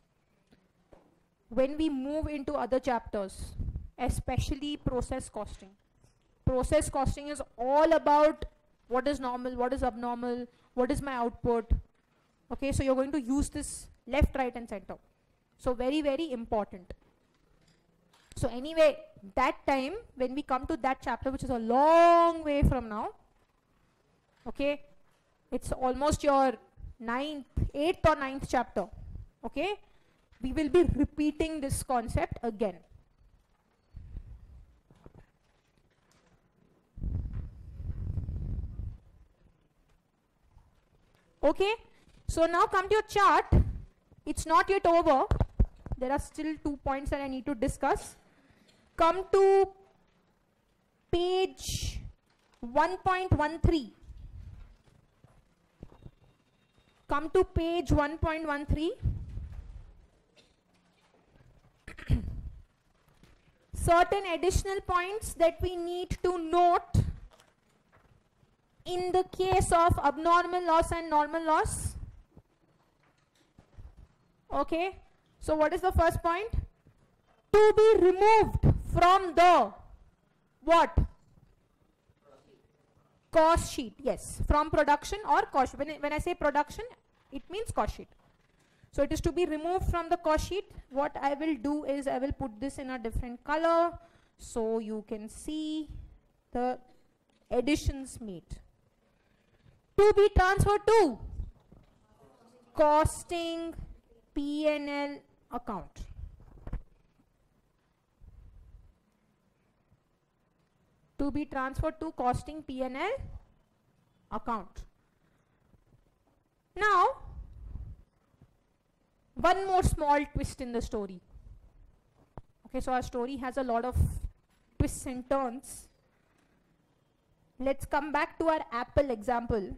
when we move into other chapters, especially process costing. Process costing is all about what is normal, what is abnormal, what is my output. Okay, so you're going to use this left, right and center. So very, very important. So anyway, that time when we come to that chapter, which is a long way from now, okay, it's almost your 8th or 9th chapter, okay, we will be repeating this concept again. Okay, so now come to your chart. It's not yet over. There are still 2 points that I need to discuss. Come to page 1.13. Come to page 1.13. Certain additional points that we need to note in the case of abnormal loss and normal loss. Okay, so what is the first point? To be removed from the what? Cost sheet. Yes, from production or cost sheet. When I say production, it means cost sheet. So it is to be removed from the cost sheet. What I will do is I will put this in a different color so you can see the additions made. To be transferred to costing P&L account. To be transferred to costing P&L account. Now, one more small twist in the story. Okay, so our story has a lot of twists and turns. Let's come back to our apple example.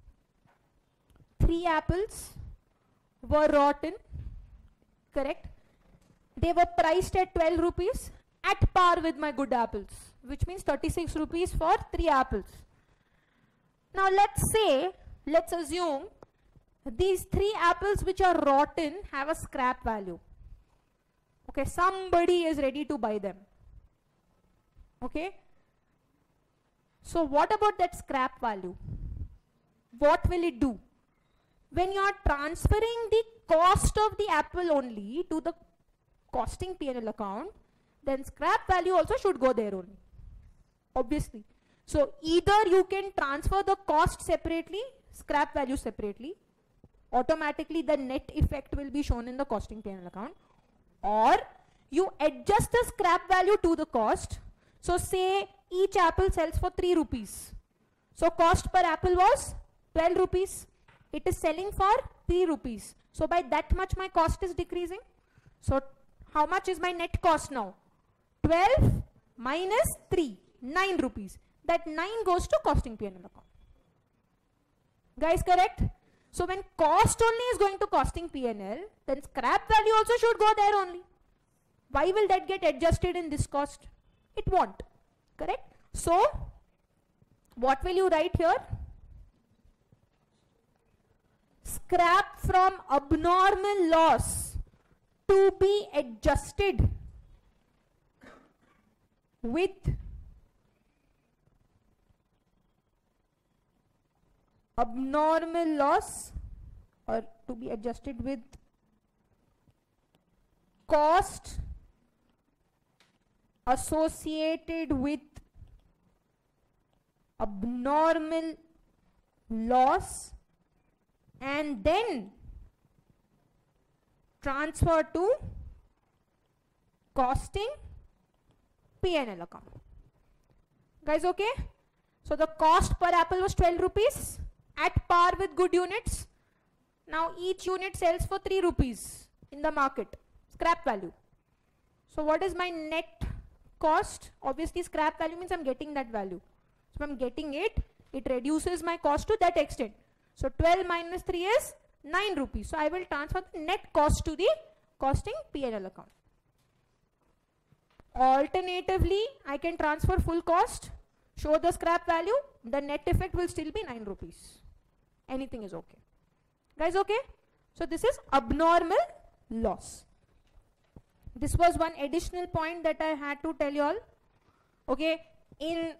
3 apples were rotten, correct? They were priced at 12 rupees at par with my good apples, which means 36 rupees for 3 apples. Now let's assume these 3 apples which are rotten have a scrap value. Okay, somebody is ready to buy them. Okay. So what about that scrap value? What will it do? When you are transferring the cost of the apple only to the costing P&L account, then scrap value also should go there only, obviously. So either you can transfer the cost separately, scrap value separately, automatically the net effect will be shown in the costing P&L account, or you adjust the scrap value to the cost. So say each apple sells for 3 rupees. So cost per apple was 12 rupees. It is selling for 3 rupees. So by that much my cost is decreasing. So how much is my net cost now? 12 minus 3, 9 rupees. That 9 goes to costing P&L account. Guys, correct? So when cost only is going to costing P&L, then scrap value also should go there only. Why will that get adjusted in this cost? It won't. Correct? So what will you write here? Scrap from abnormal loss to be adjusted with abnormal loss, or to be adjusted with cost associated with abnormal loss, and then transfer to costing P&L account. Guys, okay? So the cost per apple was 12 rupees at par with good units. Now each unit sells for 3 rupees in the market, scrap value. So what is my net cost? Obviously scrap value means I'm getting that value. So if I'm getting it, it reduces my cost to that extent. So 12 minus 3 is 9 rupees. So I will transfer the net cost to the costing P&L account. Alternatively, I can transfer full cost, show the scrap value, the net effect will still be 9 rupees. Anything is okay. Guys, okay? So this is abnormal loss. This was one additional point that I had to tell you all. Okay, in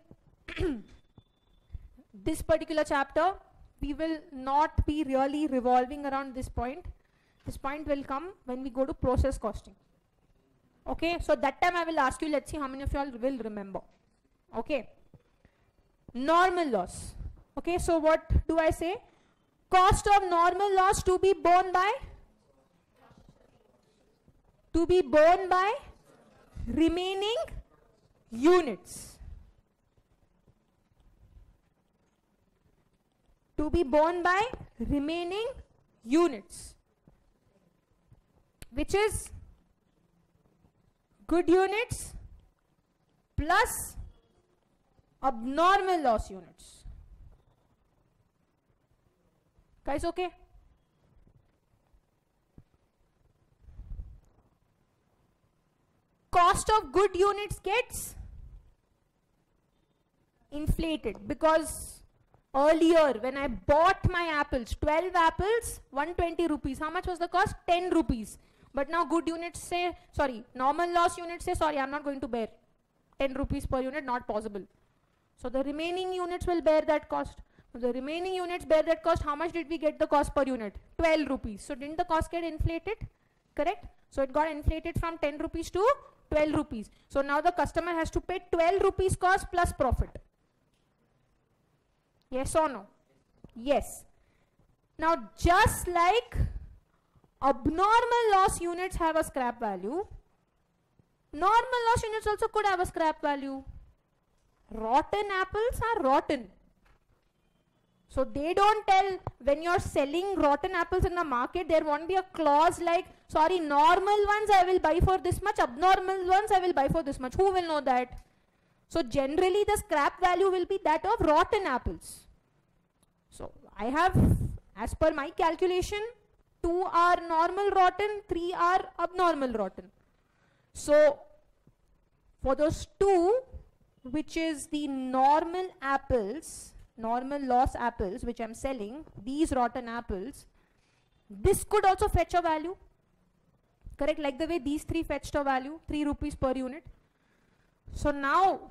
this particular chapter, we will not be really revolving around this point. This point will come when we go to process costing. Okay, so that time I will ask you, let's see how many of you all will remember. Okay, normal loss. Okay, so what do I say? Cost of normal loss to be borne by? To be borne by remaining units. To be borne by remaining units, which is good units plus abnormal loss units. Guys, okay? Cost of good units gets inflated because earlier when I bought my apples, 12 apples, 120 rupees. How much was the cost? 10 rupees. But now good units say, sorry, normal loss units say, sorry, I'm not going to bear 10 rupees per unit, not possible. So the remaining units will bear that cost. The remaining units bear that cost. How much did we get the cost per unit? 12 rupees. So didn't the cost get inflated? Correct? So it got inflated from 10 rupees to 12 rupees. So now the customer has to pay 12 rupees cost plus profit. Yes or no? Yes. Now just like abnormal loss units have a scrap value, normal loss units also could have a scrap value. Rotten apples are rotten. So they don't tell, when you're selling rotten apples in the market, there won't be a clause like, sorry, normal ones I will buy for this much, abnormal ones I will buy for this much. Who will know that? So generally the scrap value will be that of rotten apples. So I have, as per my calculation, 2 are normal rotten, 3 are abnormal rotten. So for those 2, which is the normal apples, normal loss apples which I'm selling, these rotten apples, this could also fetch a value. Correct? Like the way these 3 fetched a value, 3 rupees per unit. So now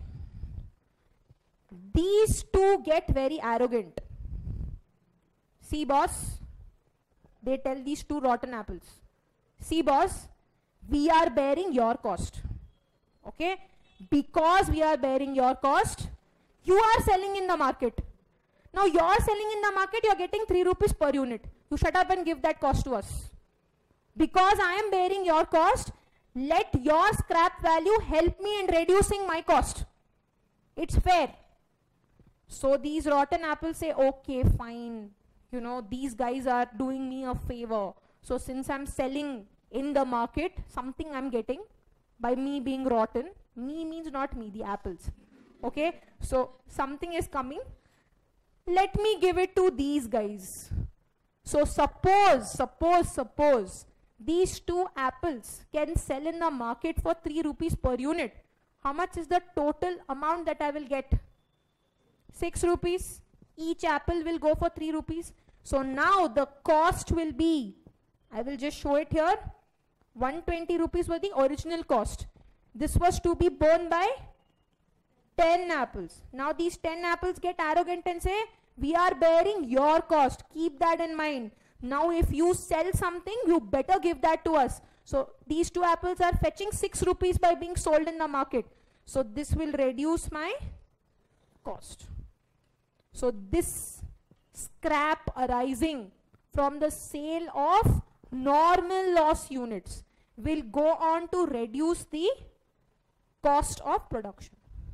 these 2 get very arrogant. See boss, they tell these 2 rotten apples, see boss, we are bearing your cost. Okay? Because we are bearing your cost, you are selling in the market. Now you are selling in the market, you are getting 3 rupees per unit. You shut up and give that cost to us. Because I am bearing your cost, let your scrap value help me in reducing my cost. It's fair. So these rotten apples say, okay, fine. You know, these guys are doing me a favor. So since I'm selling in the market, something I'm getting by me being rotten. Me means not me, the apples. Okay, so something is coming. Let me give it to these guys. So suppose these 2 apples can sell in the market for 3 rupees per unit. How much is the total amount that I will get? 6 rupees. Each apple will go for 3 rupees. So now the cost will be, I will just show it here, 120 rupees was the original cost. This was to be borne by 10 apples. Now these 10 apples get arrogant and say, we are bearing your cost. Keep that in mind. Now if you sell something, you better give that to us. So these 2 apples are fetching 6 rupees by being sold in the market. So this will reduce my cost. So this scrap arising from the sale of normal loss units will go on to reduce the cost of production.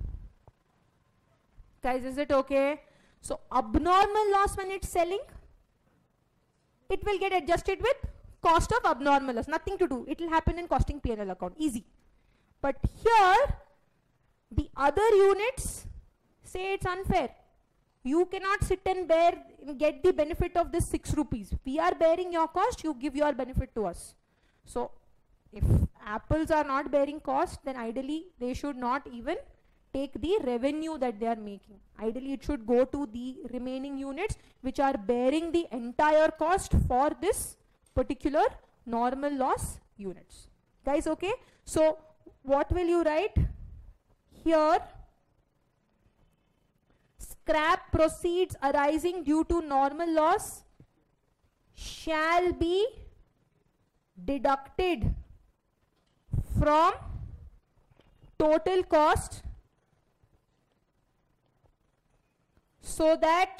Guys, is it okay? So abnormal loss when it's selling, it will get adjusted with cost of abnormal loss. Nothing to do. It will happen in costing P&L account. Easy. But here, the other units say it's unfair. You cannot sit and get the benefit of this 6 rupees. We are bearing your cost, you give your benefit to us. So if apples are not bearing cost, then ideally they should not even take the revenue that they are making. Ideally it should go to the remaining units which are bearing the entire cost for this particular normal loss units. Guys, okay? So what will you write here? Scrap proceeds arising due to normal loss shall be deducted from total cost so that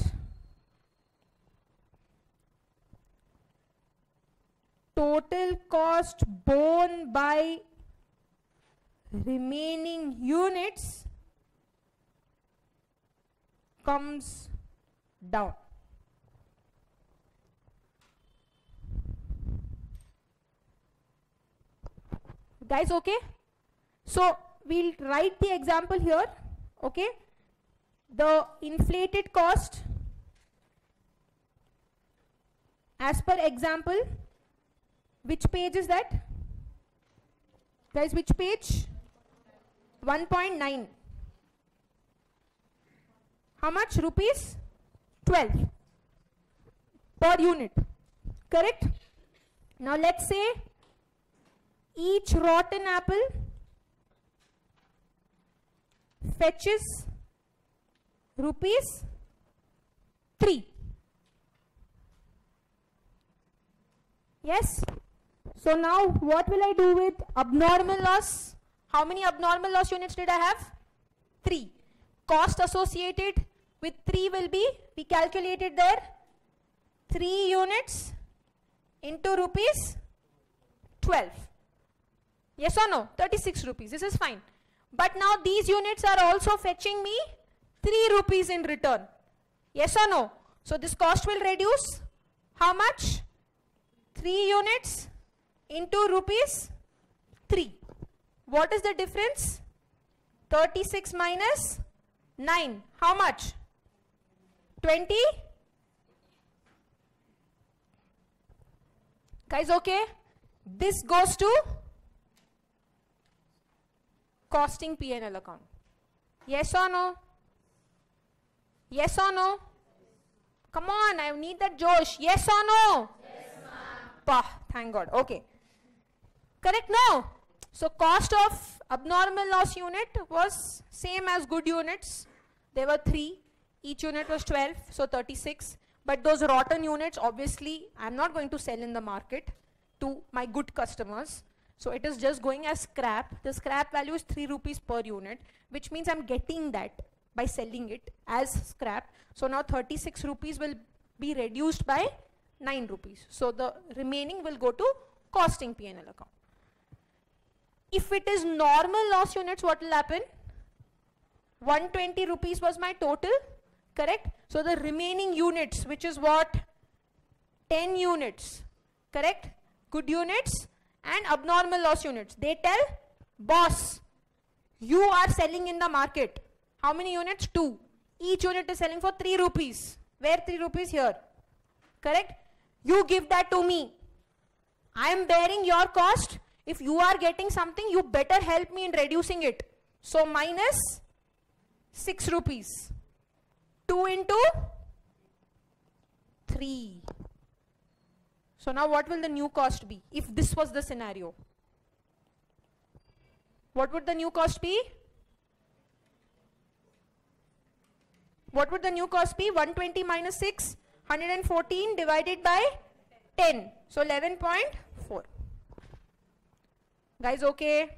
total cost borne by remaining units comes down. Guys, okay? So we'll write the example here, okay? The inflated cost as per example, which page is that? Guys, which page? 1.9. How much? Rupees 12 per unit, correct? Now let's say each rotten apple fetches rupees 3. Yes? So now what will I do with abnormal loss? How many abnormal loss units did I have? 3. Cost associated with 3 will be, we calculated there, 3 units into rupees 12. Yes or no? 36 rupees. This is fine. But now these units are also fetching me 3 rupees in return. Yes or no? So this cost will reduce. How much? 3 units into rupees 3. What is the difference? 36 minus 9. How much? 20. Guys, okay? This goes to costing P&L account. Yes or no? Yes or no? Come on, I need that Josh. Yes or no? Yes, ma'am. Thank God. Okay. Correct? No. So cost of abnormal loss unit was same as good units. There were 3. Each unit was 12, so 36. But those rotten units, obviously, I'm not going to sell in the market to my good customers. So it is just going as scrap. The scrap value is 3 rupees per unit, which means I'm getting that by selling it as scrap. So now 36 rupees will be reduced by 9 rupees. So the remaining will go to costing P&L account. If it is normal loss units, what will happen? 120 rupees was my total, correct? So the remaining units, which is what? 10 units, correct? Good units and abnormal loss units. They tell, boss, you are selling in the market. How many units? 2. Each unit is selling for 3 rupees. Where 3 rupees? Here. Correct? You give that to me. I am bearing your cost. If you are getting something, you better help me in reducing it. So minus 6 rupees. 2 into 3. So now what will the new cost be if this was the scenario? What would the new cost be? What would the new cost be? 120 minus 6, 114 divided by 10. So 11.4. Guys, okay?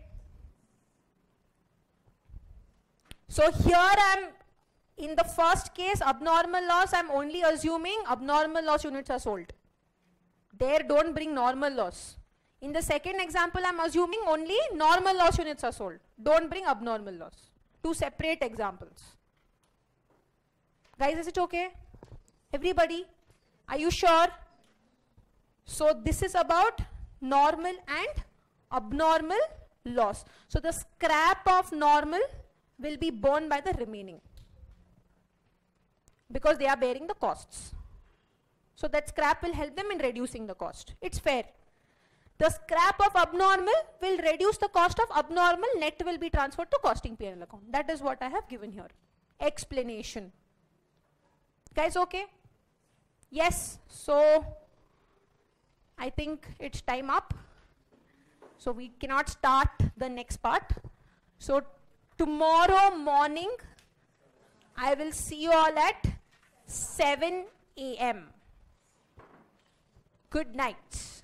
So here I am, in the first case, abnormal loss, I am only assuming abnormal loss units are sold. There don't bring normal loss. In the second example, I am assuming only normal loss units are sold. Don't bring abnormal loss. 2 separate examples. Guys, is it okay? Everybody, are you sure? So this is about normal and abnormal loss. So the scrap of normal will be borne by the remaining, because they are bearing the costs. So that scrap will help them in reducing the cost. It's fair. The scrap of abnormal will reduce the cost of abnormal. Net will be transferred to costing P&L account. That is what I have given here. Explanation. Guys, okay? Yes. So I think it's time up. So we cannot start the next part. So tomorrow morning, I will see you all at 7 a.m. Good night.